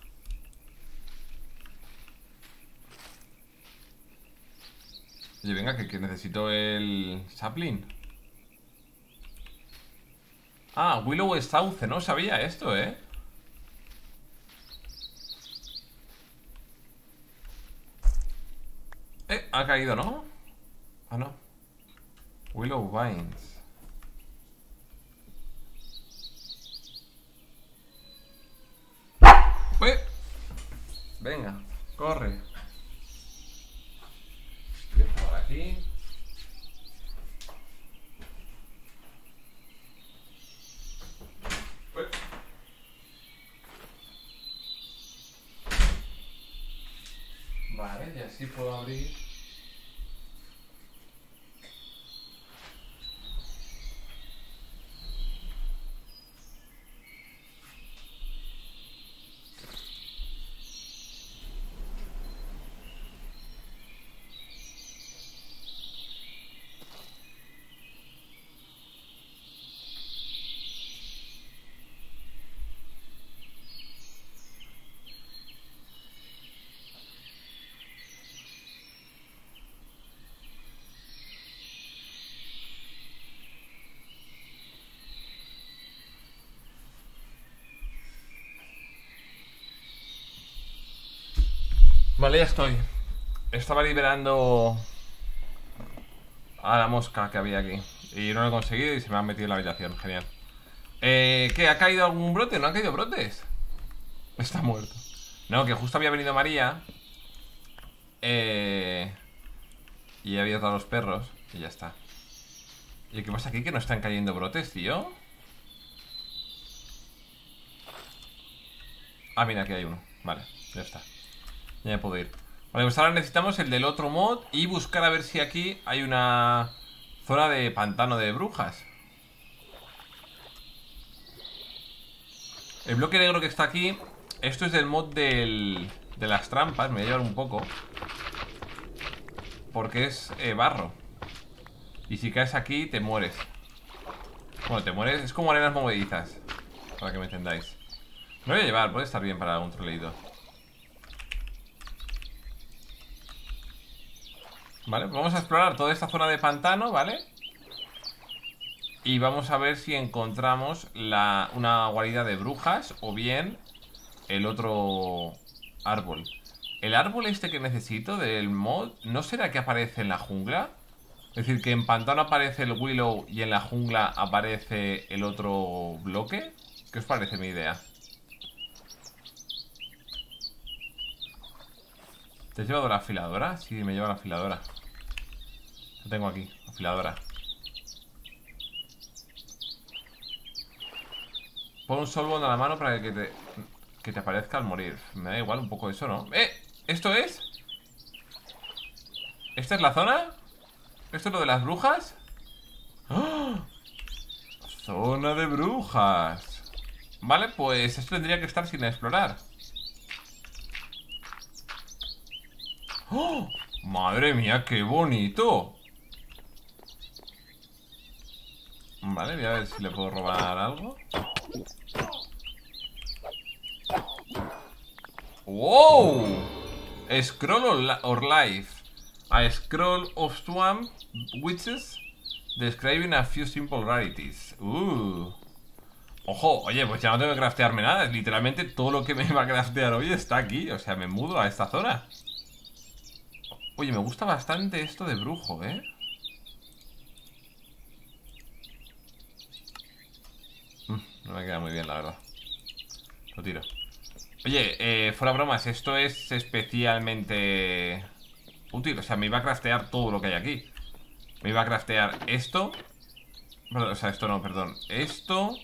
Oye, venga, que necesito el sapling. Ah, Willow es sauce, no sabía esto, ¿eh? Ha caído, ¿no? Ah, no. Willow Vines. Venga, corre. Por aquí. Vale, y así puedo abrir. Vale, ya estoy. Estaba liberando a la mosca que había aquí y no lo he conseguido y se me han metido en la habitación. Genial. ¿Qué? ¿Ha caído algún brote? ¿No ha caído brotes? Está muerto. No, que justo había venido María y había dado a los perros y ya está. ¿Y qué pasa aquí? ¿Que no están cayendo brotes, tío? Ah, mira, aquí hay uno. Vale, ya está. Ya me puedo ir. Vale, pues ahora necesitamos el del otro mod y buscar a ver si aquí hay una zona de pantano de brujas. El bloque negro que está aquí, esto es del mod de las trampas. Me voy a llevar un poco porque es barro. Y si caes aquí te mueres. Bueno, te mueres, es como arenas movedizas, para que me entendáis. Me voy a llevar, puede estar bien para algún troleído. Vale, pues vamos a explorar toda esta zona de pantano, ¿vale? Y vamos a ver si encontramos una guarida de brujas o bien el otro árbol. El árbol este que necesito del mod, ¿no será que aparece en la jungla? Es decir, que en pantano aparece el Willow y en la jungla aparece el otro bloque. ¿Qué os parece mi idea? ¿Te has llevado la afiladora? Sí, me lleva la afiladora. Lo tengo aquí, afiladora. Pon un soulbond a la mano para que te aparezca al morir. Me da igual un poco eso, ¿no? ¿Esto es? ¿Esta es la zona? ¿Esto es lo de las brujas? ¡Oh! Zona de brujas. Vale, pues esto tendría que estar sin explorar. ¡Oh! ¡Madre mía, qué bonito! Vale, voy a ver si le puedo robar algo. ¡Wow! Scroll or life. A scroll of swamp witches describing a few simple rarities. Ojo, oye, pues ya no tengo que craftearme nada. Literalmente todo lo que me va a craftear hoy está aquí. O sea, me mudo a esta zona. Oye, me gusta bastante esto de brujo, ¿eh? No me queda muy bien, la verdad. Lo tiro. Oye, fuera bromas, esto es especialmente útil. O sea, me iba a craftear todo lo que hay aquí. Me iba a craftear esto. O sea, esto no, perdón. Esto.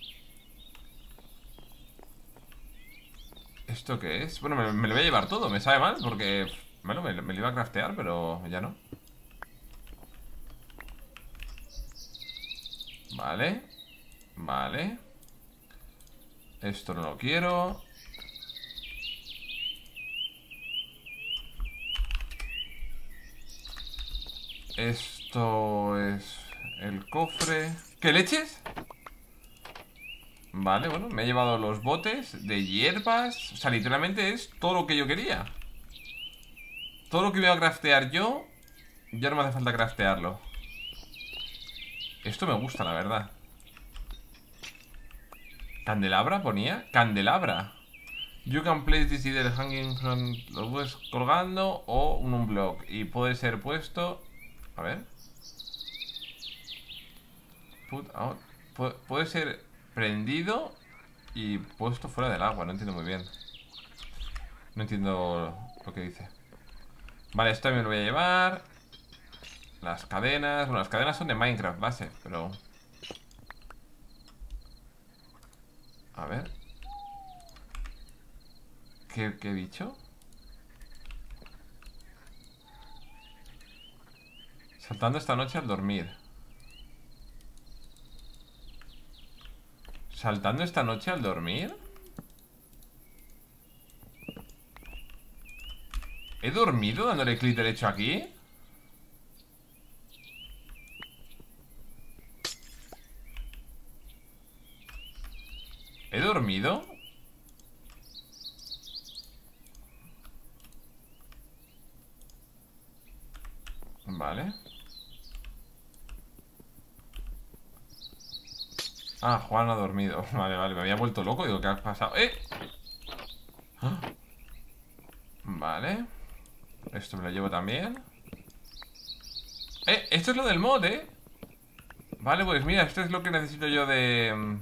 ¿Esto qué es? Bueno, me lo voy a llevar todo. Me sabe mal porque... Bueno, me lo iba a craftear, pero ya no. Vale. Vale. Esto no lo quiero. Esto es el cofre. ¿Qué leches? Vale, bueno, me he llevado los botes de hierbas. O sea, literalmente es todo lo que yo quería. Todo lo que iba a craftear yo, ya no me hace falta craftearlo. Esto me gusta, la verdad. ¿Candelabra ponía? Candelabra. You can place this either hanging from... Lo puedes colgando o en un block. Y puede ser puesto... A ver. Put out. Puede ser prendido y puesto fuera del agua. No entiendo muy bien. No entiendo lo que dice. Vale, esto también lo voy a llevar. Las cadenas. Bueno, las cadenas son de Minecraft base, pero... A ver. ¿Qué bicho? Saltando esta noche al dormir. ¿Saltando esta noche al dormir? ¿He dormido dándole clic derecho aquí? ¿He dormido? Vale. Ah, Juan ha dormido. Vale, vale, me había vuelto loco. Digo, ¿qué ha pasado? ¡Eh! ¡Ah! Vale. Esto me lo llevo también. Esto es lo del mod, ¿eh? Vale, pues mira, esto es lo que necesito yo de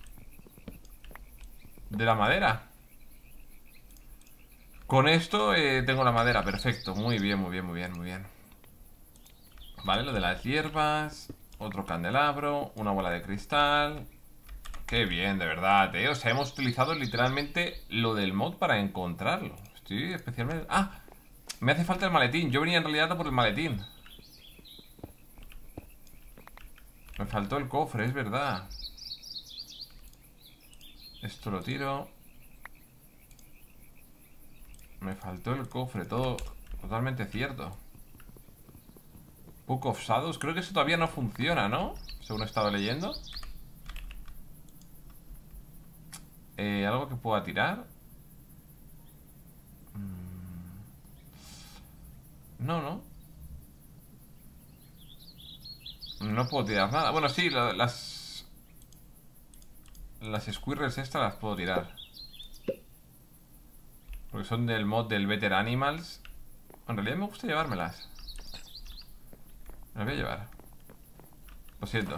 la madera. Con esto tengo la madera, perfecto. Muy bien, muy bien, muy bien, muy bien. Vale, lo de las hierbas. Otro candelabro. Una bola de cristal. Qué bien, de verdad, O sea, hemos utilizado literalmente lo del mod para encontrarlo. Estoy especialmente... ¡Ah! Me hace falta el maletín. Yo venía en realidad por el maletín. Me faltó el cofre, es verdad. Esto lo tiro. Me faltó el cofre, todo totalmente cierto. Book of Shadows, creo que eso todavía no funciona, ¿no? Según he estado leyendo. ¿Algo que pueda tirar? No, no. No puedo tirar nada. Bueno, sí, las squirrels estas las puedo tirar. Porque son del mod del Better Animals. En realidad me gusta llevármelas. Me las voy a llevar. Lo siento.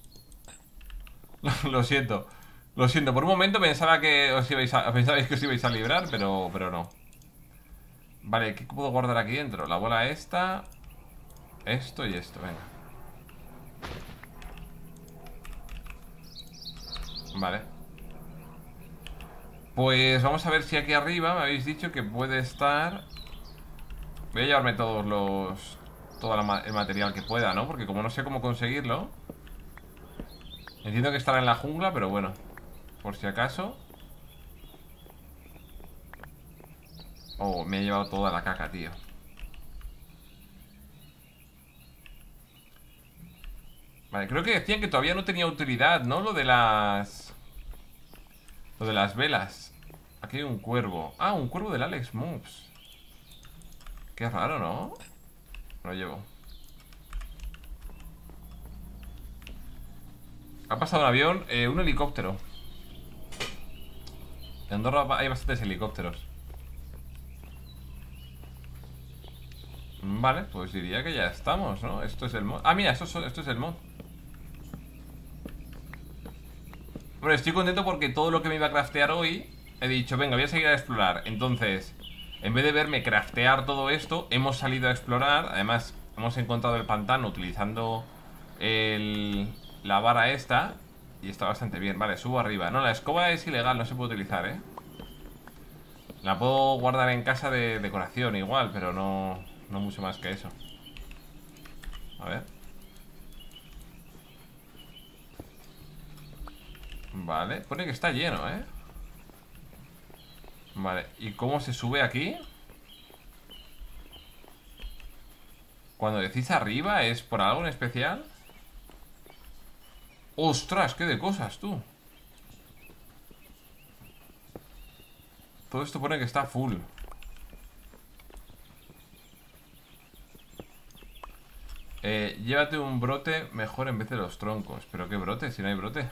Lo siento. Lo siento. Por un momento pensaba que pensabais que os ibais a librar, pero no. Vale, ¿qué puedo guardar aquí dentro? La bola esta. Esto y esto, venga. Vale. Pues vamos a ver si aquí arriba me habéis dicho que puede estar... Voy a llevarme todos los... Todo el material que pueda, ¿no? Porque como no sé cómo conseguirlo... Entiendo que estará en la jungla, pero bueno. Por si acaso. Oh, me he llevado toda la caca, tío. Vale, creo que decían que todavía no tenía utilidad, ¿no? Lo de las velas. Aquí hay un cuervo. Ah, un cuervo del Alex Moves. Qué raro, ¿no? Lo llevo. Ha pasado un avión, un helicóptero. En Andorra hay bastantes helicópteros. Vale, pues diría que ya estamos, ¿no? Esto es el mod. Ah, mira, esto es el mod. Bueno, estoy contento porque todo lo que me iba a craftear hoy he dicho, venga, voy a seguir a explorar. Entonces, en vez de verme craftear todo esto, hemos salido a explorar. Además, hemos encontrado el pantano utilizando la vara esta. Y está bastante bien. Vale, subo arriba. No, la escoba es ilegal, no se puede utilizar, ¿eh? La puedo guardar en casa de decoración igual, pero no mucho más que eso. A ver. Vale, pone que está lleno, ¿eh? Vale, ¿y cómo se sube aquí? Cuando decís arriba, ¿es por algo en especial? ¡Ostras! ¡Qué de cosas, tú! Todo esto pone que está full. Llévate un brote mejor en vez de los troncos. ¿Pero qué brote? Si no hay brote.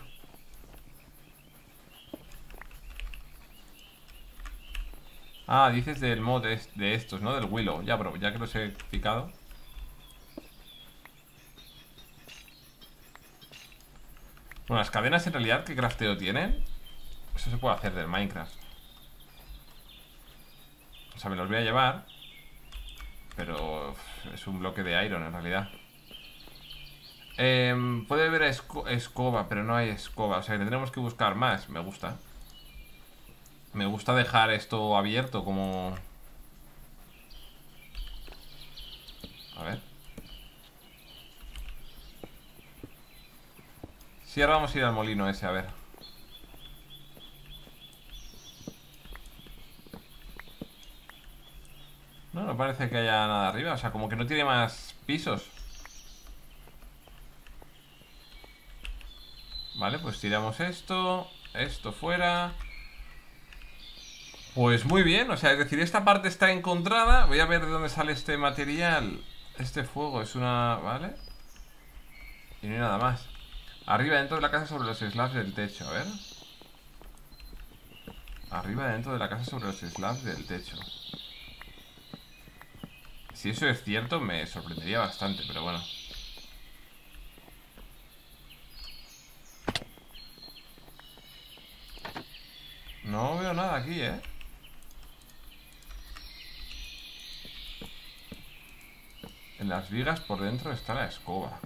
Ah, dices del mod de estos, ¿no? Del Willow. Ya, bro, ya que los he picado. Bueno, las cadenas en realidad, ¿qué crafteo tienen? Eso se puede hacer del Minecraft. O sea, me los voy a llevar. Pero es un bloque de iron en realidad. Puede haber escoba, pero no hay escoba. O sea, que tendremos que buscar más. Me gusta. Me gusta dejar esto abierto como... A ver. Sí, ahora vamos a ir al molino ese, a ver. No, no parece que haya nada arriba. O sea, como que no tiene más pisos. Vale, pues tiramos esto. Esto fuera. Pues muy bien, o sea, es decir, esta parte está encontrada. Voy a ver de dónde sale este material. Este fuego es una... ¿Vale? Y no hay nada más. Arriba dentro de la casa sobre los slabs del techo, a ver. Arriba dentro de la casa sobre los slabs del techo. Si eso es cierto, me sorprendería bastante, pero bueno. No veo nada aquí, ¿eh? En las vigas por dentro está la escoba.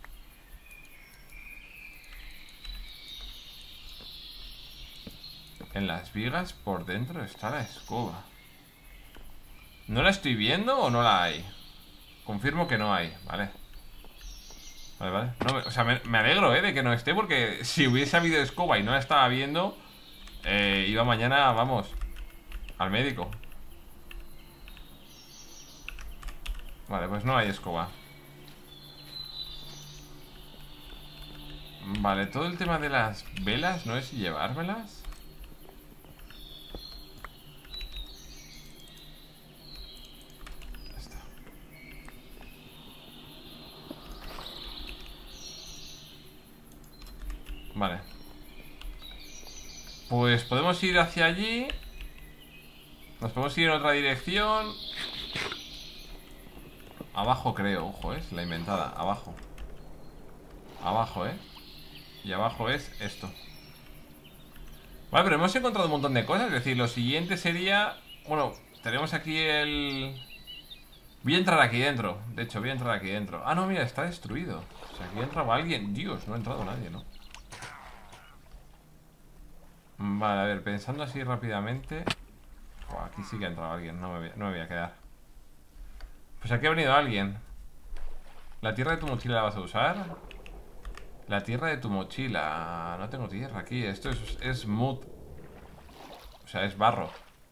En las vigas por dentro está la escoba. ¿No la estoy viendo o no la hay? Confirmo que no hay, vale. Vale, vale. No, o sea, me alegro, de que no esté, porque si hubiese habido escoba y no la estaba viendo, iba mañana, vamos, al médico. Vale, pues no hay escoba. Vale, todo el tema de las velas, ¿no es llevármelas? Ya está. Vale. Pues podemos ir hacia allí. Nos podemos ir en otra dirección. Abajo creo, ojo, es la inventada, abajo. Abajo, y abajo es esto. Vale, pero hemos encontrado un montón de cosas. Es decir, lo siguiente sería... Bueno, tenemos aquí el... Voy a entrar aquí dentro. De hecho, voy a entrar aquí dentro. Ah, no, mira, está destruido. O sea, aquí entraba alguien. Dios, no ha entrado nadie, ¿no? Vale, a ver, pensando así rápidamente. Oh, aquí sí que ha entrado alguien. No me voy a quedar. Pues aquí ha venido alguien. ¿La tierra de tu mochila la vas a usar? La tierra de tu mochila. No tengo tierra aquí. Esto es mud. O sea, es barro.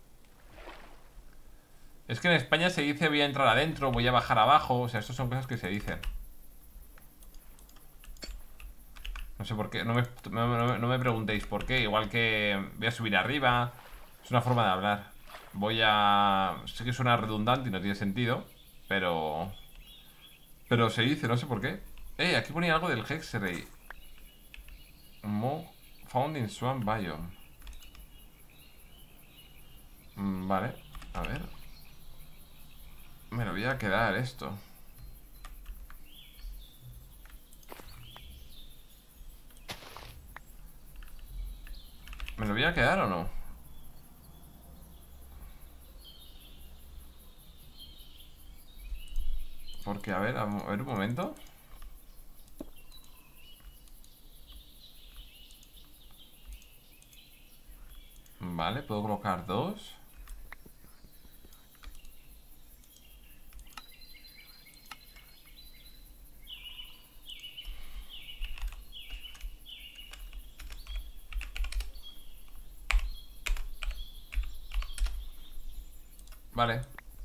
Es que en España se dice voy a entrar adentro, voy a bajar abajo. O sea, estas son cosas que se dicen. No sé por qué. No me preguntéis por qué. Igual que voy a subir arriba. Es una forma de hablar. Voy a... Sé que suena redundante y no tiene sentido. Pero se dice, no sé por qué. Aquí ponía algo del Hexerei. Found in Swamp Biome. Vale, a ver. Me lo voy a quedar esto. ¿Me lo voy a quedar o no? Porque, a ver un momento. Vale, puedo colocar 2. Vale.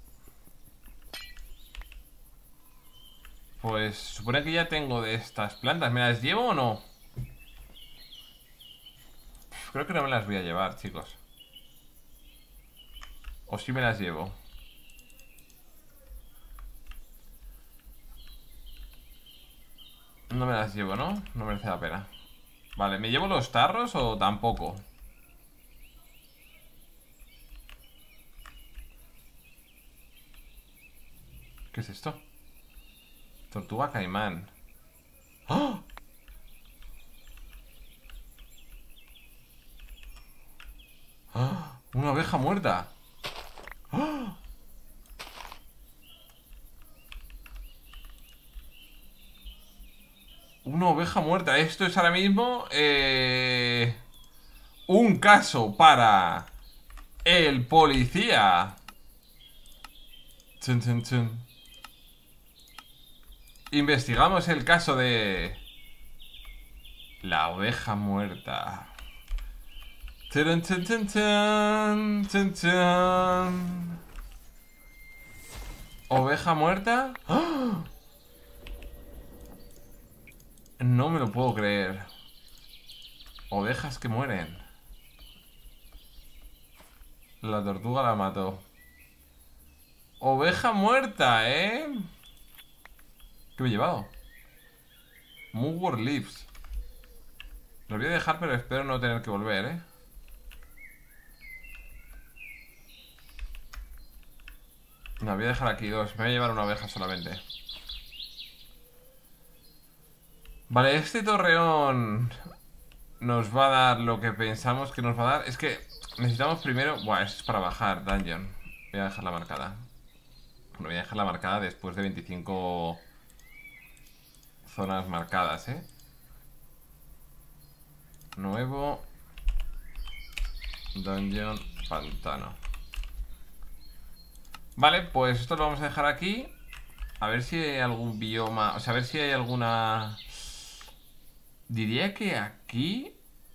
Pues supone que ya tengo de estas plantas. ¿Me las llevo o no? Creo que no me las voy a llevar, chicos. O sí me las llevo. No me las llevo, ¿no? No merece la pena. Vale, ¿me llevo los tarros o tampoco? ¿Qué es esto? Tortuga caimán. ¡Oh! ¡Oh! ¡Una oveja muerta! ¡Oh! Una oveja muerta. Esto es ahora mismo un caso para el policía. Chun, chun, chun. Investigamos el caso de la oveja muerta. Chun, chun, chun, chun, chun, chun. ¿Oveja muerta? ¡Oh! No me lo puedo creer. Ovejas que mueren. La tortuga la mató. Oveja muerta, ¿eh? ¿Qué me he llevado? Mugwort Leaves. Lo voy a dejar, pero espero no tener que volver, ¿eh? No, voy a dejar aquí 2. Me voy a llevar una oveja solamente. Vale, este torreón nos va a dar lo que pensamos que nos va a dar. Es que necesitamos primero... Buah, esto es para bajar, dungeon. Voy a dejarla marcada. Bueno, voy a dejarla marcada después de 25 zonas marcadas, ¿eh? Nuevo dungeon pantano. Vale, pues esto lo vamos a dejar aquí. A ver si hay algún bioma. O sea, a ver si hay alguna... Diría que aquí...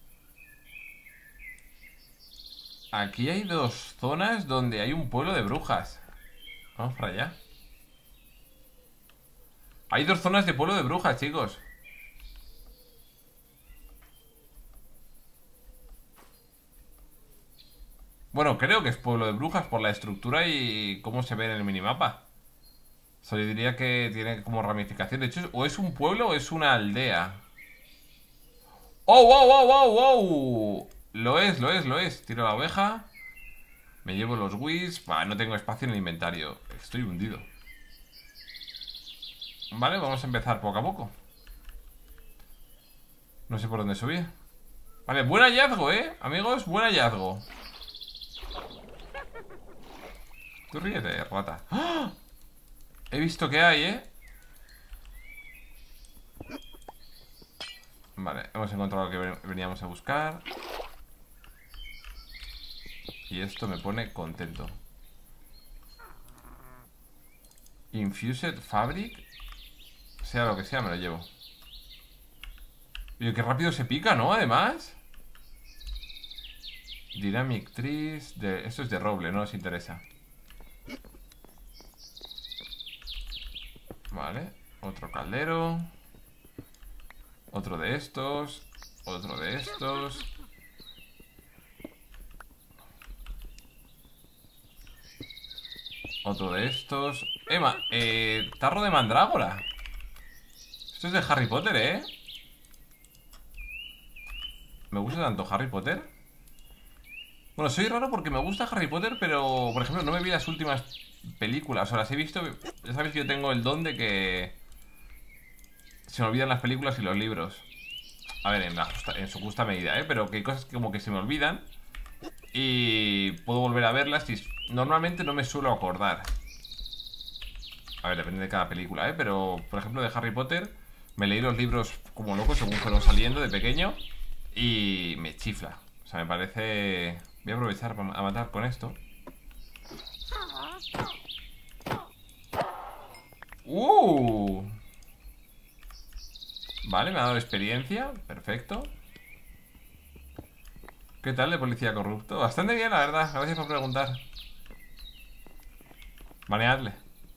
Aquí hay 2 zonas donde hay un pueblo de brujas. Vamos para allá. Hay 2 zonas de pueblo de brujas, chicos. Bueno, creo que es pueblo de brujas por la estructura y cómo se ve en el minimapa. O sea, yo diría que tiene como ramificación. De hecho, o es un pueblo o es una aldea. ¡Oh, wow, wow, wow, wow! Lo es, lo es, lo es. Tiro la oveja. Me llevo los wisps. No tengo espacio en el inventario. Estoy hundido. Vale, vamos a empezar poco a poco. No sé por dónde subir. Vale, buen hallazgo, amigos, buen hallazgo. Tú ríete, rata. ¡Ah! He visto que hay, Vale, hemos encontrado lo que veníamos a buscar. Y esto me pone contento. Infused Fabric. Sea lo que sea, me lo llevo. Oye, qué rápido se pica, ¿no? Además. Dynamic Trees. Esto es de roble, no nos interesa. Vale, otro caldero. Otro de estos. Otro de estos. Otro de estos. Emma, tarro de mandrágora. Esto es de Harry Potter, Me gusta tanto Harry Potter. Bueno, soy raro porque me gusta Harry Potter, pero, por ejemplo, no me vi las últimas películas, o las he visto. Ya sabéis que yo tengo el don de que se me olvidan las películas y los libros. A ver, en su justa medida, ¿eh? Pero que hay cosas que como que se me olvidan y puedo volver a verlas y normalmente no me suelo acordar. A ver, depende de cada película, ¿eh? Pero, por ejemplo, de Harry Potter me leí los libros como loco según fueron saliendo de pequeño y me chifla. O sea, me parece... Voy a aprovechar a matar con esto. Vale, me ha dado experiencia. Perfecto. ¿Qué tal de policía corrupto? Bastante bien, la verdad. Gracias por preguntar. Baneadle.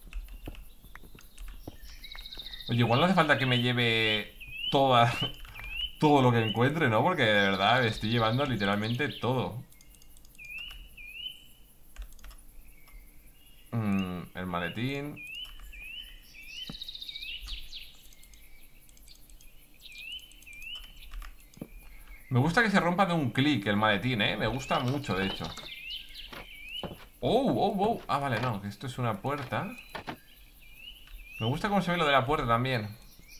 Oye, igual no hace falta que me lleve toda, todo lo que encuentre, ¿no? Porque de verdad estoy llevando literalmente todo. El maletín. Me gusta que se rompa de un clic el maletín, ¿eh? Me gusta mucho, de hecho. ¡Oh! Ah, vale, no, que esto es una puerta. Me gusta cómo se ve lo de la puerta también.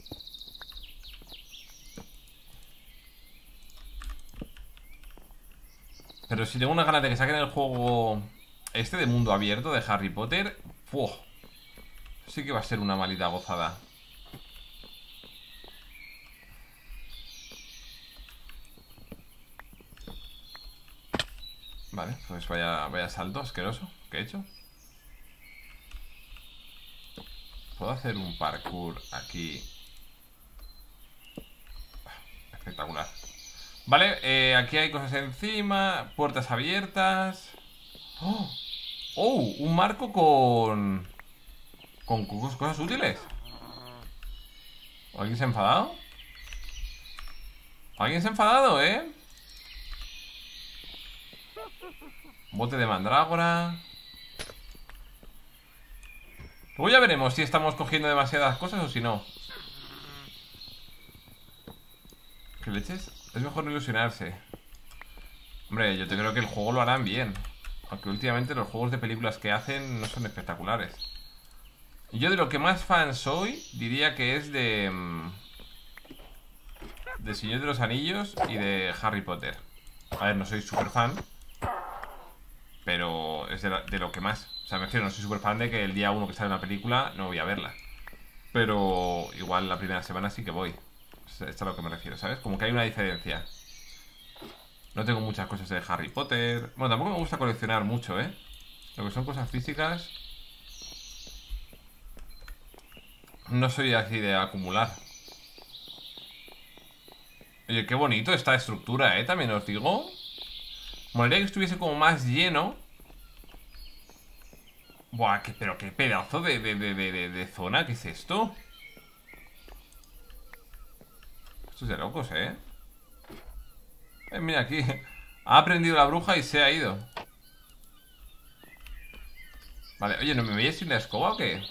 Pero si tengo una ganas de que saquen el juego este de mundo abierto de Harry Potter, ¡fua! Sí que va a ser una malita gozada. Vale, pues vaya salto asqueroso que he hecho. Puedo hacer un parkour aquí. Espectacular. Vale, aquí hay cosas encima. Puertas abiertas. ¡Oh! ¡Oh! Un marco con cosas útiles. ¿Alguien se ha enfadado? ¿Alguien se ha enfadado, eh? Bote de mandrágora. Luego ya veremos si estamos cogiendo demasiadas cosas o si no. ¿Qué leches? Es mejor no ilusionarse. Hombre, yo te creo que el juego lo harán bien. Aunque últimamente los juegos de películas que hacen no son espectaculares. Y yo de lo que más fan soy, diría que es de Señor de los Anillos y de Harry Potter. A ver, no soy súper fan, pero es de lo que más. O sea, me refiero, no soy súper fan de que el día 1 que sale una película no voy a verla. Pero igual la primera semana sí que voy. Esto es a lo que me refiero, ¿sabes? Como que hay una diferencia. No tengo muchas cosas de Harry Potter. Bueno, tampoco me gusta coleccionar mucho, ¿eh? Lo que son cosas físicas, no soy así de acumular. Oye, qué bonito esta estructura, ¿eh? También os digo. Molaría que estuviese como más lleno. Buah, pero qué pedazo de zona. ¿Qué es esto? Esto es de locos, ¿eh? Mira aquí. Ha aprendido la bruja y se ha ido. Vale, oye, ¿no me veis sin la escoba o qué?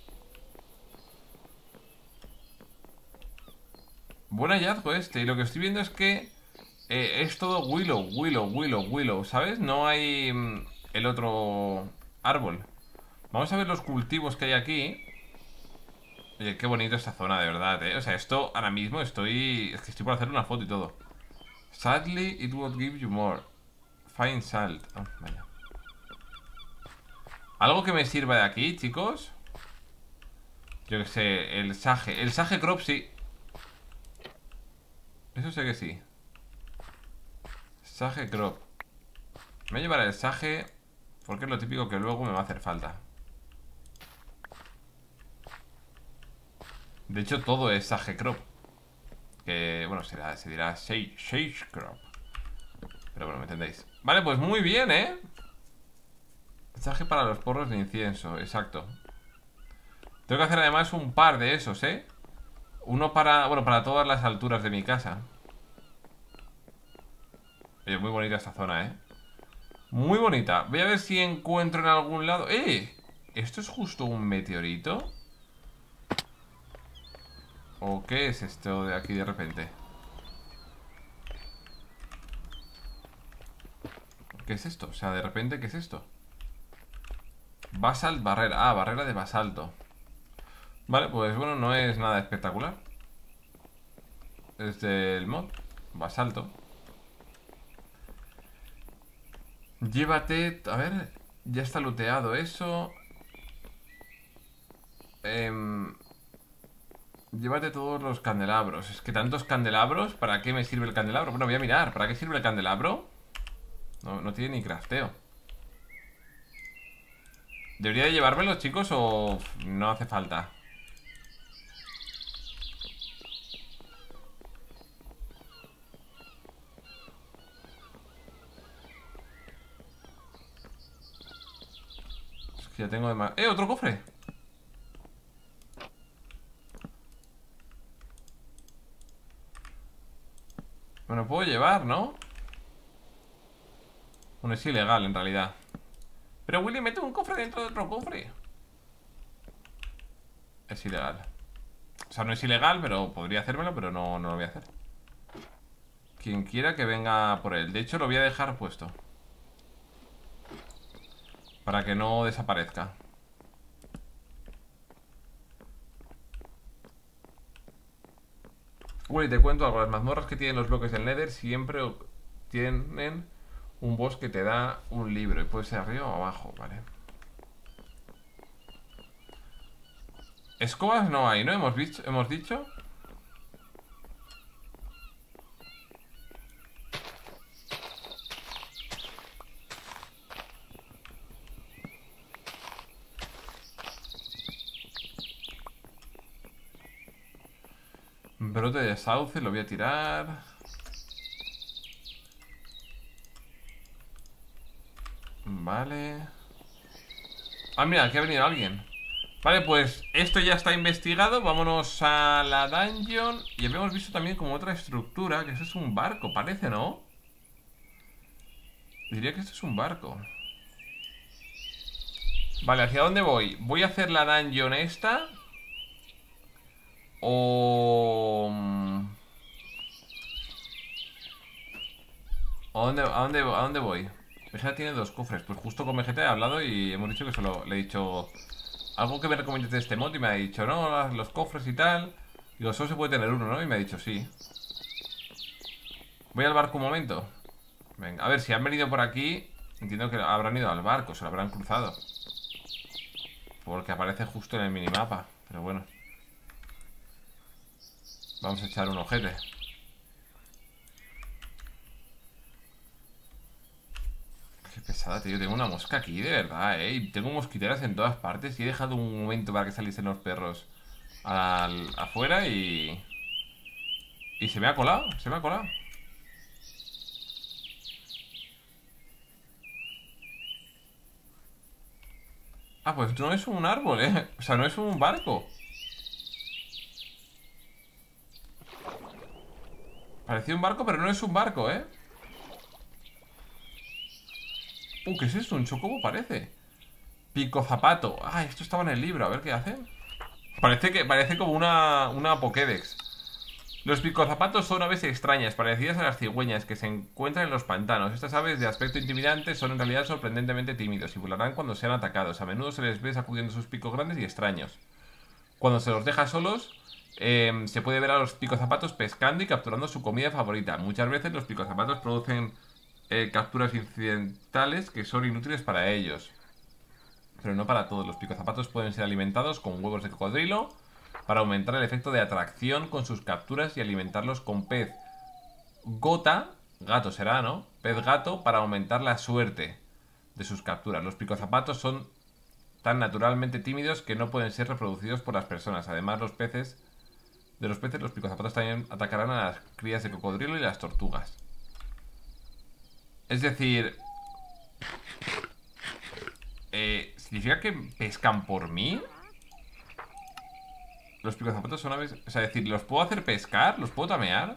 Buen hallazgo este. Y lo que estoy viendo es que es todo willow, ¿sabes? No hay el otro árbol. Vamos a ver los cultivos que hay aquí. Oye, qué bonito esta zona, de verdad, ¿eh? O sea, esto ahora mismo es que estoy por hacer una foto y todo. Sadly, it would give you more. Fine salt. Oh, vaya. ¿Algo que me sirva de aquí, chicos? Yo que sé, el sage. El sage crop, sí. Eso sé que sí. Sage crop. Me voy a llevar el sage porque es lo típico que luego me va a hacer falta. De hecho, todo es sage crop. Que, bueno, se dirá sage crop. Pero bueno, me entendéis. Vale, pues muy bien, ¿eh? Sage para los porros de incienso, exacto. Tengo que hacer además un par de esos, ¿eh? Uno para, bueno, para todas las alturas de mi casa. Oye, muy bonita esta zona, ¿eh? Muy bonita. Voy a ver si encuentro en algún lado... ¡Eh! ¿Esto es justo un meteorito? ¿O qué es esto de aquí de repente? ¿Qué es esto? O sea, de repente, ¿qué es esto? Basalt barrera. Ah, barrera de basalto. Vale, pues bueno, no es nada espectacular. Es del mod. Basalto. Llévate... A ver, ya está looteado eso. Llévate todos los candelabros. Es que tantos candelabros, ¿para qué me sirve el candelabro? Bueno, voy a mirar, ¿para qué sirve el candelabro? No tiene ni crafteo. ¿Debería de llevármelos, chicos, o no hace falta? Es que ya tengo demás... ¡Otro cofre! Me lo puedo llevar, ¿no? Bueno, es ilegal en realidad. Pero Willy, mete un cofre dentro de otro cofre. Es ilegal. O sea, no es ilegal, pero podría hacérmelo, pero no lo voy a hacer. Quien quiera que venga por él. De hecho, lo voy a dejar puesto para que no desaparezca. Willy, te cuento algo. Las mazmorras que tienen los bloques del Nether siempre tienen un boss que te da un libro. Y puede ser arriba o abajo, ¿vale? Escobas no hay, ¿no? Hemos dicho. Brote de sauce, lo voy a tirar. Vale. Ah, mira, aquí ha venido alguien. Vale, pues esto ya está investigado. Vámonos a la dungeon. Y habíamos visto también como otra estructura. Que eso es un barco, parece, ¿no? Diría que esto es un barco. Vale, ¿hacia dónde voy? ¿Voy a hacer la dungeon esta? O... ¿A dónde voy? Vegeta tiene 2 cofres. Pues justo con Vegeta he hablado y hemos dicho que solo le he dicho algo que me recomiendes de este mod y me ha dicho, no, los cofres y tal. Digo, solo se puede tener uno, ¿no? Y me ha dicho, sí. Voy al barco un momento. Venga, a ver, si han venido por aquí, entiendo que habrán ido al barco, se lo habrán cruzado. Porque aparece justo en el minimapa. Pero bueno. Vamos a echar un ojete. Qué pesada, tío. Tengo una mosca aquí, de verdad, ¿eh? Y tengo mosquiteras en todas partes. Y he dejado un momento para que saliesen los perros afuera y... Y se me ha colado, se me ha colado. Ah, pues no es un árbol, ¿eh? O sea, no es un barco. Parecía un barco, pero no es un barco, ¿eh? ¿Qué es esto? Un chocobo parece. Pico zapato. Ah, esto estaba en el libro, a ver qué hace. Parece como una Pokédex. Los picozapatos son aves extrañas, parecidas a las cigüeñas, que se encuentran en los pantanos. Estas aves de aspecto intimidante son en realidad sorprendentemente tímidos y volarán cuando sean atacados. A menudo se les ve sacudiendo sus picos grandes y extraños. Cuando se los deja solos, se puede ver a los picozapatos pescando y capturando su comida favorita. Muchas veces los picozapatos producen capturas incidentales que son inútiles para ellos. Pero no para todos. Los picozapatos pueden ser alimentados con huevos de cocodrilo para aumentar el efecto de atracción con sus capturas y alimentarlos con pez gota, gato será, ¿no? Pez gato para aumentar la suerte de sus capturas. Los picozapatos son tan naturalmente tímidos que no pueden ser reproducidos por las personas. Además, los peces, los picozapatos también atacarán a las crías de cocodrilo y las tortugas. Es decir... ¿significa que pescan por mí? Los picozapatos son aves... O sea, decir, ¿los puedo hacer pescar? ¿Los puedo tamear?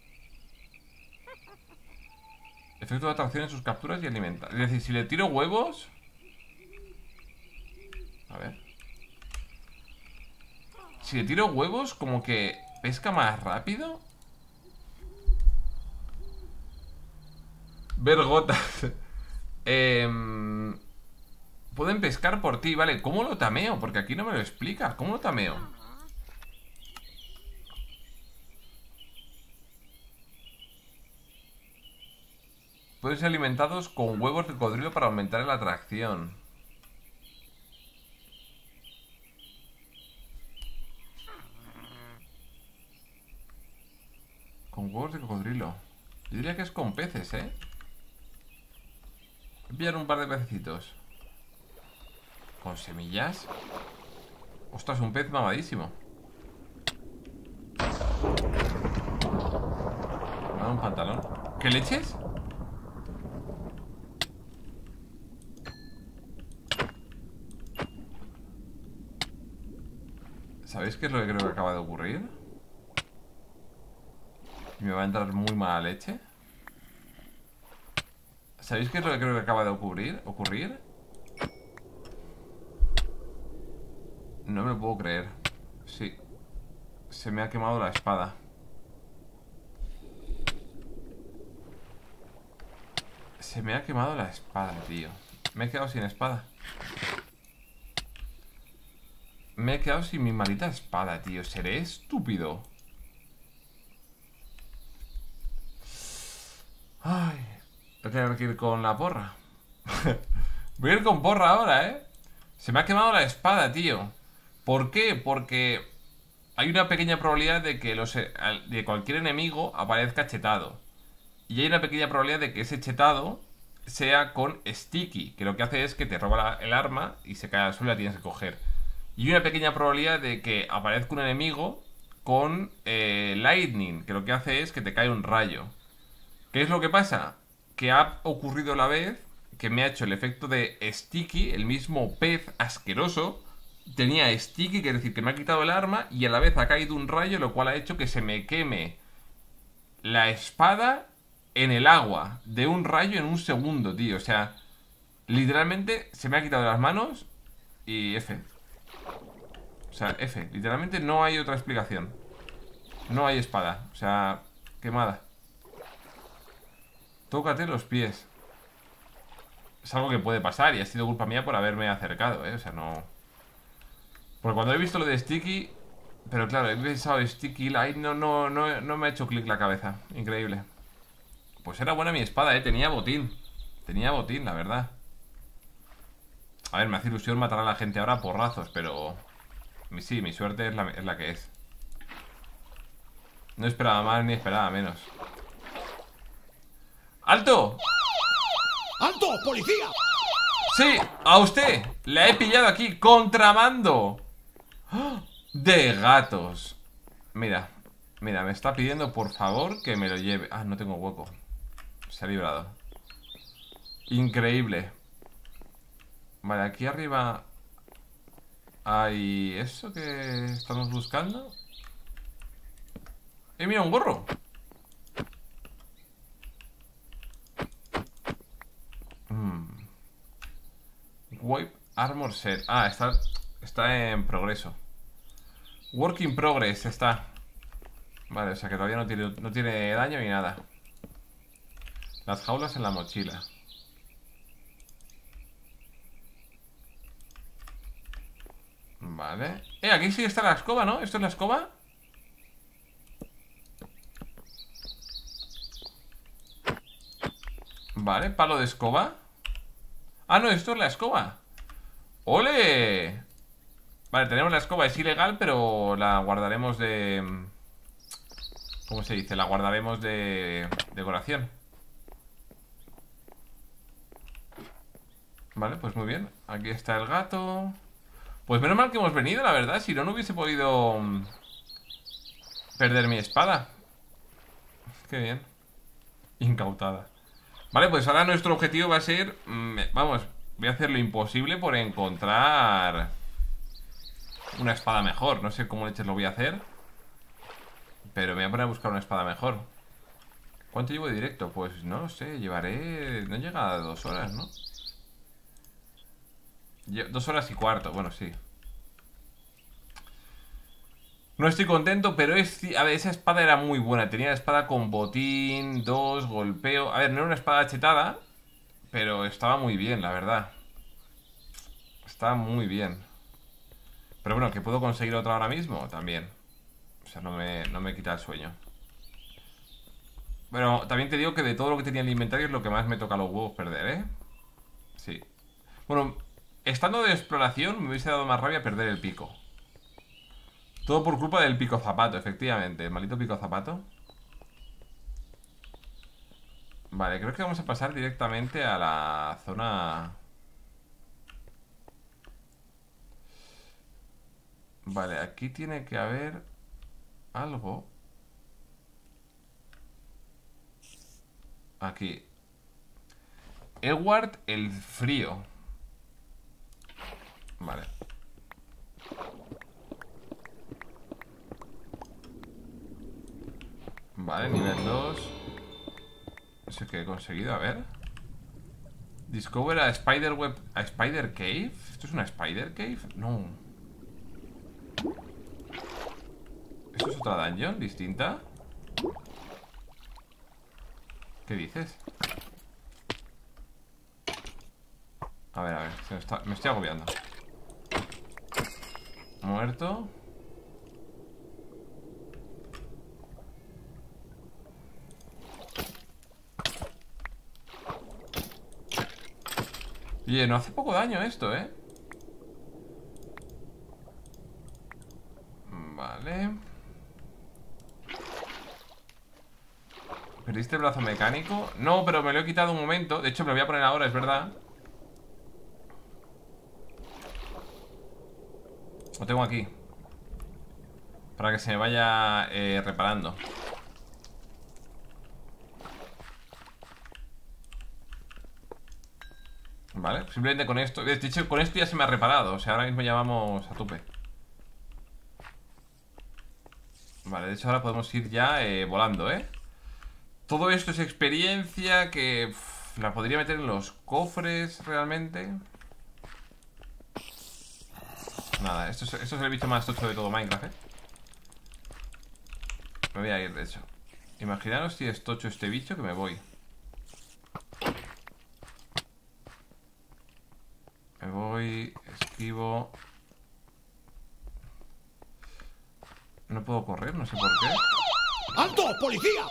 Efecto de atracción en sus capturas y alimentar. Es decir, si le tiro huevos... A ver. Si le tiro huevos, como que pesca más rápido. Ver gotas. Puedo Pueden pescar por ti, vale. ¿Cómo lo tameo? Porque aquí no me lo explica. ¿Cómo lo tameo? Pueden ser alimentados con huevos de cocodrilo para aumentar la atracción. Con huevos de cocodrilo. Yo diría que es con peces, ¿eh? Voy a pillar un par de pececitos. ¿Con semillas? Ostras, un pez mamadísimo. Me da un pantalón. ¿Qué leches? ¿Sabéis qué es lo que creo que acaba de ocurrir? Y me va a entrar muy mala leche. ¿Sabéis qué es lo que creo que acaba de ocurrir? No me lo puedo creer. Sí. Se me ha quemado la espada. Se me ha quemado la espada, tío. Me he quedado sin espada. Me he quedado sin mi maldita espada, tío. ¿Seré estúpido? Ay. Voy a tener que ir con la porra. Voy a ir con porra ahora, ¿eh? Se me ha quemado la espada, tío. ¿Por qué? Porque hay una pequeña probabilidad de que de cualquier enemigo aparezca chetado. Y hay una pequeña probabilidad de que ese chetado sea con Sticky, que lo que hace es que te roba el arma y se cae al suelo y la tienes que coger. Y una pequeña probabilidad de que aparezca un enemigo con Lightning, que lo que hace es que te cae un rayo. ¿Qué es lo que pasa? Que ha ocurrido la vez que me ha hecho el efecto de Sticky, el mismo pez asqueroso. Tenía Sticky, quiere decir que me ha quitado el arma y a la vez ha caído un rayo, lo cual ha hecho que se me queme la espada en el agua de un rayo en un segundo, tío. O sea, literalmente se me ha quitado las manos y F. O sea, F. Literalmente no hay otra explicación. No hay espada. O sea, quemada. Tócate los pies. Es algo que puede pasar y ha sido culpa mía por haberme acercado, ¿eh? O sea, no... Porque cuando he visto lo de Sticky... Pero claro, he pensado Sticky Light, no me ha hecho clic la cabeza. Increíble. Pues era buena mi espada, ¿eh? Tenía botín. Tenía botín, la verdad. A ver, me hace ilusión matar a la gente ahora a porrazos, pero... Sí, mi suerte es la que es. No esperaba más ni esperaba menos. ¡Alto! ¡Alto, policía! Sí, a usted. La he pillado aquí, contrabando de gatos. Mira, me está pidiendo por favor que me lo lleve. Ah, no tengo hueco. Se ha librado. Increíble. Vale, aquí arriba hay eso que estamos buscando. Mira, un gorro. Wipe Armor Set. Ah, está en progreso. Work in progress está. Vale, o sea que todavía no tiene daño ni nada. Las jaulas en la mochila. Vale. Aquí sí está la escoba, ¿no? ¿Esto es la escoba? Vale, palo de escoba. Ah, no, esto es la escoba. ¡Ole! Vale, tenemos la escoba, es ilegal, pero la guardaremos de... ¿Cómo se dice? La guardaremos de decoración. Vale, pues muy bien. Aquí está el gato. Pues menos mal que hemos venido, la verdad. Si no, no hubiese podido perder mi espada. Qué bien. Incautada. Vale, pues ahora nuestro objetivo va a ser... Vamos, voy a hacer lo imposible por encontrar una espada mejor. No sé cómo leches lo voy a hacer, pero me voy a poner a buscar una espada mejor. ¿Cuánto llevo de directo? Pues no sé, llevaré... No llega a 2 horas, ¿no? 2 horas y cuarto, bueno, sí. No estoy contento, pero a ver, esa espada era muy buena. Tenía la espada con botín, 2, golpeo. A ver, no era una espada chetada, pero estaba muy bien, la verdad. Está muy bien. Pero bueno, que puedo conseguir otra ahora mismo también. O sea, no me quita el sueño. Pero también te digo que de todo lo que tenía en el inventario es lo que más me toca los huevos perder, ¿eh? Sí. Bueno, estando de exploración me hubiese dado más rabia perder el pico. Todo por culpa del pico zapato, efectivamente. El maldito pico zapato. Vale, creo que vamos a pasar directamente a la zona... Vale, aquí tiene que haber algo. Aquí. Edward el frío. Vale. Vale, nivel 2. No sé qué he conseguido, a ver. Discover a Spiderweb. ¿A Spider Cave? ¿Esto es una Spider Cave? No. ¿Esto es otra dungeon distinta? ¿Qué dices? A ver, me estoy agobiando. Muerto. Oye, no hace poco daño esto, ¿eh? Vale. ¿Perdiste el brazo mecánico? No, pero me lo he quitado un momento. De hecho, me lo voy a poner ahora, es verdad. Lo tengo aquí. Para que se me vaya reparando. Vale, simplemente con esto. De hecho, con esto ya se me ha reparado. O sea, ahora mismo ya vamos a tope. Vale, de hecho ahora podemos ir ya volando, ¿eh? Todo esto es experiencia que la podría meter en los cofres realmente. Nada, esto es el bicho más tocho de todo Minecraft, ¿eh? Me voy a ir, de hecho. Imaginaros si es tocho este bicho que me voy. Me voy, esquivo. No puedo correr, no sé por qué. ¡Alto, policía!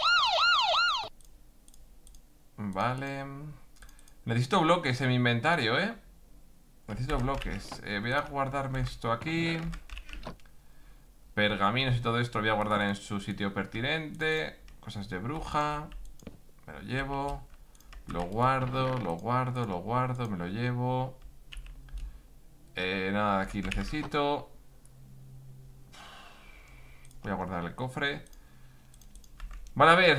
Vale. Necesito bloques en mi inventario, ¿eh? Necesito bloques. Voy a guardarme esto aquí. Pergaminos y todo esto lo voy a guardar en su sitio pertinente. Cosas de bruja. Me lo llevo. Lo guardo, lo guardo, lo guardo. Me lo llevo. Nada de aquí necesito. Voy a guardar el cofre. Vale, a ver.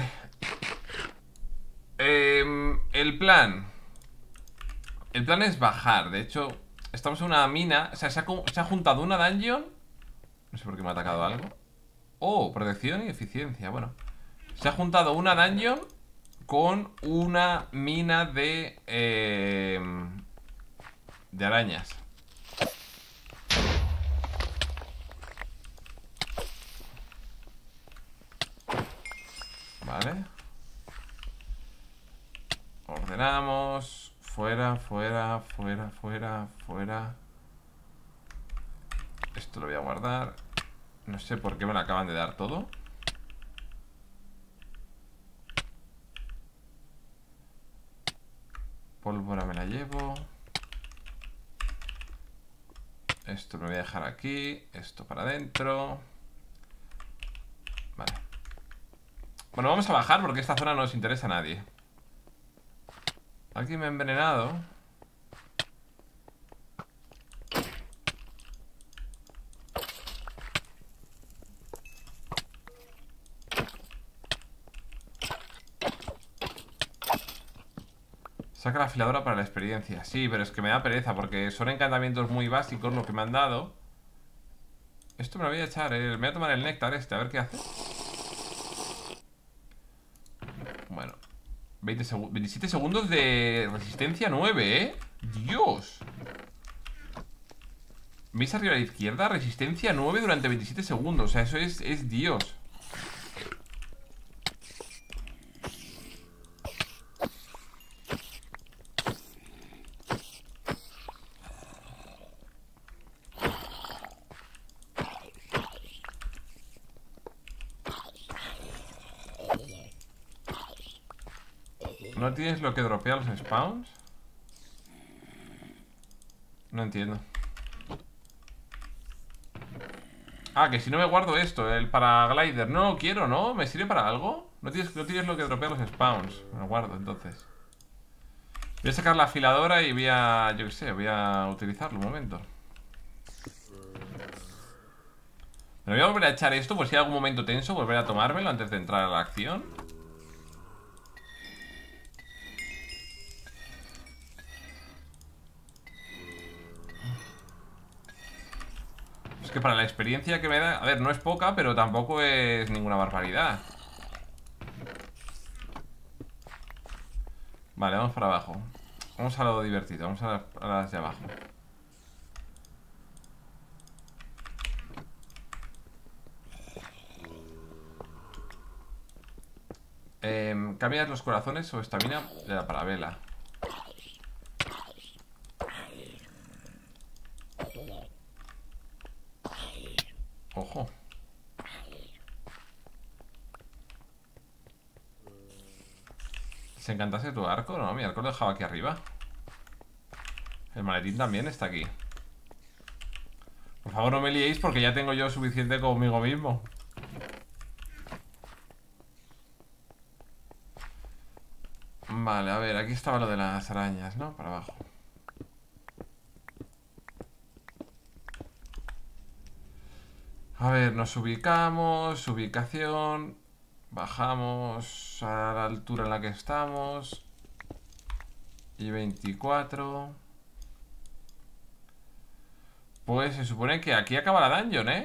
El plan. El plan es bajar. De hecho, estamos en una mina. O sea, se ha juntado una dungeon. No sé por qué me ha atacado algo. Oh, protección y eficiencia. Bueno, se ha juntado una dungeon con una mina de arañas. Vale. Ordenamos. Fuera, fuera, fuera, fuera, fuera. Esto lo voy a guardar. No sé por qué me lo acaban de dar todo. Pólvora me la llevo. Esto me voy a dejar aquí. Esto para adentro. Vale. Bueno, vamos a bajar porque esta zona no nos interesa a nadie. Alguien me ha envenenado. Saca la afiladora para la experiencia. Sí, pero es que me da pereza porque son encantamientos muy básicos lo que me han dado. Esto me lo voy a echar, me voy a tomar el néctar este, a ver qué hace. Bueno, 27 segundos de resistencia 9, ¿eh? ¡Dios! ¿Veis arriba a la izquierda? Resistencia 9 durante 27 segundos. O sea, eso es Dios. ¿No tienes lo que dropea los spawns? No entiendo. Ah, que si no me guardo esto, el paraglider. No lo quiero, ¿no? ¿Me sirve para algo? No tienes lo que dropea los spawns. Me lo guardo, entonces. Voy a sacar la afiladora y voy a... Yo qué sé, voy a utilizarlo un momento. Me voy a volver a echar esto, por si hay algún momento tenso, volver a tomármelo antes de entrar a la acción. Es que para la experiencia que me da... A ver, no es poca, pero tampoco es ninguna barbaridad. Vale, vamos para abajo. Vamos a lo divertido, vamos a las de abajo. ¿Cambias los corazones o estamina de la parabela? Ojo. ¿Se encantase tu arco? No, mi arco lo he dejado aquí arriba. El maletín también está aquí. Por favor, no me liéis porque ya tengo yo suficiente conmigo mismo. Vale, a ver, aquí estaba lo de las arañas, ¿no? Para abajo. A ver, nos ubicamos, ubicación. Bajamos a la altura en la que estamos. Y 24. Pues se supone que aquí acaba la dungeon, ¿eh?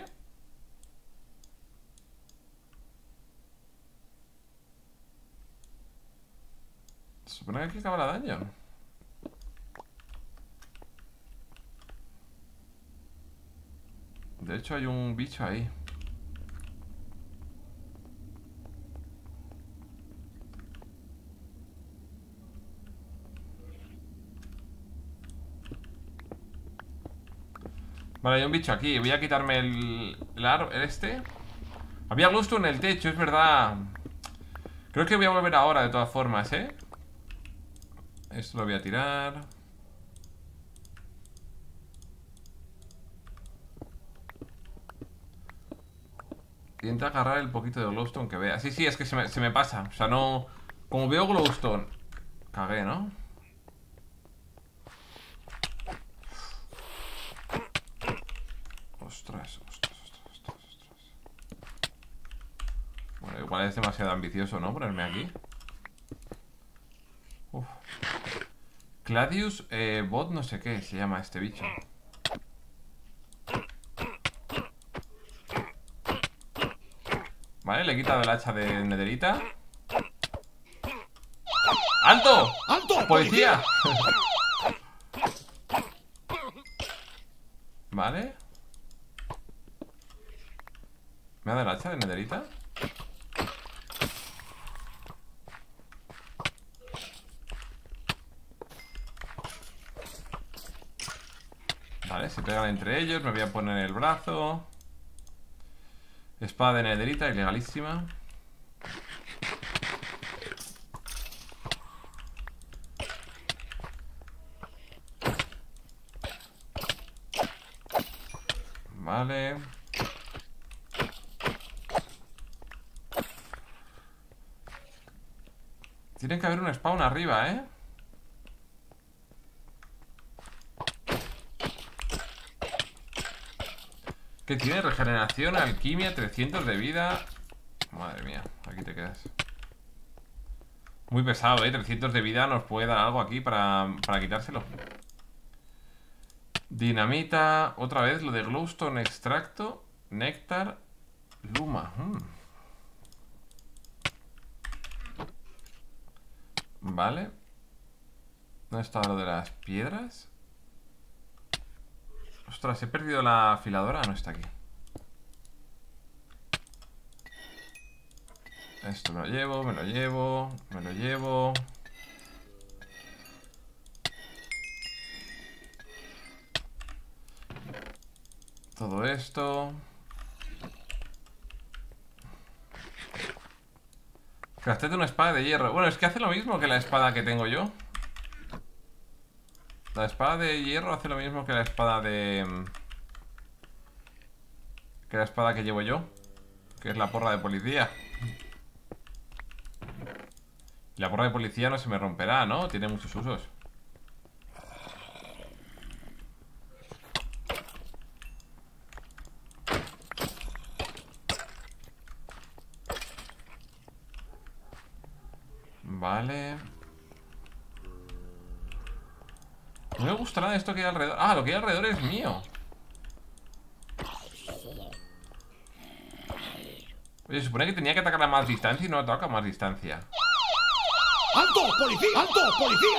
Se supone que aquí acaba la dungeon. De hecho hay un bicho ahí. Vale, hay un bicho aquí. Voy a quitarme el este. Había glowstone en el techo, es verdad. Creo que voy a volver ahora de todas formas, ¿eh? Esto lo voy a tirar. Intenta agarrar el poquito de glowstone que vea. Sí, sí, es que se me pasa. O sea, no... Como veo glowstone... Cagué, ¿no? Ostras. Bueno, igual es demasiado ambicioso, ¿no? Ponerme aquí. Uf. Gladius bot no sé qué se llama este bicho. Vale, le he quitado el hacha de nederita. ¡Alto! ¡Alto! ¡Policía! Vale. ¿Me ha dado el hacha de nederita? Vale, se pegan entre ellos. Me voy a poner el brazo. Espada de nederita, ilegalísima. Vale. Tiene que haber un spawn arriba, ¿eh? Que tiene regeneración, alquimia, 300 de vida. Madre mía, aquí te quedas. Muy pesado, 300 de vida. Nos puede dar algo aquí para quitárselo. Dinamita. Otra vez lo de glowstone, extracto, néctar, luma. Vale. ¿Dónde está lo de las piedras? Ostras, he perdido la afiladora. No está aquí. Esto me lo llevo, me lo llevo, me lo llevo. Todo esto. Craftéate una espada de hierro. Bueno, es que hace lo mismo que la espada que tengo yo. La espada de hierro hace lo mismo que la espada de... que la espada que llevo yo, que es la porra de policía. Y la porra de policía no se me romperá, ¿no? Tiene muchos usos. Vale. No me gusta nada esto que hay alrededor. Ah, lo que hay alrededor es mío. Oye, se supone que tenía que atacar a más distancia y no ataca a más distancia. ¡Alto, policía! ¡Alto, policía!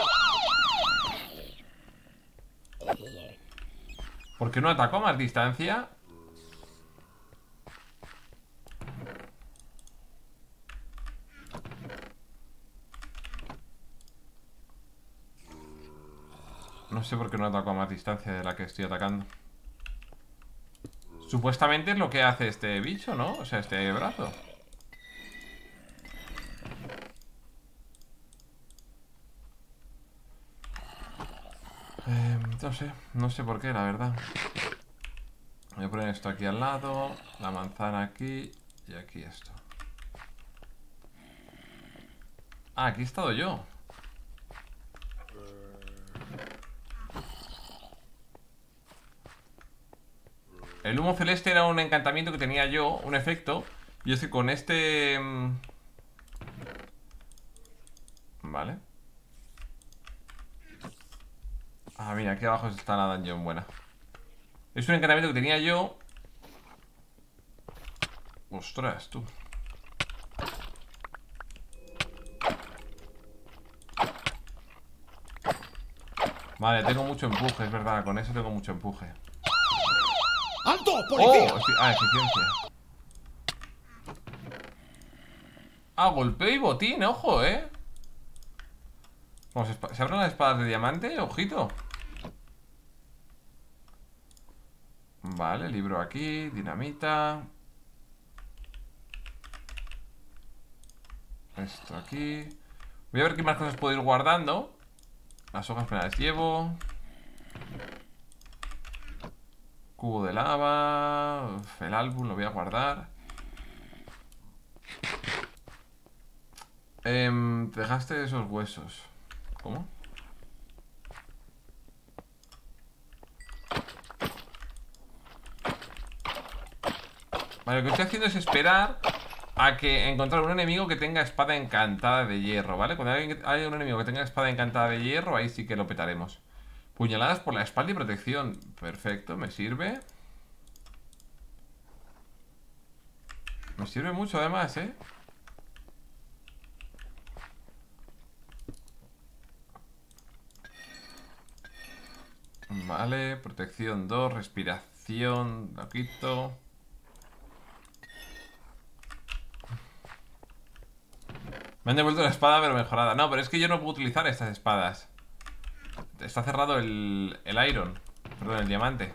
¿Por qué no ataco a más distancia? No sé por qué no ataco a más distancia de la que estoy atacando. Supuestamente es lo que hace este bicho, ¿no? O sea, este brazo. No sé por qué, la verdad. Voy a poner esto aquí al lado, la manzana aquí y aquí esto. Ah, aquí he estado yo. El humo celeste era un encantamiento que tenía yo, un efecto. Y es que con este... Vale. Ah, mira, aquí abajo está la dungeon buena. Es un encantamiento que tenía yo. Ostras, tú. Vale, tengo mucho empuje, es verdad. Con eso tengo mucho empuje. ¡Alto, policía! Ah, eficiencia. Ah, golpeo y botín, ojo, Vamos, ¿se abren las espadas de diamante? Ojito. Vale, libro aquí, dinamita. Esto aquí. Voy a ver qué más cosas puedo ir guardando. Las hojas me las llevo. Cubo de lava. Uf, el álbum lo voy a guardar. Te dejaste esos huesos. ¿Cómo? Vale, lo que estoy haciendo es esperar a que encontrar un enemigo que tenga espada encantada de hierro, ¿vale? Cuando haya un enemigo que tenga espada encantada de hierro, ahí sí que lo petaremos. Puñaladas por la espalda y protección. Perfecto, me sirve. Me sirve mucho además, Vale, protección 2, respiración, lo quito. Me han devuelto la espada pero mejorada. No, pero es que yo no puedo utilizar estas espadas. Está cerrado el iron. Perdón, el diamante.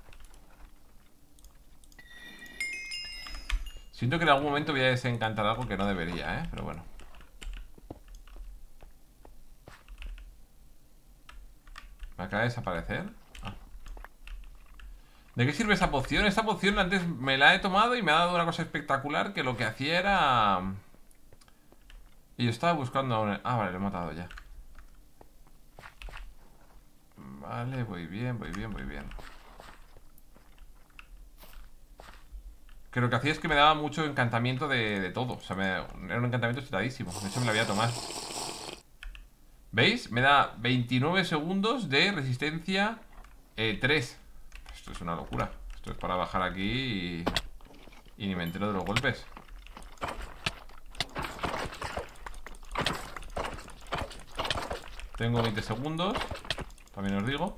Siento que en algún momento voy a desencantar algo que no debería, pero bueno. ¿Me acaba de desaparecer? Ah. ¿De qué sirve esa poción? Esta poción antes me la he tomado y me ha dado una cosa espectacular, que lo que hacía era... Y yo estaba buscando a un... Ah, vale, lo he matado ya. Vale, voy bien, voy bien, voy bien. Que lo que hacía es que me daba mucho encantamiento de todo. O sea, era un encantamiento chetadísimo. De hecho, me lo voy a tomar. ¿Veis? Me da 29 segundos de resistencia 3. Esto es una locura. Esto es para bajar aquí y ni me entero de los golpes. Tengo 20 segundos. También os digo.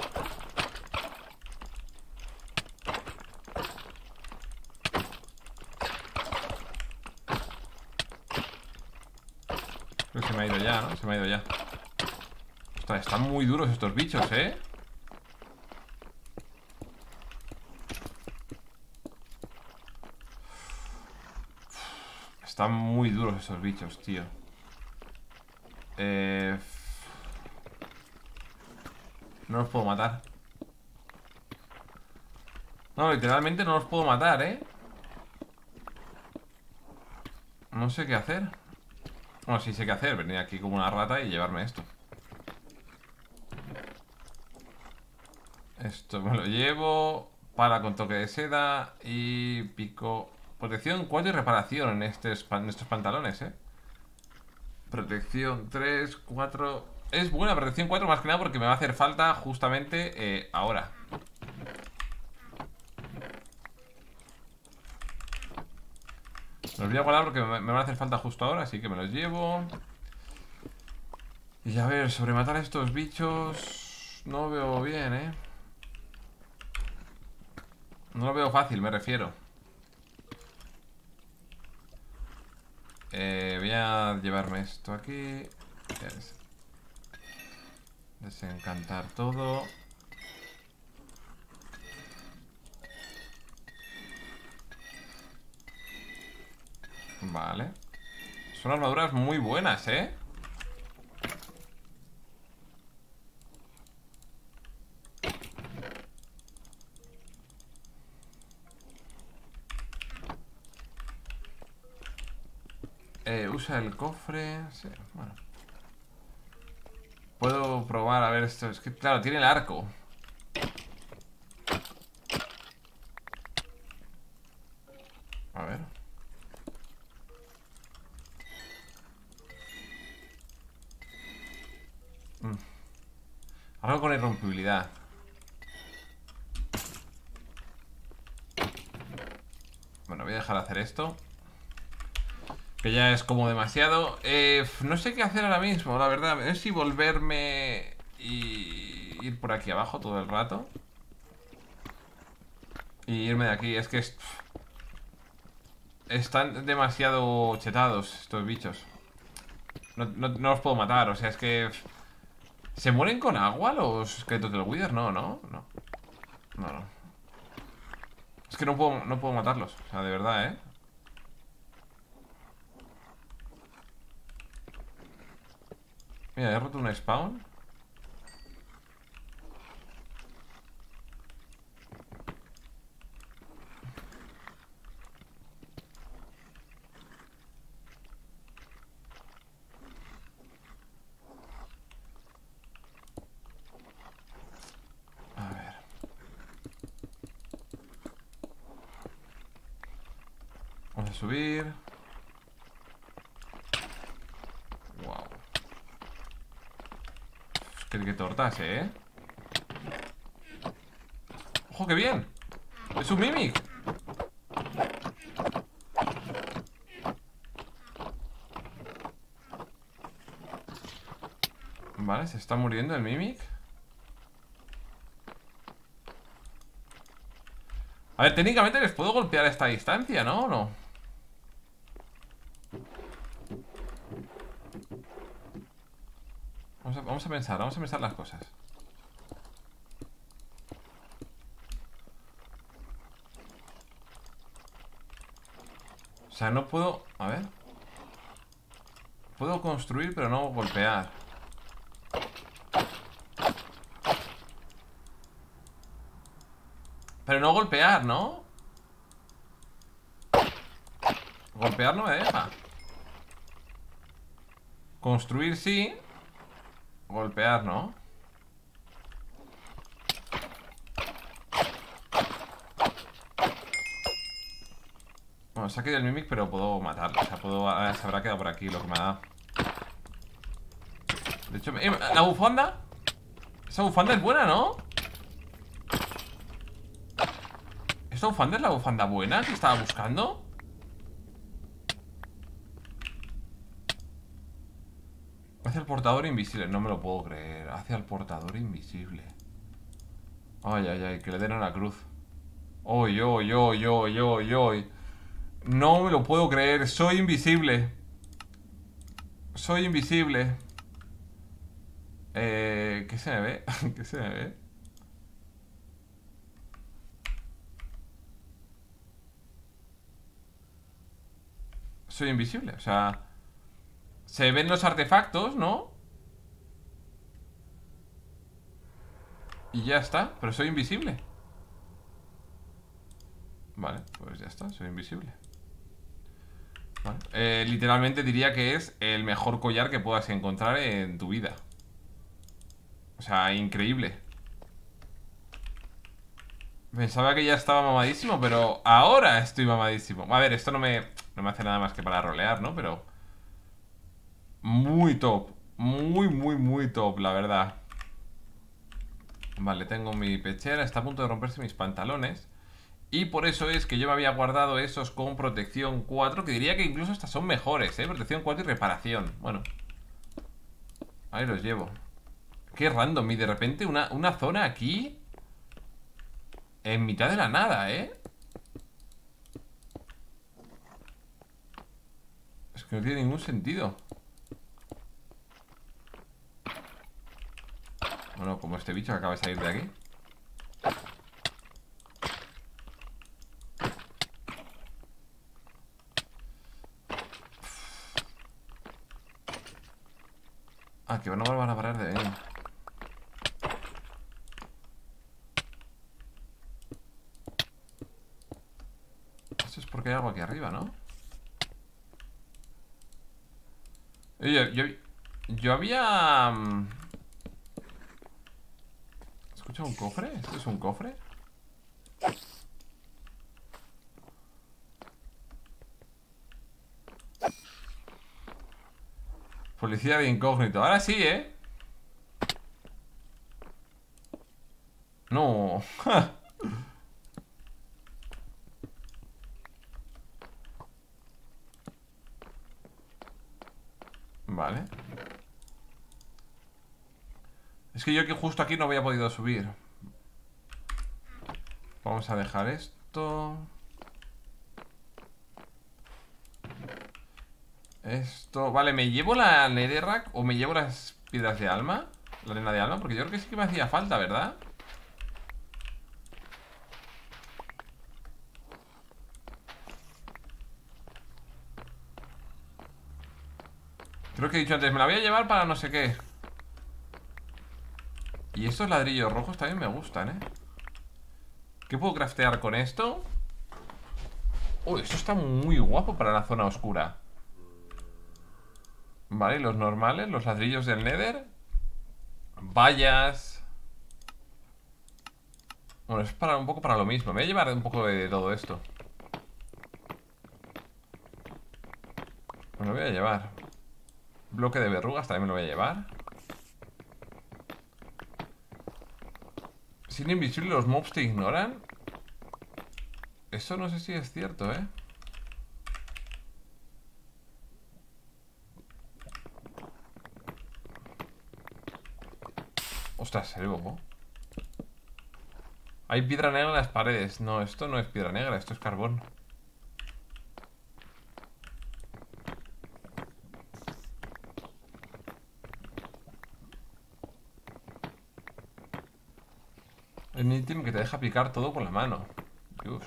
Creo que se me ha ido ya, ¿no? Se me ha ido ya. Ostras, están muy duros estos bichos, Están muy duros esos bichos, tío. No los puedo matar. No, literalmente no los puedo matar, ¿eh? No sé qué hacer. Bueno, sí sé qué hacer. Venir aquí como una rata y llevarme esto. Esto me lo llevo. Para con toque de seda. Y pico. Protección 4 y reparación en estos pantalones, ¿eh? Protección 3, 4. Es buena protección 4 más que nada porque me va a hacer falta justamente ahora. Los voy a guardar porque me van a hacer falta justo ahora, así que me los llevo. Y a ver, sobre matar a estos bichos no lo veo bien, ¿eh? No lo veo fácil, me refiero. Voy a llevarme esto aquí. Desencantar todo. Vale. Son armaduras muy buenas, ¿eh? Usa el cofre. Sí, bueno. Puedo probar a ver esto. Es que, claro, tiene el arco. A ver. Algo con irrompibilidad. Bueno, voy a dejar de hacer esto. Que ya es como demasiado. No sé qué hacer ahora mismo, la verdad. No sé si volverme y ir por aquí abajo todo el rato. Y irme de aquí. Es que están demasiado chetados estos bichos. No los puedo matar, o sea, es que... ¿Se mueren con agua los esqueletos del Wither? No, no, no. No, no. Es que no puedo matarlos. O sea, de verdad, ¿eh? Mira, he roto un spawn. A ver. Vamos a subir. Wow. Qué tortas, ¿eh? ¡Ojo, qué bien! ¡Es un Mimic! Vale, se está muriendo el Mimic. A ver, técnicamente les puedo golpear a esta distancia, ¿no? ¿O no? Vamos a pensar las cosas. O sea, no puedo... A ver. Puedo construir, pero no golpear. Pero no golpear, ¿no? Golpear no me deja. Construir sí. Golpear, ¿no? Bueno, se ha quedado el Mimic, pero puedo matarlo. O sea, se habrá quedado por aquí lo que me ha dado. De hecho, la bufanda. Esa bufanda es buena, ¿no? ¿Esta bufanda es la bufanda buena que estaba buscando? Hacia el portador invisible. No me lo puedo creer. Hacia el portador invisible. Ay, ay, ay. Que le den a la cruz. Oy, oy, oy, oy, oy, oy. No me lo puedo creer. Soy invisible. Soy invisible. ¿Qué se me ve? ¿Qué se me ve? soy invisible. O sea, se ven los artefactos, ¿no? Y ya está, pero soy invisible. Vale, pues ya está, soy invisible. Vale. Literalmente diría que es el mejor collar que puedas encontrar en tu vida. O sea, increíble. Pensaba que ya estaba mamadísimo, pero ahora estoy mamadísimo. A ver, esto no me hace nada más que para rolear, ¿no? Pero muy top. Muy top, la verdad. Vale, tengo mi pechera. Está a punto de romperse mis pantalones. Y por eso es que yo me había guardado esos con protección 4, que diría que incluso estas son mejores, ¿eh? Protección 4 y reparación. Bueno, ahí los llevo. Qué random. Y de repente una zona aquí en mitad de la nada, ¿eh? Es que no tiene ningún sentido. Bueno, como este bicho que acaba de salir de aquí. Ah, que no me van a parar de venir. Esto es porque hay algo aquí arriba, ¿no? Oye, yo había... ¿Escucha un cofre? ¿Esto es un cofre? Policía de incógnito. Ahora sí, ¿eh? No. Vale. Es que yo que justo aquí no había podido subir. Vamos a dejar esto. Esto... Vale, ¿me llevo la netherrack o me llevo las piedras de alma? La arena de alma, porque yo creo que sí que me hacía falta, ¿verdad? Creo que he dicho antes, me la voy a llevar para no sé qué. Y estos ladrillos rojos también me gustan, ¿eh? ¿Qué puedo craftear con esto? Uy, esto está muy guapo para la zona oscura. Vale, los normales, los ladrillos del Nether. Vallas. Bueno, es para un poco para lo mismo. Me voy a llevar un poco de todo esto. Me lo voy a llevar. Bloque de verrugas también me lo voy a llevar. Sin invisible los mobs te ignoran. Eso no sé si es cierto, ¿eh? Ostras, el bobo. Hay piedra negra en las paredes. No, esto no es piedra negra, esto es carbón. Es un ítem que te deja picar todo con la mano. Dios.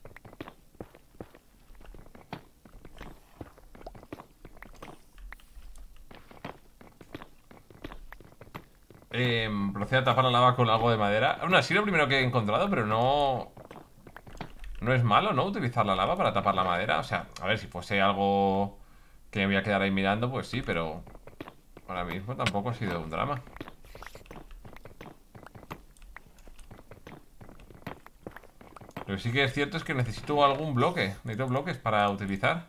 Procede a tapar la lava con algo de madera. Aún así, lo primero que he encontrado, pero no... No es malo, ¿no? Utilizar la lava para tapar la madera. O sea, a ver, si fuese algo que me voy a quedar ahí mirando, pues sí, pero... Ahora mismo tampoco ha sido un drama. Lo que sí que es cierto es que necesito algún bloque. Necesito bloques para utilizar.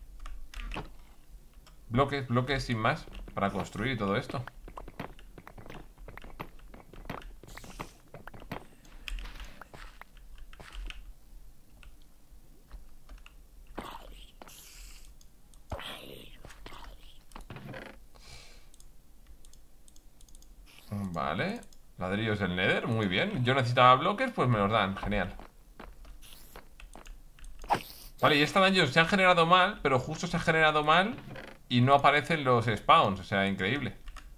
Bloques sin más. Para construir todo esto. Vale. Ladrillos del Nether, muy bien. Yo necesitaba bloques, pues me los dan, genial. Vale, y esta dungeon se ha generado mal, pero justo se ha generado mal y no aparecen los spawns, o sea, increíble.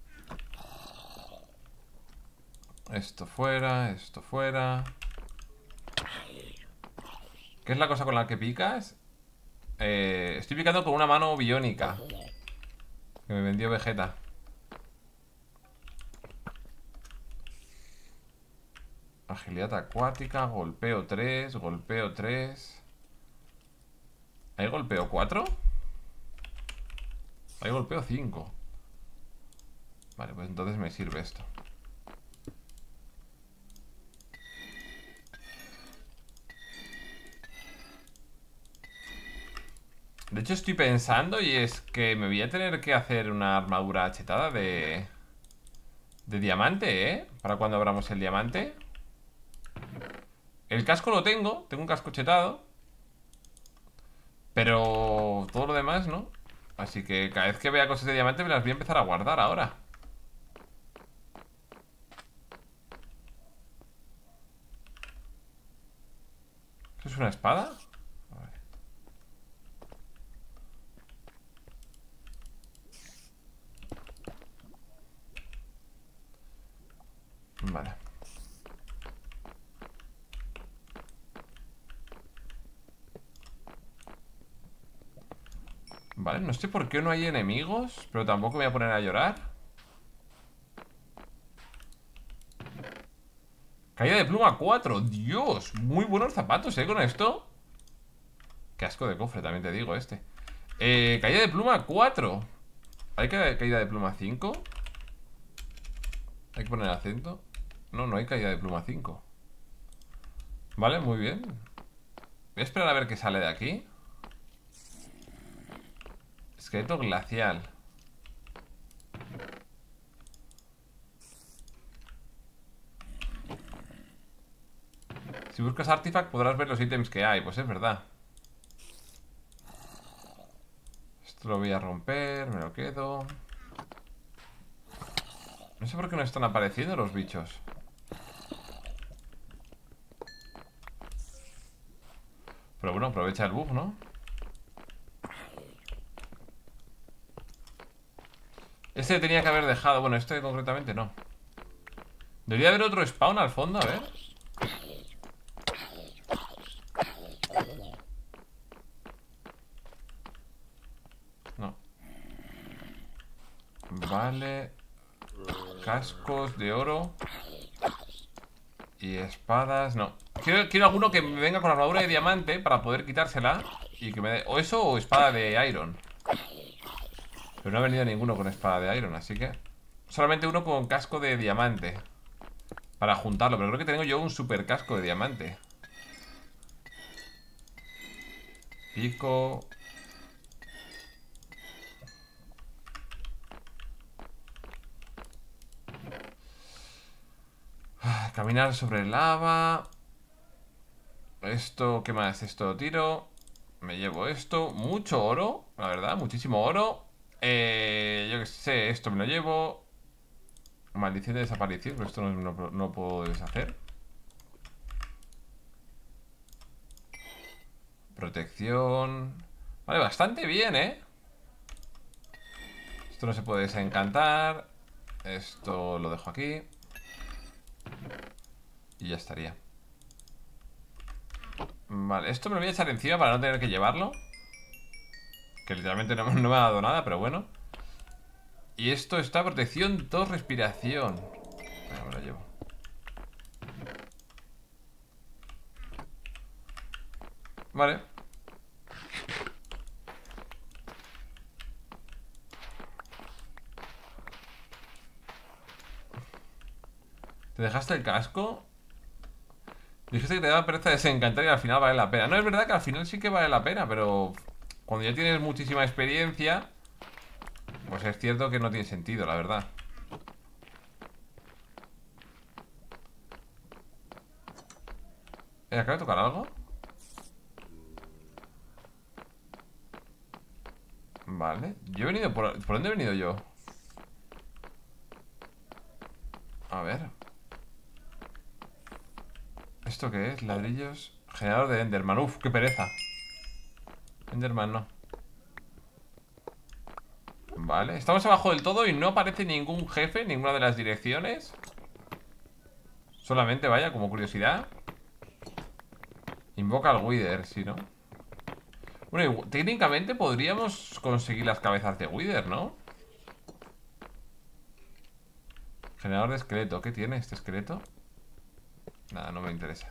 Esto fuera, esto fuera. ¿Qué es la cosa con la que picas? Estoy picando con una mano biónica que me vendió Vegeta. Agilidad acuática, golpeo 3, golpeo 3. ¿Hay golpeo 4? Hay golpeo 5. Vale, pues entonces me sirve esto. De hecho estoy pensando, y es que me voy a tener que hacer una armadura chetada de diamante, ¿eh? Para cuando abramos el diamante. El casco lo tengo un casco chetado. Pero todo lo demás, ¿no? Así que cada vez que vea cosas de diamante me las voy a empezar a guardar ahora. ¿Eso es una espada? Vale. Vale, no sé por qué no hay enemigos, pero tampoco me voy a poner a llorar. Caída de pluma 4. Dios, muy buenos zapatos, con esto. Qué asco de cofre, también te digo este. Caída de pluma 4. ¿Hay caída de pluma 5? Hay que poner acento. No, no hay caída de pluma 5. Vale, muy bien. Voy a esperar a ver qué sale de aquí. Esqueleto glacial. Si buscas artifact podrás ver los ítems que hay. Pues es verdad. Esto lo voy a romper, me lo quedo. No sé por qué no están apareciendo los bichos. Pero bueno, aprovecha el bug, ¿no? Este tenía que haber dejado. Bueno, este concretamente no. Debería haber otro spawn al fondo, a ver. No. Vale. Cascos de oro. Y espadas, no. Quiero alguno que me venga con armadura de diamante para poder quitársela y que me dé o eso o espada de iron. Pero no ha venido ninguno con espada de iron, así que solamente uno con casco de diamante para juntarlo, pero creo que tengo yo un super casco de diamante. Pico. Caminar sobre lava. Esto, ¿qué más? Esto tiro. Me llevo esto. Mucho oro, la verdad, muchísimo oro. Yo que sé, esto me lo llevo. Maldición de desaparición, pero esto no puedo deshacer. Protección. Vale, bastante bien, ¿eh? Esto no se puede desencantar. Esto lo dejo aquí. Y ya estaría. Vale, esto me lo voy a echar encima para no tener que llevarlo. Que literalmente no me ha dado nada, pero bueno. Y esto está protección 2 respiración. Venga, me lo llevo. Vale. ¿Te dejaste el casco? Dijiste que te daba pereza desencantar y al final vale la pena. No, es verdad que al final sí que vale la pena, pero cuando ya tienes muchísima experiencia, pues es cierto que no tiene sentido, la verdad. ¿Acaba de tocar algo? Vale. Yo he venido ¿por dónde he venido yo? A ver. ¿Esto qué es? Ladrillos. Generador de Enderman. Uf, qué pereza. Enderman no. Vale, estamos abajo del todo y no aparece ningún jefe en ninguna de las direcciones. Solamente, vaya, como curiosidad. Invoca al Wither, sí, ¿no? Bueno, técnicamente podríamos conseguir las cabezas de Wither, ¿no? Generador de esqueleto. ¿Qué tiene este esqueleto? Nada, no me interesa.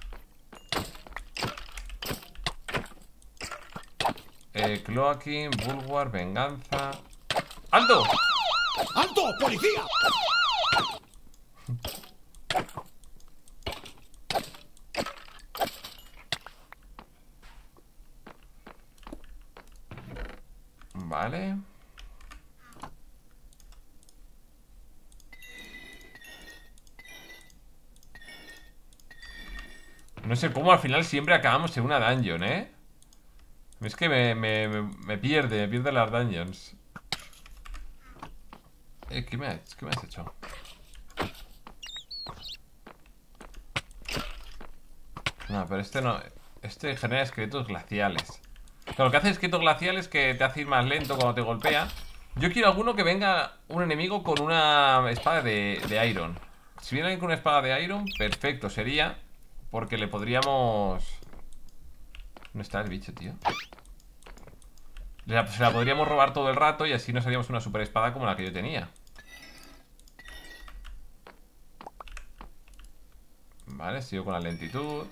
Cloaking, Bulwark, Venganza. ¡Alto! ¡Alto, policía! Vale. No sé cómo al final siempre acabamos en una dungeon, ¿eh? Es que me pierde las dungeons. ¿Qué me has hecho? No, pero este no. Este genera esqueletos glaciales. Lo que hace esqueletos glaciales que te hace ir más lento cuando te golpea. Yo quiero alguno que venga un enemigo con una espada de Iron. Si viene alguien con una espada de Iron, perfecto sería. Porque le podríamos... ¿Dónde está el bicho, tío? Se la podríamos robar todo el rato y así nos haríamos una super espada como la que yo tenía. Vale, sigo con la lentitud.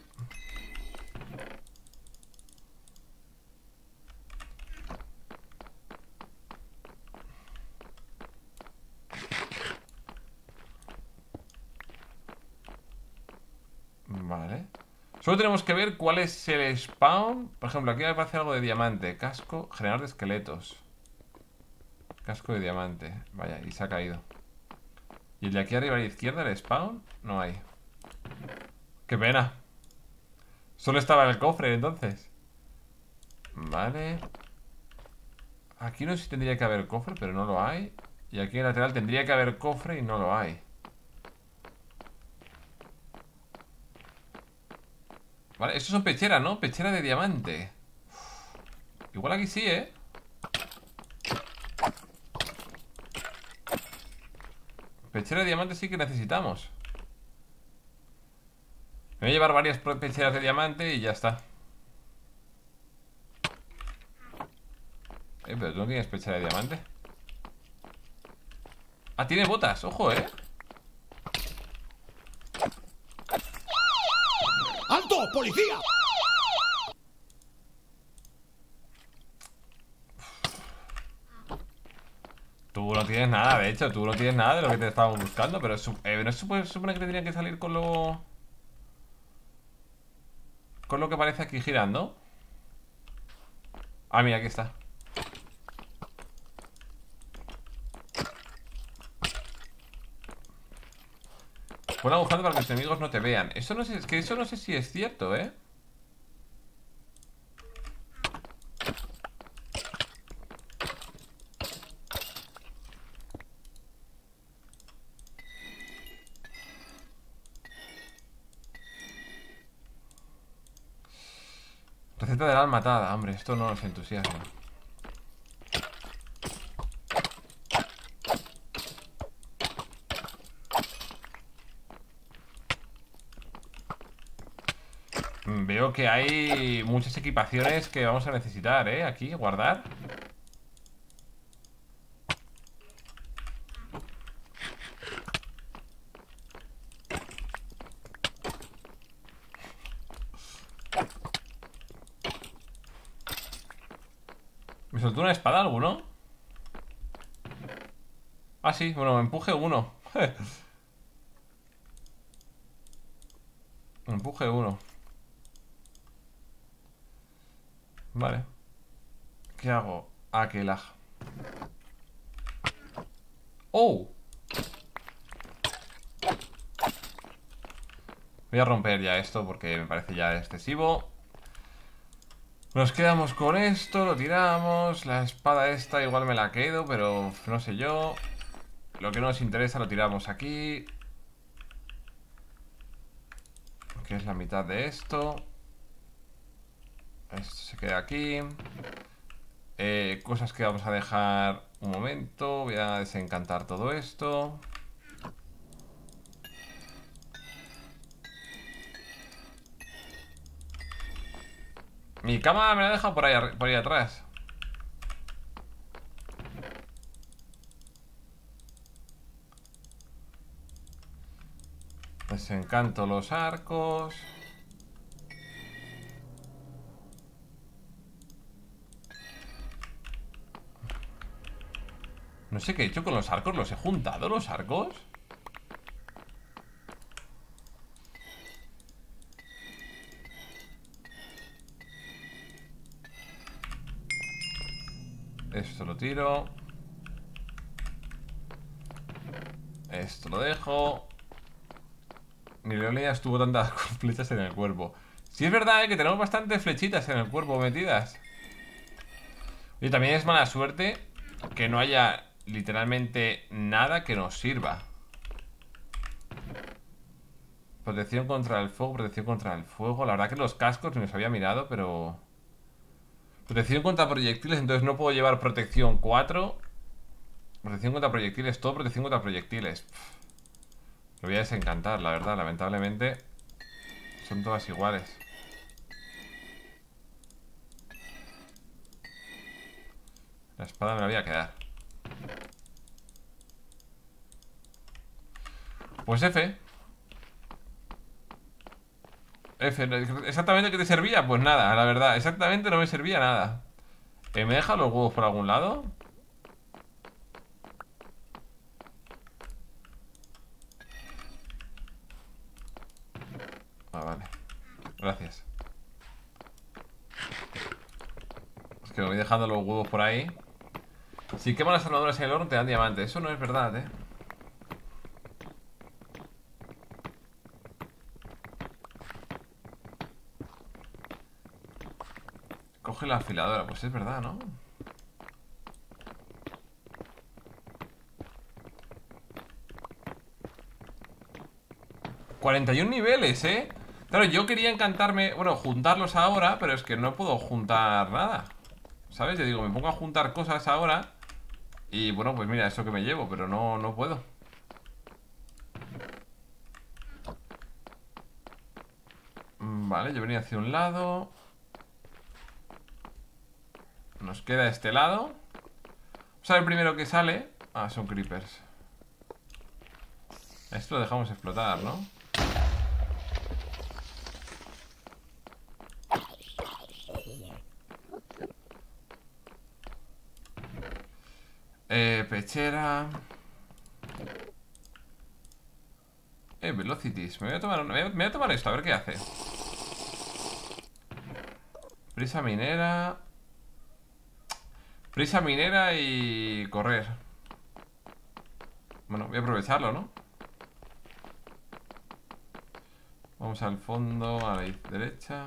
Vale. Solo tenemos que ver cuál es el spawn. Por ejemplo, aquí me parece algo de diamante. Casco, generador de esqueletos. Casco de diamante. Vaya, y se ha caído. Y el de aquí arriba a la izquierda, el spawn, no hay. Qué pena. Solo estaba el cofre entonces. Vale. Aquí no sé si tendría que haber cofre, pero no lo hay. Y aquí en el lateral tendría que haber cofre y no lo hay. Vale, estos son pecheras, ¿no? Pechera de diamante. Igual aquí sí, ¿eh? Pechera de diamante sí que necesitamos. Me voy a llevar varias pecheras de diamante y ya está. Pero tú no tienes pechera de diamante. Ah, tiene botas, ojo, ¡Alto, policía! Tú no tienes nada, de hecho, tú no tienes nada de lo que te estábamos buscando. Pero no se supone que te tendrían que salir con lo... Con lo que aparece aquí girando. Ah, mira, aquí está. Pon agujando para que los enemigos no te vean. Eso no sé, es que eso no sé si es cierto, ¿eh? Receta del alma matada, hombre, esto no nos entusiasma. Veo que hay muchas equipaciones que vamos a necesitar, ¿eh? Aquí, guardar. ¿Me soltó una espada alguno? Ah, sí, bueno, me empuje uno. Me empuje uno. Vale. ¿Qué hago? Ah, que lag. ¡Oh! Voy a romper ya esto porque me parece ya excesivo. Nos quedamos con esto, lo tiramos. La espada esta igual me la quedo, pero no sé yo. Lo que no nos interesa lo tiramos aquí. Que es la mitad de esto. Esto se queda aquí. Cosas que vamos a dejar un momento. Voy a desencantar todo esto. Mi cama me la he dejado por ahí atrás. Desencanto los arcos. No sé qué he hecho con los arcos. ¿Los he juntado los arcos? Esto lo tiro. Esto lo dejo. Ni Leonidas tuvo tantas flechas en el cuerpo. Sí es verdad, que tenemos bastantes flechitas en el cuerpo metidas. Y también es mala suerte que no haya literalmente nada que nos sirva. Protección contra el fuego, protección contra el fuego. La verdad que los cascos me los había mirado, pero... Protección contra proyectiles, entonces no puedo llevar protección 4. Protección contra proyectiles, todo protección contra proyectiles. Lo voy a desencantar, la verdad, lamentablemente. Son todas iguales. La espada me la voy a quedar. Pues F. F, ¿exactamente qué te servía? Pues nada, la verdad, exactamente no me servía nada. ¿Me deja los huevos por algún lado? Ah, vale. Gracias. Es que me voy dejando los huevos por ahí. Si queman las armaduras en el horno te dan diamantes. Eso no es verdad, ¿eh? Coge la afiladora. Pues es verdad, ¿no? ¡41 niveles, ¿eh? Claro, yo quería encantarme... Bueno, juntarlos ahora, pero es que no puedo juntar nada. ¿Sabes? Yo digo, me pongo a juntar cosas ahora y bueno, pues mira, eso que me llevo, pero no puedo. Vale, yo venía hacia un lado. Nos queda este lado. Vamos a ver primero qué sale. Ah, son creepers. Esto lo dejamos explotar, ¿no? Pechera. Velocities. Me voy a tomar esto, a ver qué hace. Prisa minera. Prisa minera y correr. Bueno, voy a aprovecharlo, ¿no? Vamos al fondo, a la derecha.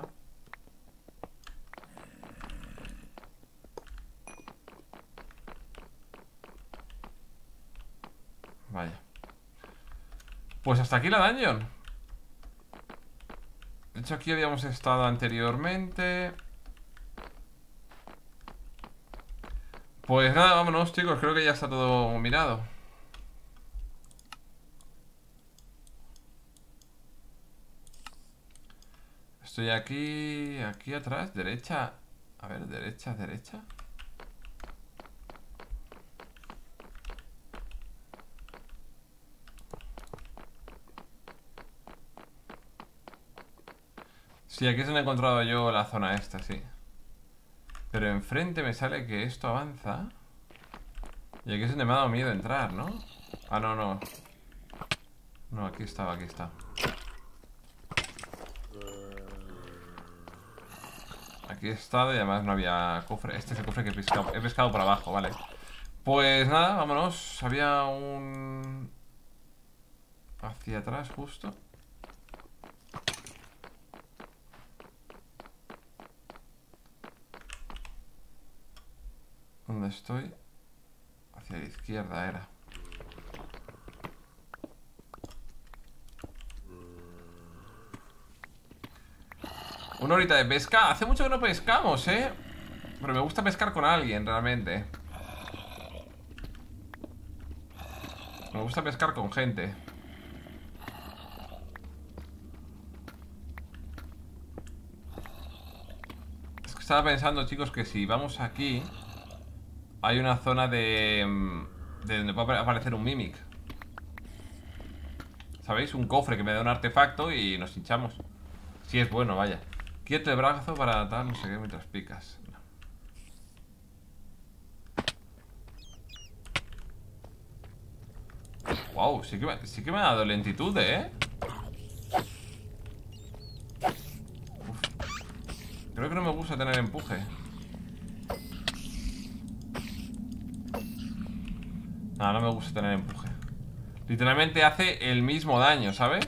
Vaya. Pues hasta aquí la dungeon. De hecho aquí habíamos estado anteriormente. Pues nada, vámonos chicos, creo que ya está todo mirado. Estoy aquí, aquí atrás, derecha. A ver, derecha, derecha. Sí, aquí es donde he encontrado yo la zona esta, sí. Pero enfrente me sale que esto avanza. Y aquí es donde me ha dado miedo entrar, ¿no? Ah, no, no. No, aquí estaba, aquí está. Aquí he estado y además no había cofre. Este es el cofre que he pescado por abajo, vale. Pues nada, vámonos. Había un... hacia atrás justo. ¿Dónde estoy? Hacia la izquierda era. Una horita de pesca. Hace mucho que no pescamos, ¿eh? Pero me gusta pescar con alguien, realmente. Me gusta pescar con gente. Es que estaba pensando, chicos, que si vamos aquí hay una zona de donde puede aparecer un Mimic. ¿Sabéis? Un cofre que me da un artefacto y nos hinchamos. Si es bueno, vaya. Quieto el brazo para tal, no sé qué, mientras picas. Wow, sí que me ha dado lentitud, ¿eh? Uf. Creo que no me gusta tener empuje. No me gusta tener empuje. Literalmente hace el mismo daño, ¿sabes?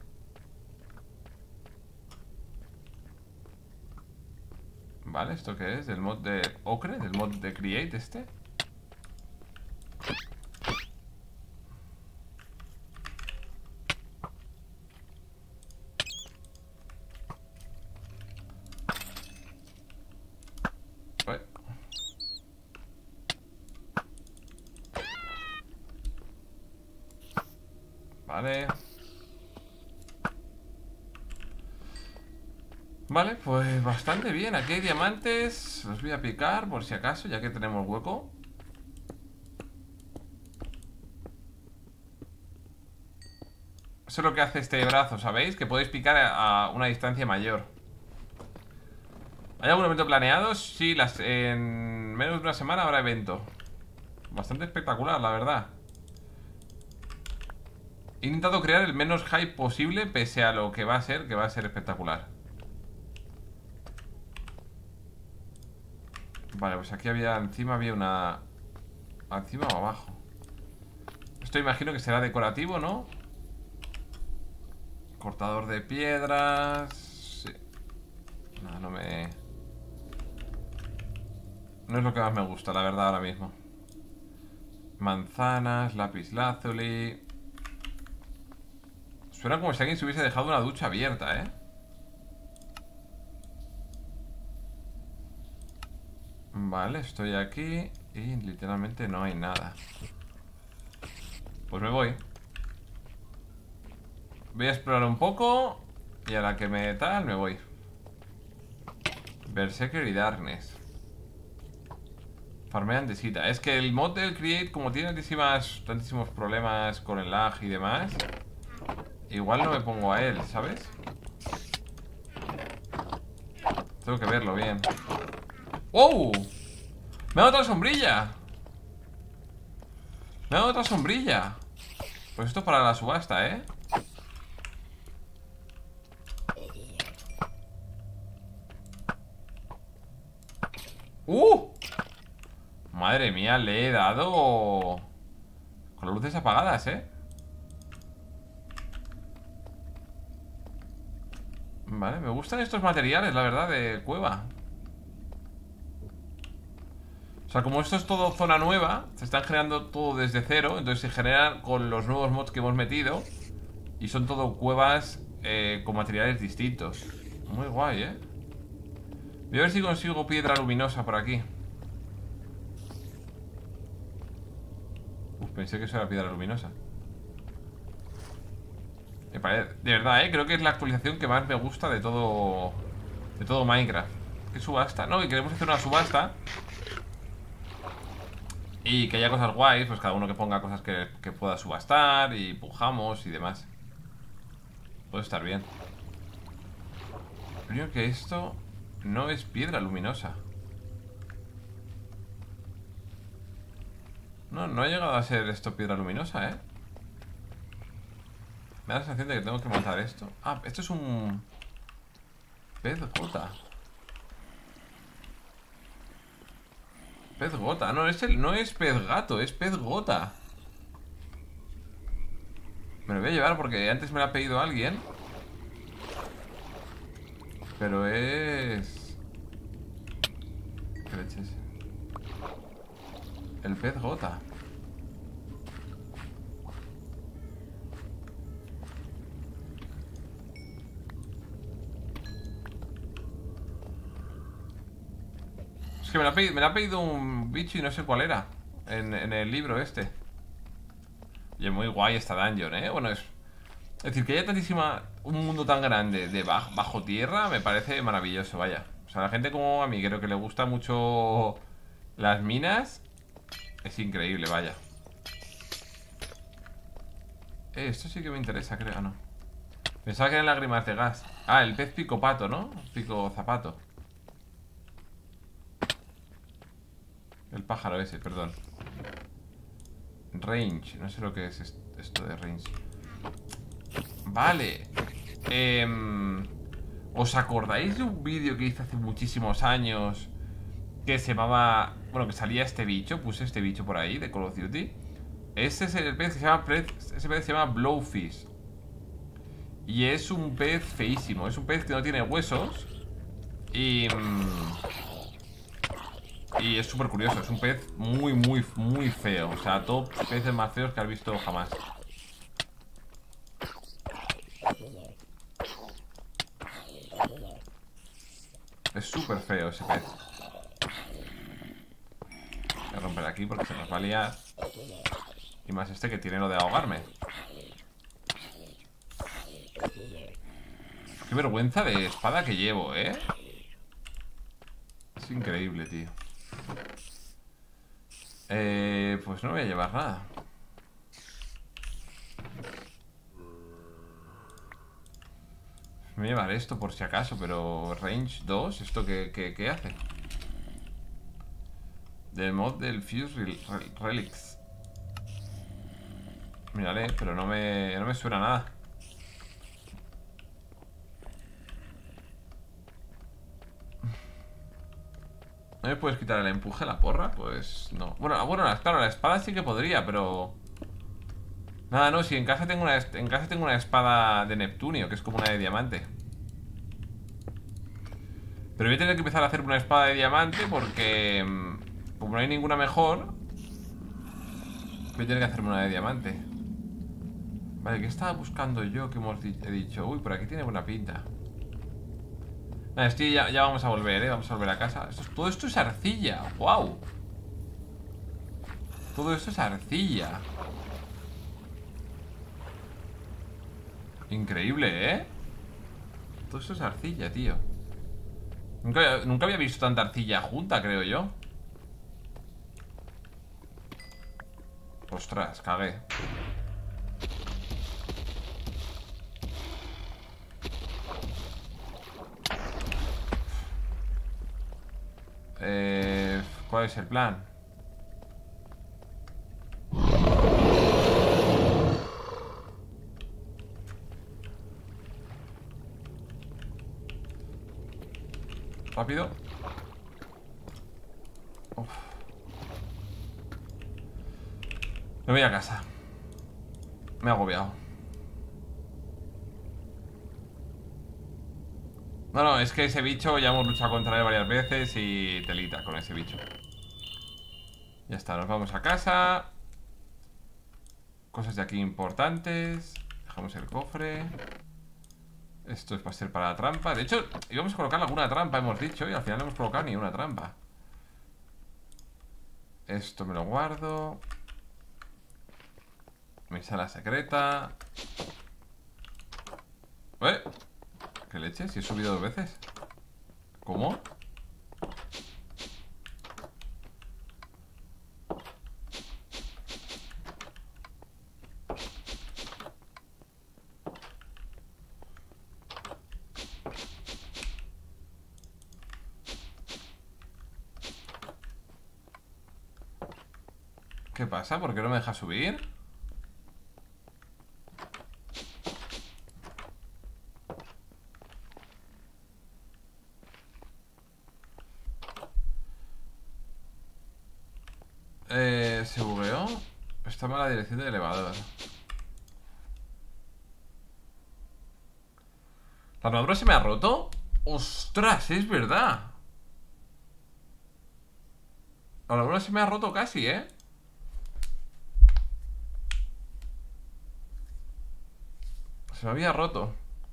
Vale, ¿esto qué es? ¿Del mod de Ocre? ¿Del mod de Create este? Vale. Vale, pues bastante bien. Aquí hay diamantes. Los voy a picar por si acaso, ya que tenemos hueco. Eso es lo que hace este brazo, ¿sabéis? Que podéis picar a una distancia mayor. ¿Hay algún evento planeado? Sí, en menos de una semana habrá evento. Bastante espectacular, la verdad. He intentado crear el menos hype posible, pese a lo que va a ser espectacular. Vale, pues aquí encima había una... ¿Encima o abajo? Esto imagino que será decorativo, ¿no? Cortador de piedras... Sí. No es lo que más me gusta, la verdad, ahora mismo. Manzanas, lapislázuli... Suena como si alguien se hubiese dejado una ducha abierta, ¿eh? Vale, estoy aquí y literalmente no hay nada. Pues me voy. Voy a explorar un poco y a la que me me voy. Berserker y Darkness. Farmea andesita. Es que el mod del Create, como tiene tantísimos problemas con el lag y demás, igual no me pongo a él, ¿sabes? Tengo que verlo bien. ¡Wow! ¡Me ha dado otra sombrilla! ¡Me ha dado otra sombrilla! Pues esto es para la subasta, ¿eh? Madre mía, le he dado con las luces apagadas, ¿eh? Vale, me gustan estos materiales, la verdad, de cueva. O sea, como esto es todo zona nueva, se están generando todo desde cero. Entonces se generan con los nuevos mods que hemos metido. Y son todo cuevas con materiales distintos. Muy guay, ¿eh? Voy a ver si consigo piedra luminosa por aquí. Pensé que eso era piedra luminosa. De verdad, creo que es la actualización que más me gusta de todo Minecraft. ¿Qué subasta? No, y queremos hacer una subasta y que haya cosas guays. Pues cada uno que ponga cosas que pueda subastar y pujamos y demás. Puede estar bien. Creo que esto no es piedra luminosa. No ha llegado a ser esto piedra luminosa, ¿eh? Me da la sensación de que tengo que matar esto. Ah, esto es un pez gota. Pez gota. No es pez gato, es pez gota. Me lo voy a llevar porque antes me lo ha pedido alguien. Pero es... ¿Qué leches? El pez gota. Es que me la ha pedido un bicho y no sé cuál era en el libro este. Y es muy guay esta dungeon, ¿eh? Bueno, es decir, que haya un mundo tan grande de bajo tierra me parece maravilloso, vaya. O sea, la gente como a mí, creo que le gusta mucho las minas. Es increíble, vaya. Esto sí que me interesa, creo, no. Pensaba que eran lágrimas de gas. Ah, el pez pico pato, ¿no? Pico zapato. El pájaro ese, perdón. Range, no sé lo que es esto de range. Vale. ¿Os acordáis de un vídeo que hice hace muchísimos años que se llamaba... Bueno, que salía este bicho? Puse este bicho por ahí de Call of Duty. Ese es el pez que se llama... Ese pez se llama Blowfish. Y es un pez feísimo. Es un pez que no tiene huesos. Y es súper curioso. Es un pez muy, muy, muy feo. O sea, top peces más feos que has visto jamás. Es súper feo ese pez. Voy a romper aquí porque se nos va a liar. Y más este que tiene lo de ahogarme. Qué vergüenza de espada que llevo, ¿eh? Es increíble, tío. Pues no voy a llevar nada. Me voy a llevar esto por si acaso, pero range 2, ¿esto qué hace? Del mod del Fuse Relics. Mírale, pero no me suena nada. ¿No me puedes quitar el empuje a la porra? Pues no. Bueno, claro, la espada sí que podría, pero... Nada, no, si en casa tengo una espada de Neptunio, que es como una de diamante. Pero voy a tener que empezar a hacer una espada de diamante porque... Como no hay ninguna mejor, voy a tener que hacerme una de diamante. Vale, ¿qué estaba buscando yo? Que he dicho, uy, por aquí tiene buena pinta. Nada, estoy ya vamos a volver, vamos a volver a casa. Todo esto es arcilla, wow. Todo esto es arcilla. Increíble, ¿eh? Todo esto es arcilla, tío. Nunca había visto tanta arcilla junta, creo yo. Ostras, cagué. ¿Cuál es el plan? Rápido. Uf. Me voy a casa. Me he agobiado. No, es que ese bicho ya hemos luchado contra él varias veces y telita con ese bicho. Ya está, nos vamos a casa. Cosas de aquí importantes. Dejamos el cofre. Esto va a ser para la trampa. De hecho, íbamos a colocar alguna trampa, hemos dicho. Y al final no hemos colocado ni una trampa. Esto me lo guardo. Mi sala secreta. ¿Qué leche? Si he subido 2 veces. ¿Cómo? ¿Qué pasa? ¿Por qué no me deja subir? Se bugueó. Está mala dirección del elevador. ¿La armadura se me ha roto? ¡Ostras! Es verdad. La armadura se me ha roto casi, ¿eh? Se me había roto.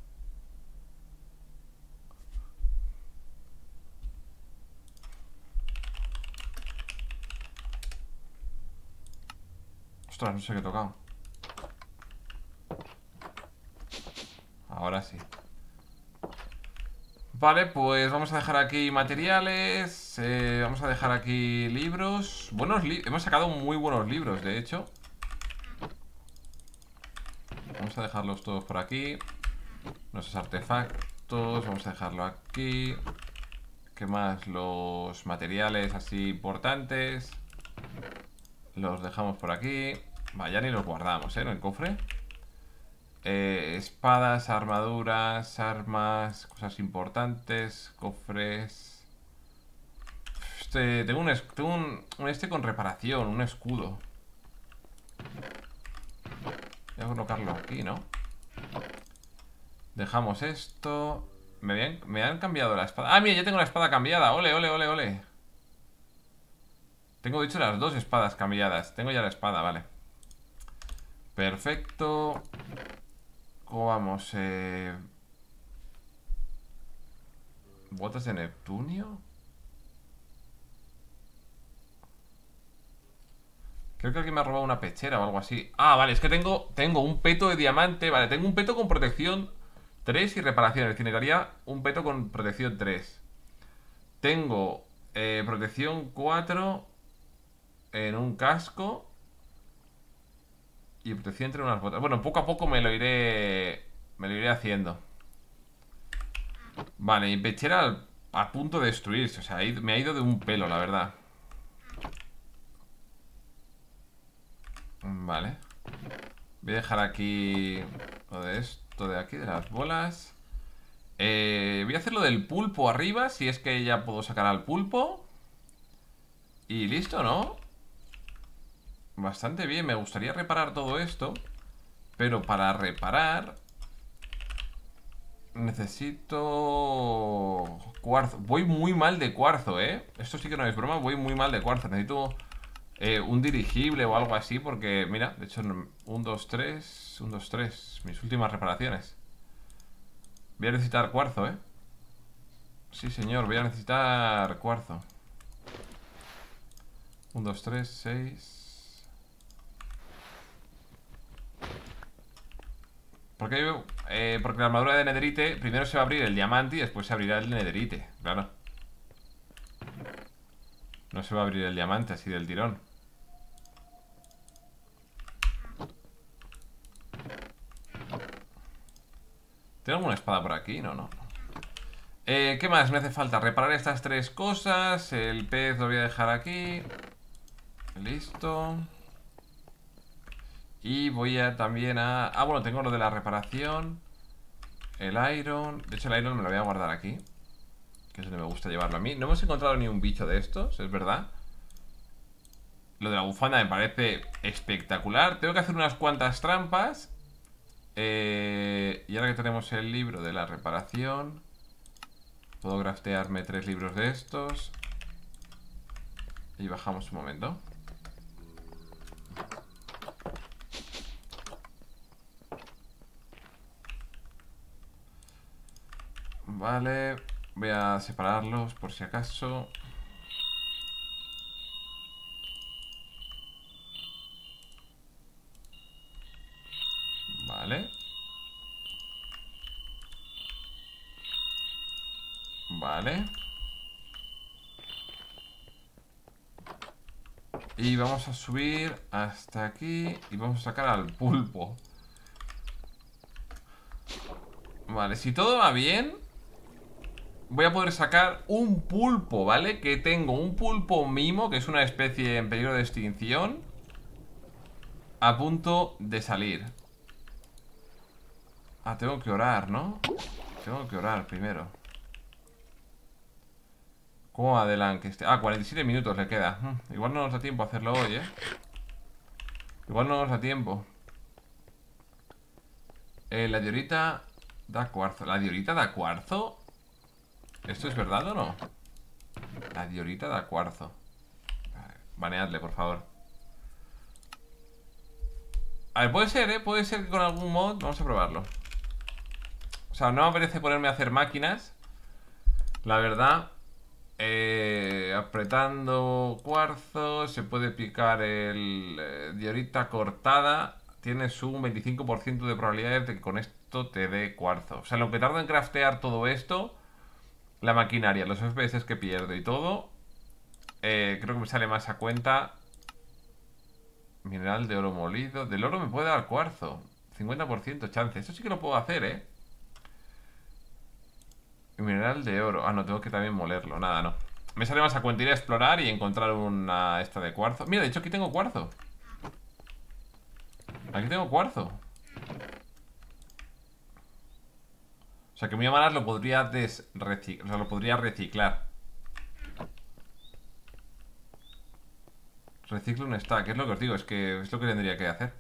Ostras, no sé qué he tocado. Ahora sí. Vale, pues vamos a dejar aquí materiales. Vamos a dejar aquí libros. Hemos sacado muy buenos libros, de hecho. Vamos a dejarlos todos por aquí. Nuestros artefactos. Vamos a dejarlo aquí. ¿Qué más? Los materiales así importantes. Los dejamos por aquí. Vaya, ni los guardamos, en el cofre. Espadas, armaduras, armas, cosas importantes, cofres. Tengo un este con reparación, un escudo. Voy a colocarlo aquí, ¿no? Dejamos esto. Me han cambiado la espada. Ah, mira, ya tengo la espada cambiada. Ole, ole, ole, ole. Tengo, de hecho, las dos espadas cambiadas. Tengo ya la espada, vale. Perfecto. ¿Cómo vamos? ¿Botas de Neptunio? Creo que alguien me ha robado una pechera o algo así. Ah, vale, es que tengo un peto de diamante. Vale, tengo un peto con protección 3 y reparación. Es decir, necesitaría un peto con protección 3. Tengo protección 4 en un casco y protección entre unas botas. Bueno, poco a poco me lo iré haciendo. Vale, mi pechera a punto de destruirse. O sea, me ha ido de un pelo, la verdad. Vale. Voy a dejar aquí lo de esto de aquí, de las bolas. Voy a hacer lo del pulpo arriba, si es que ya puedo sacar al pulpo. Y listo, ¿no? Bastante bien, me gustaría reparar todo esto. Pero para reparar necesito cuarzo. Voy muy mal de cuarzo, ¿eh? Esto sí que no es broma, voy muy mal de cuarzo. Necesito un dirigible o algo así. Porque, mira, de hecho, 1, 2, 3 1, 2, 3 mis últimas reparaciones. Voy a necesitar cuarzo, ¿eh? Sí, señor, voy a necesitar cuarzo. 1, 2, 3, 6. Porque la armadura de nederite primero se va a abrir el diamante y después se abrirá el nederite. Claro. No se va a abrir el diamante así del tirón. ¿Tengo alguna espada por aquí? No. ¿Qué más me hace falta? Reparar estas 3 cosas. El pez lo voy a dejar aquí. Listo. Y voy a también a... Ah, bueno, tengo lo de la reparación. El iron. De hecho, el iron me lo voy a guardar aquí, que es donde me gusta llevarlo a mí. No hemos encontrado ni un bicho de estos, es verdad. Lo de la bufanda me parece espectacular. Tengo que hacer unas cuantas trampas. Y ahora que tenemos el libro de la reparación, puedo craftearme 3 libros de estos. Y bajamos un momento. Vale, voy a separarlos por si acaso. Vale. Vale. Y vamos a subir hasta aquí y vamos a sacar al pulpo. Vale, si todo va bien, voy a poder sacar un pulpo, ¿vale? Que tengo un pulpo mimo, que es una especie en peligro de extinción, a punto de salir. Ah, tengo que orar, ¿no? Tengo que orar primero. ¿Cómo adelante? 47 minutos le queda. Igual no nos da tiempo a hacerlo hoy, ¿eh? Igual no nos da tiempo. La diorita da cuarzo. ¿La diorita da cuarzo? ¿Esto es verdad o no? La diorita da cuarzo. Baneadle, por favor. A ver, puede ser, ¿eh? Puede ser que con algún mod. Vamos a probarlo. O sea, no me apetece ponerme a hacer máquinas, la verdad. Apretando cuarzo se puede picar el diorita cortada. Tienes un 25% de probabilidades de que con esto te dé cuarzo. O sea, lo que tarda en craftear todo esto la maquinaria, los FPS que pierdo y todo. Creo que me sale más a cuenta. Mineral de oro molido. Del oro me puede dar cuarzo. 50% chance. Eso sí que lo puedo hacer, ¿eh? Mineral de oro. Ah, no, tengo que también molerlo. Nada, no. Me sale más a cuenta ir a explorar y encontrar una esta de cuarzo. Mira, de hecho aquí tengo cuarzo. Aquí tengo cuarzo. O sea que muy a malas lo podría lo podría reciclar. Reciclo un stack, es lo que os digo, es lo que tendría que hacer.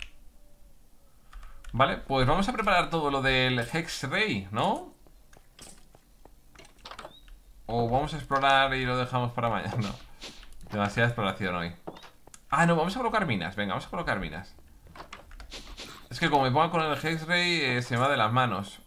Vale, pues vamos a preparar todo lo del Hex-Ray, ¿no? O vamos a explorar y lo dejamos para mañana. No, demasiada exploración hoy. Ah, no, vamos a colocar minas. Venga, vamos a colocar minas. Es que como me ponga con el Hex-Ray se me va de las manos.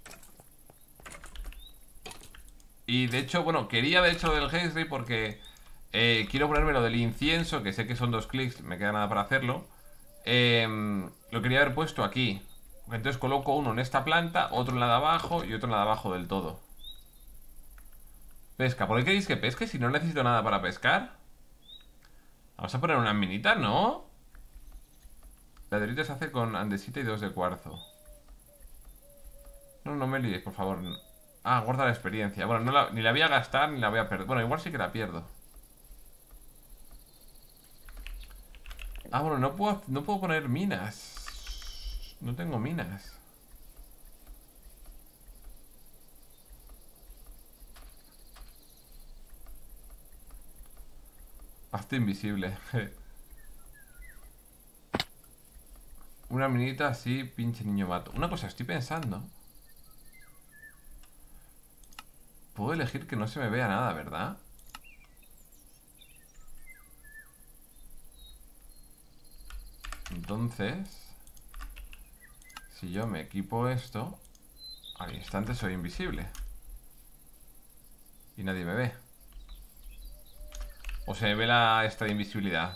Y de hecho, bueno, quería de hecho del Hex-Ray porque quiero ponerme lo del incienso, que sé que son 2 clics, me queda nada para hacerlo. Lo quería haber puesto aquí. Entonces coloco uno en esta planta, otro en la de abajo y otro en la de abajo del todo. Pesca, ¿por qué queréis que pesque si no necesito nada para pescar? Vamos a poner unas minitas, ¿no? Ladrillito se hace con andesita y 2 de cuarzo. No, no me liéis, por favor. Ah, guarda la experiencia. Bueno, ni la voy a gastar ni la voy a perder. Bueno, igual sí que la pierdo. Ah, bueno, no puedo poner minas. No tengo minas. Hazte invisible. Una minita así, pinche niño mato. Una cosa, estoy pensando. Puedo elegir que no se me vea nada, ¿verdad? Entonces, si yo me equipo esto, al instante soy invisible. Y nadie me ve. O se me ve esta de invisibilidad.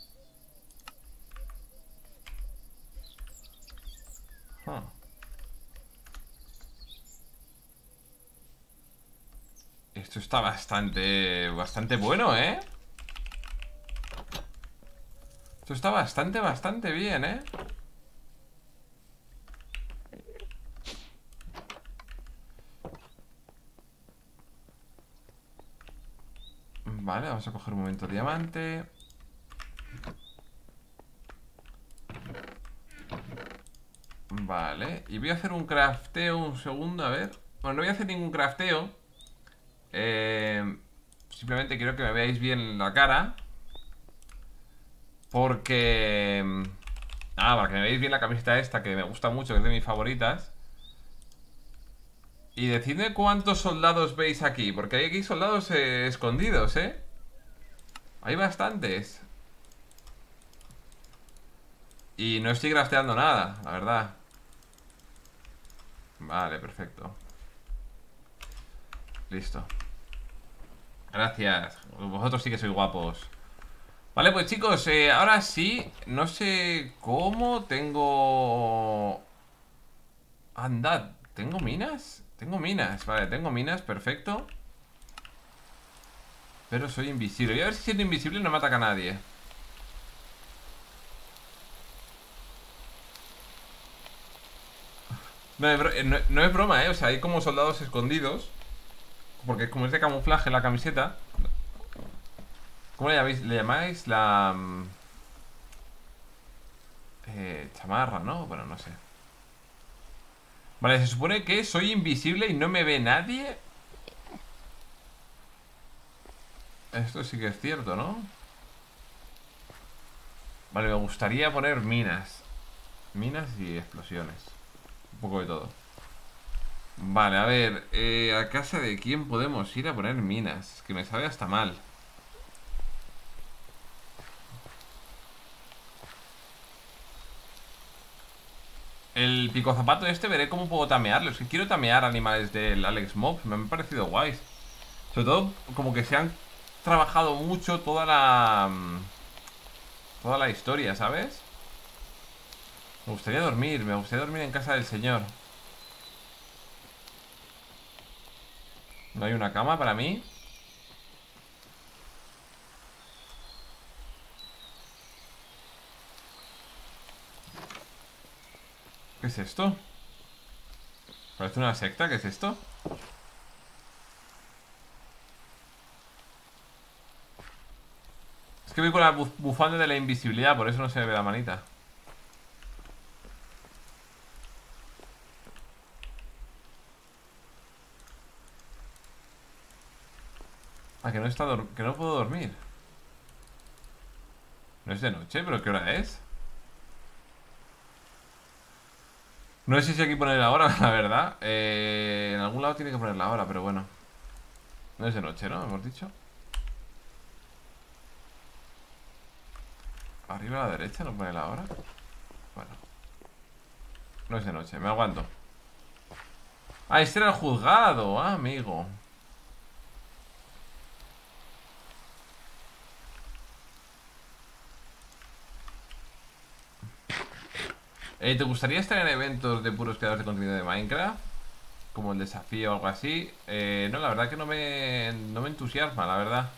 Esto está bastante bueno, ¿eh? Esto está bastante bien, ¿eh? Vale, vamos a coger un momento diamante. Vale, y voy a hacer un crafteo un segundo, a ver. Bueno, no voy a hacer ningún crafteo. Simplemente quiero que me veáis bien la cara. Porque... para que me veáis bien la camiseta esta, que me gusta mucho, que es de mis favoritas. Y decidme cuántos soldados veis aquí, porque hay aquí soldados escondidos, ¿eh? Hay bastantes. Y no estoy crafteando nada, la verdad. Vale, perfecto. Listo. Gracias. Vosotros sí que sois guapos. Vale, pues chicos, ahora sí. No sé cómo tengo... Andad, ¿tengo minas? Tengo minas, vale, tengo minas, perfecto. Pero soy invisible. Voy a ver si siendo invisible no me ataca nadie. No es broma, o sea, hay como soldados escondidos. Porque como es de camuflaje la camiseta. ¿Cómo le llamáis? Le llamáis la... chamarra, ¿no? Bueno, no sé. Vale, se supone que soy invisible y no me ve nadie. Esto sí que es cierto, ¿no? Vale, me gustaría poner minas. Minas y explosiones. Un poco de todo. Vale, a ver, ¿a casa de quién podemos ir a poner minas? Que me sabe hasta mal. El pico zapato este veré cómo puedo tamearlo. Es que quiero tamear animales del Alex Mob. Me han parecido guays. Sobre todo como que se han trabajado mucho toda la historia, ¿sabes? Me gustaría dormir en casa del señor. ¿No hay una cama para mí? ¿Qué es esto? ¿Parece una secta? ¿Qué es esto? Es que voy con la bufanda de la invisibilidad, por eso no se me ve la manita. Ah, que no está que no puedo dormir. No es de noche, pero ¿qué hora es? No sé si aquí poner la hora, la verdad. En algún lado tiene que poner la hora, pero bueno. No es de noche, ¿no? Hemos dicho. Arriba a la derecha no pone la hora. Bueno. No es de noche, me aguanto. Ah, este era el juzgado. Ah, amigo. ¿Te gustaría estar en eventos de puros creadores de contenido de Minecraft? Como el desafío o algo así. No, la verdad que no me entusiasma, la verdad.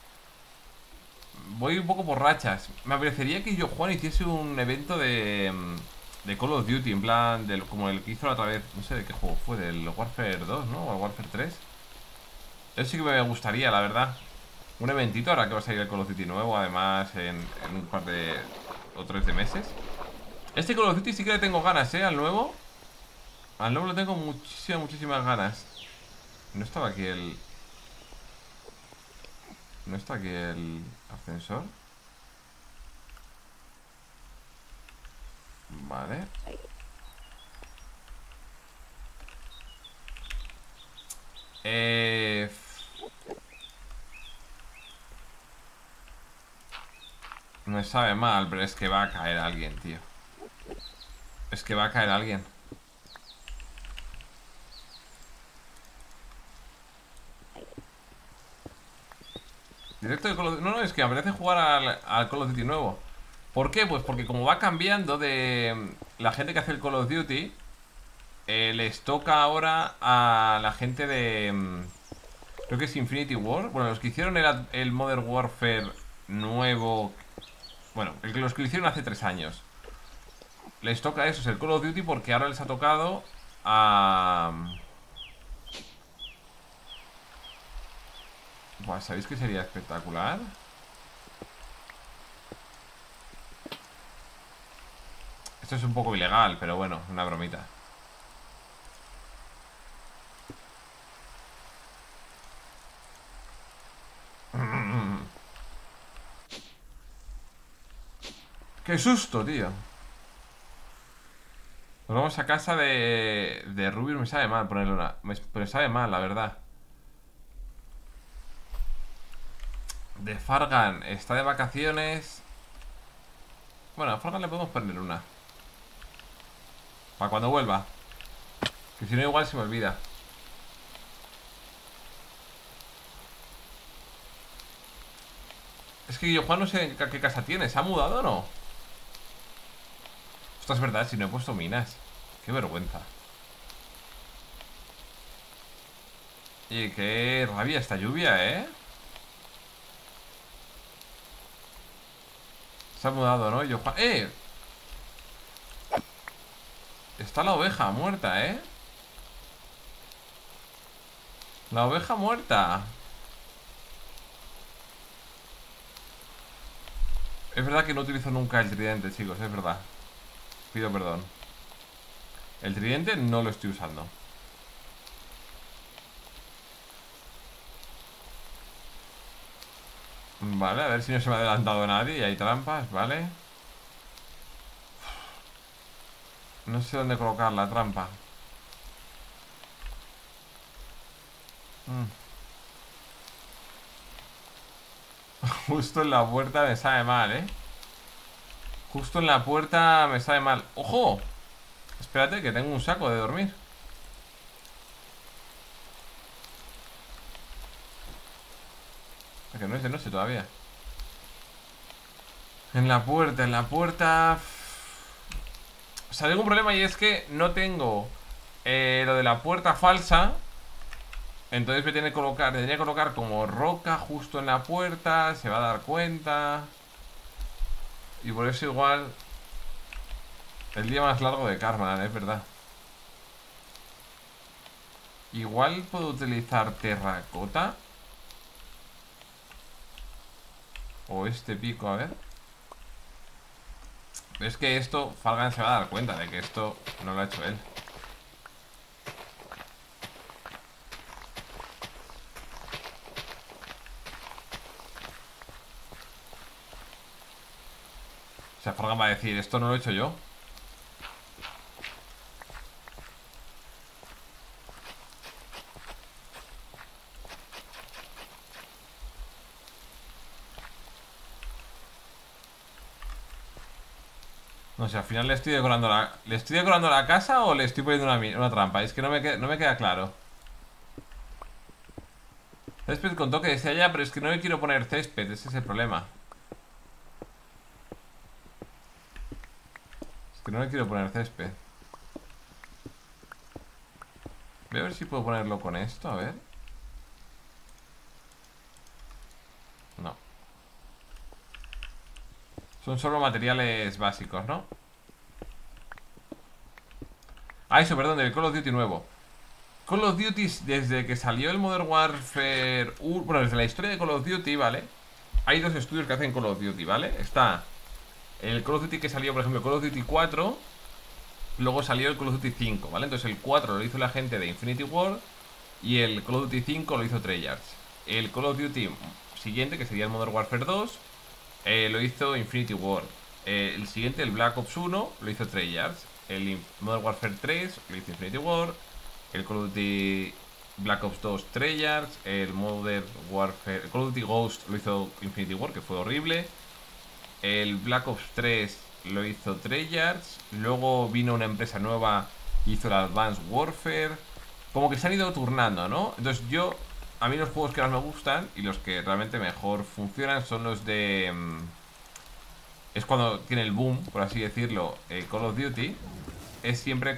Voy un poco por rachas. Me parecería que yo, Juan, hiciese un evento de Call of Duty, en plan, como el que hizo la otra vez. No sé de qué juego fue, del Warfare 2, ¿no? O el Warfare 3. Eso sí que me gustaría, la verdad. Un eventito ahora que va a salir el Call of Duty nuevo, además, en un par de o 3 de meses. Este Call of Duty sí que le tengo ganas, al nuevo. Al nuevo le tengo muchísimas ganas. No estaba aquí el... ¿No está aquí el ascensor? Vale. Me sabe mal, pero es que va a caer alguien, tío. Es que va a caer alguien. Directo de Call of Duty. No, es que me apetece jugar al Call of Duty nuevo. ¿Por qué? Pues porque como va cambiando de la gente que hace el Call of Duty, les toca ahora a la gente de... creo que es Infinity War. Bueno, los que hicieron el Modern Warfare nuevo... Bueno, los que lo hicieron hace 3 años. Les toca eso, es el Call of Duty, porque ahora les ha tocado a... Buah, ¿sabéis que sería espectacular? Esto es un poco ilegal, pero bueno, una bromita. ¡Qué susto, tío! Nos vamos a casa de Rubius. Me sabe mal ponerle una... Me sabe mal, la verdad. De Fargan está de vacaciones. Bueno, a Fargan le podemos poner una para cuando vuelva, que si no igual se me olvida. Es que yo, Juan, no sé en qué casa tiene. ¿Se ha mudado o no? Esto es verdad, si no he puesto minas. Qué vergüenza. Y qué rabia esta lluvia, ¿eh? Se ha mudado, ¿no? Yo, Juan... ¡Eh! Está la oveja muerta, ¿eh? La oveja muerta. Es verdad que no utilizo nunca el tridente, chicos, es verdad. Pido perdón. El tridente no lo estoy usando. Vale, a ver si no se me ha adelantado nadie. Y hay trampas, vale. No sé dónde colocar la trampa. Justo en la puerta me sabe mal, ¿eh? Justo en la puerta me sabe mal. ¡Ojo! Espérate, que tengo un saco de dormir. Que no es de noche todavía. En la puerta, en la puerta... O sea, tengo un problema y es que no tengo lo de la puerta falsa. Entonces me tiene que colocar, tendría que colocar como roca justo en la puerta. Se va a dar cuenta. Y por eso igual el día más largo de Karma, es verdad. Igual puedo utilizar terracota. O este pico, a ver. Es que esto, Falgan se va a dar cuenta de que esto no lo ha hecho él. O sea, Falgan va a decir, esto no lo he hecho yo. No sé, al final le estoy decorando la casa o le estoy poniendo una trampa. Es que no me queda claro. Césped con toque de cella, pero es que no le quiero poner césped, ese es el problema. Es que no le quiero poner césped. Voy a ver si puedo ponerlo con esto, a ver. No. Son solo materiales básicos, ¿no? Ah, eso, perdón, del Call of Duty nuevo. Call of Duty, desde que salió el Modern Warfare 1, bueno, desde la historia de Call of Duty, ¿vale? Hay dos estudios que hacen Call of Duty, ¿vale? Está el Call of Duty que salió, por ejemplo, Call of Duty 4. Luego salió el Call of Duty 5, ¿vale? Entonces el 4 lo hizo la gente de Infinity Ward y el Call of Duty 5 lo hizo Treyarch. El Call of Duty siguiente, que sería el Modern Warfare 2, lo hizo Infinity Ward. El siguiente, el Black Ops 1, lo hizo Treyarch. El Modern Warfare 3 lo hizo Infinity Ward. El Call of Duty Black Ops 2 Treyarch. El Modern Warfare, el Call of Duty Ghost lo hizo Infinity Ward, que fue horrible. El Black Ops 3 lo hizo Treyarch. Luego vino una empresa nueva y hizo el Advanced Warfare. Como que se han ido turnando, ¿no? Entonces a mí los juegos que más me gustan y los que realmente mejor funcionan son los de... es cuando tiene el boom, por así decirlo, Call of Duty. Es siempre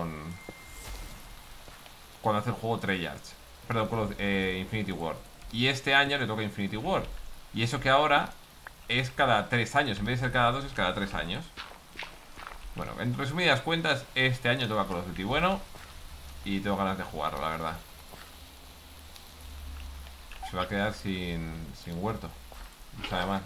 cuando hace el juego Treyarch. Perdón, Infinity Ward. Y este año le toca Infinity Ward. Y eso que ahora es cada 3 años. En vez de ser cada 2, es cada 3 años. Bueno, en resumidas cuentas, este año toca Call of Duty bueno. Y tengo ganas de jugarlo, la verdad. Se va a quedar sin huerto. No sabe mal.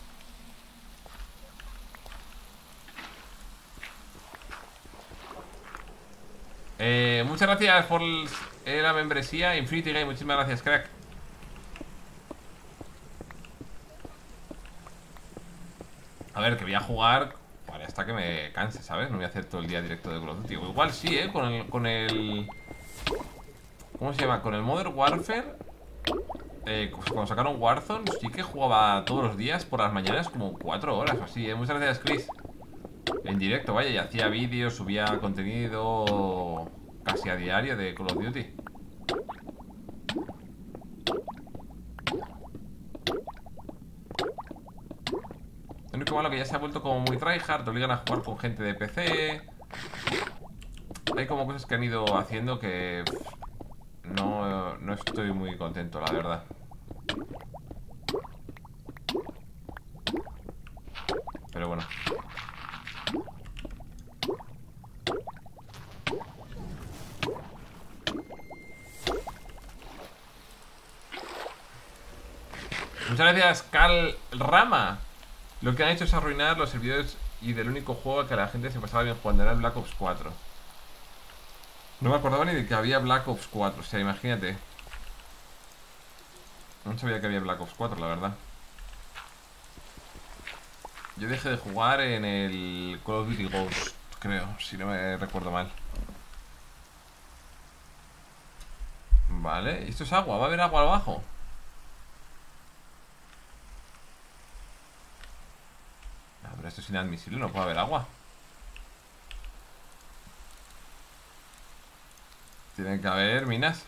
Muchas gracias por la membresía Infinity Game, muchísimas gracias, crack. A ver, que voy a jugar vale, hasta que me canse, ¿sabes? No voy a hacer todo el día directo de Call of Duty. Igual sí, con el ¿cómo se llama? Con el Modern Warfare, cuando sacaron Warzone, sí que jugaba todos los días por las mañanas como 4 horas o así, Muchas gracias, Chris. En directo, vaya, y hacía vídeos, subía contenido casi a diario de Call of Duty. Lo único malo que ya se ha vuelto como muy tryhard, te obligan a jugar con gente de PC. Hay como cosas que han ido haciendo que no estoy muy contento, la verdad. Pero bueno. Muchas gracias, Carl Rama. Lo que han hecho es arruinar los servidores y del único juego que la gente se pasaba bien jugando era el Black Ops 4. No me acordaba ni de que había Black Ops 4, o sea, imagínate. No sabía que había Black Ops 4, la verdad. Yo dejé de jugar en el Call of Duty Ghost, creo, si no me recuerdo mal. Vale, esto es agua, ¿va a haber agua abajo? No, pero esto es inadmisible, no puede haber agua. Tienen que haber minas.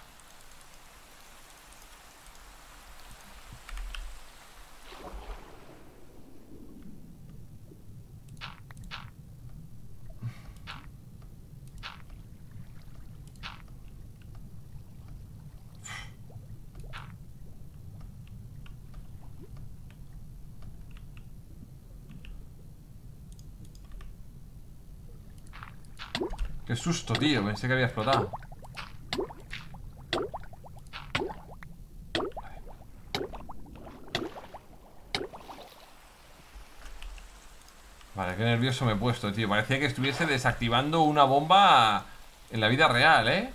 Qué susto, tío. Pensé que había explotado. Vale, qué nervioso me he puesto, tío. Parecía que estuviese desactivando una bomba en la vida real, ¿eh?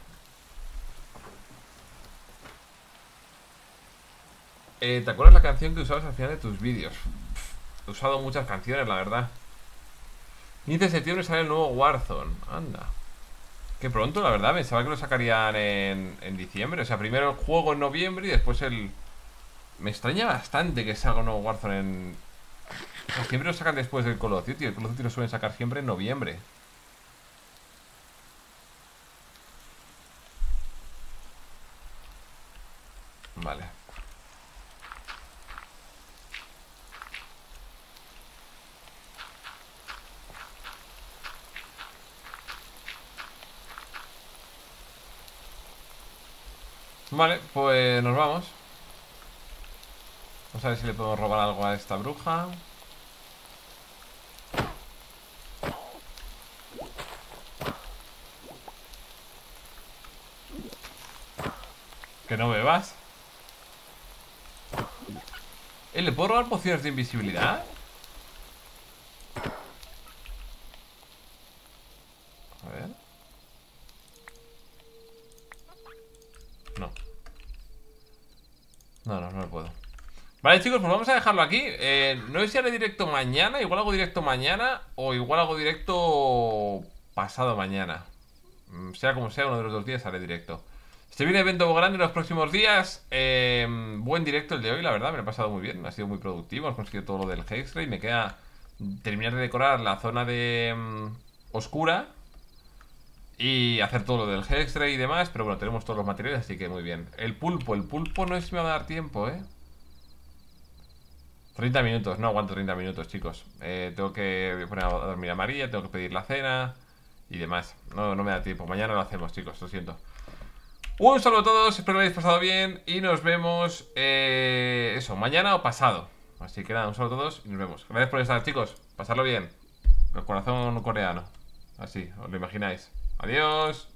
¿Te acuerdas la canción que usabas al final de tus vídeos? He usado muchas canciones, la verdad. 15 de septiembre sale el nuevo Warzone. Anda. Qué pronto, la verdad. Pensaba que lo sacarían en diciembre. O sea, primero el juego en noviembre y después el... Me extraña bastante que salga un nuevo Warzone en... O sea, siempre lo sacan después del Call of Duty. El Call of Duty lo suelen sacar siempre en noviembre. Vale. Vale, pues nos vamos. Vamos a ver si le podemos robar algo a esta bruja. Que no bebas. ¿Le puedo robar pociones de invisibilidad? A ver. No. No lo puedo. Vale, chicos, pues vamos a dejarlo aquí. No sé si haré directo mañana. Igual hago directo mañana. O igual hago directo pasado mañana. Sea como sea, uno de los 2 días haré directo. Se viene evento grande en los próximos días. Buen directo el de hoy, la verdad. Me lo he pasado muy bien. Ha sido muy productivo. Hemos conseguido todo lo del Hexray. Me queda terminar de decorar la zona de oscura. Y hacer todo lo del Hexray y demás. Pero bueno, tenemos todos los materiales, así que muy bien. El pulpo no sé si me va a dar tiempo, 30 minutos, no aguanto 30 minutos, chicos. Tengo que poner a dormir a María, tengo que pedir la cena y demás. No me da tiempo. Mañana lo hacemos, chicos, lo siento. Un saludo a todos, espero que lo hayáis pasado bien. Y nos vemos, eso, mañana o pasado. Así que nada, un saludo a todos y nos vemos. Gracias por estar, chicos, pasarlo bien. El corazón coreano. Así, os lo imagináis. Adiós.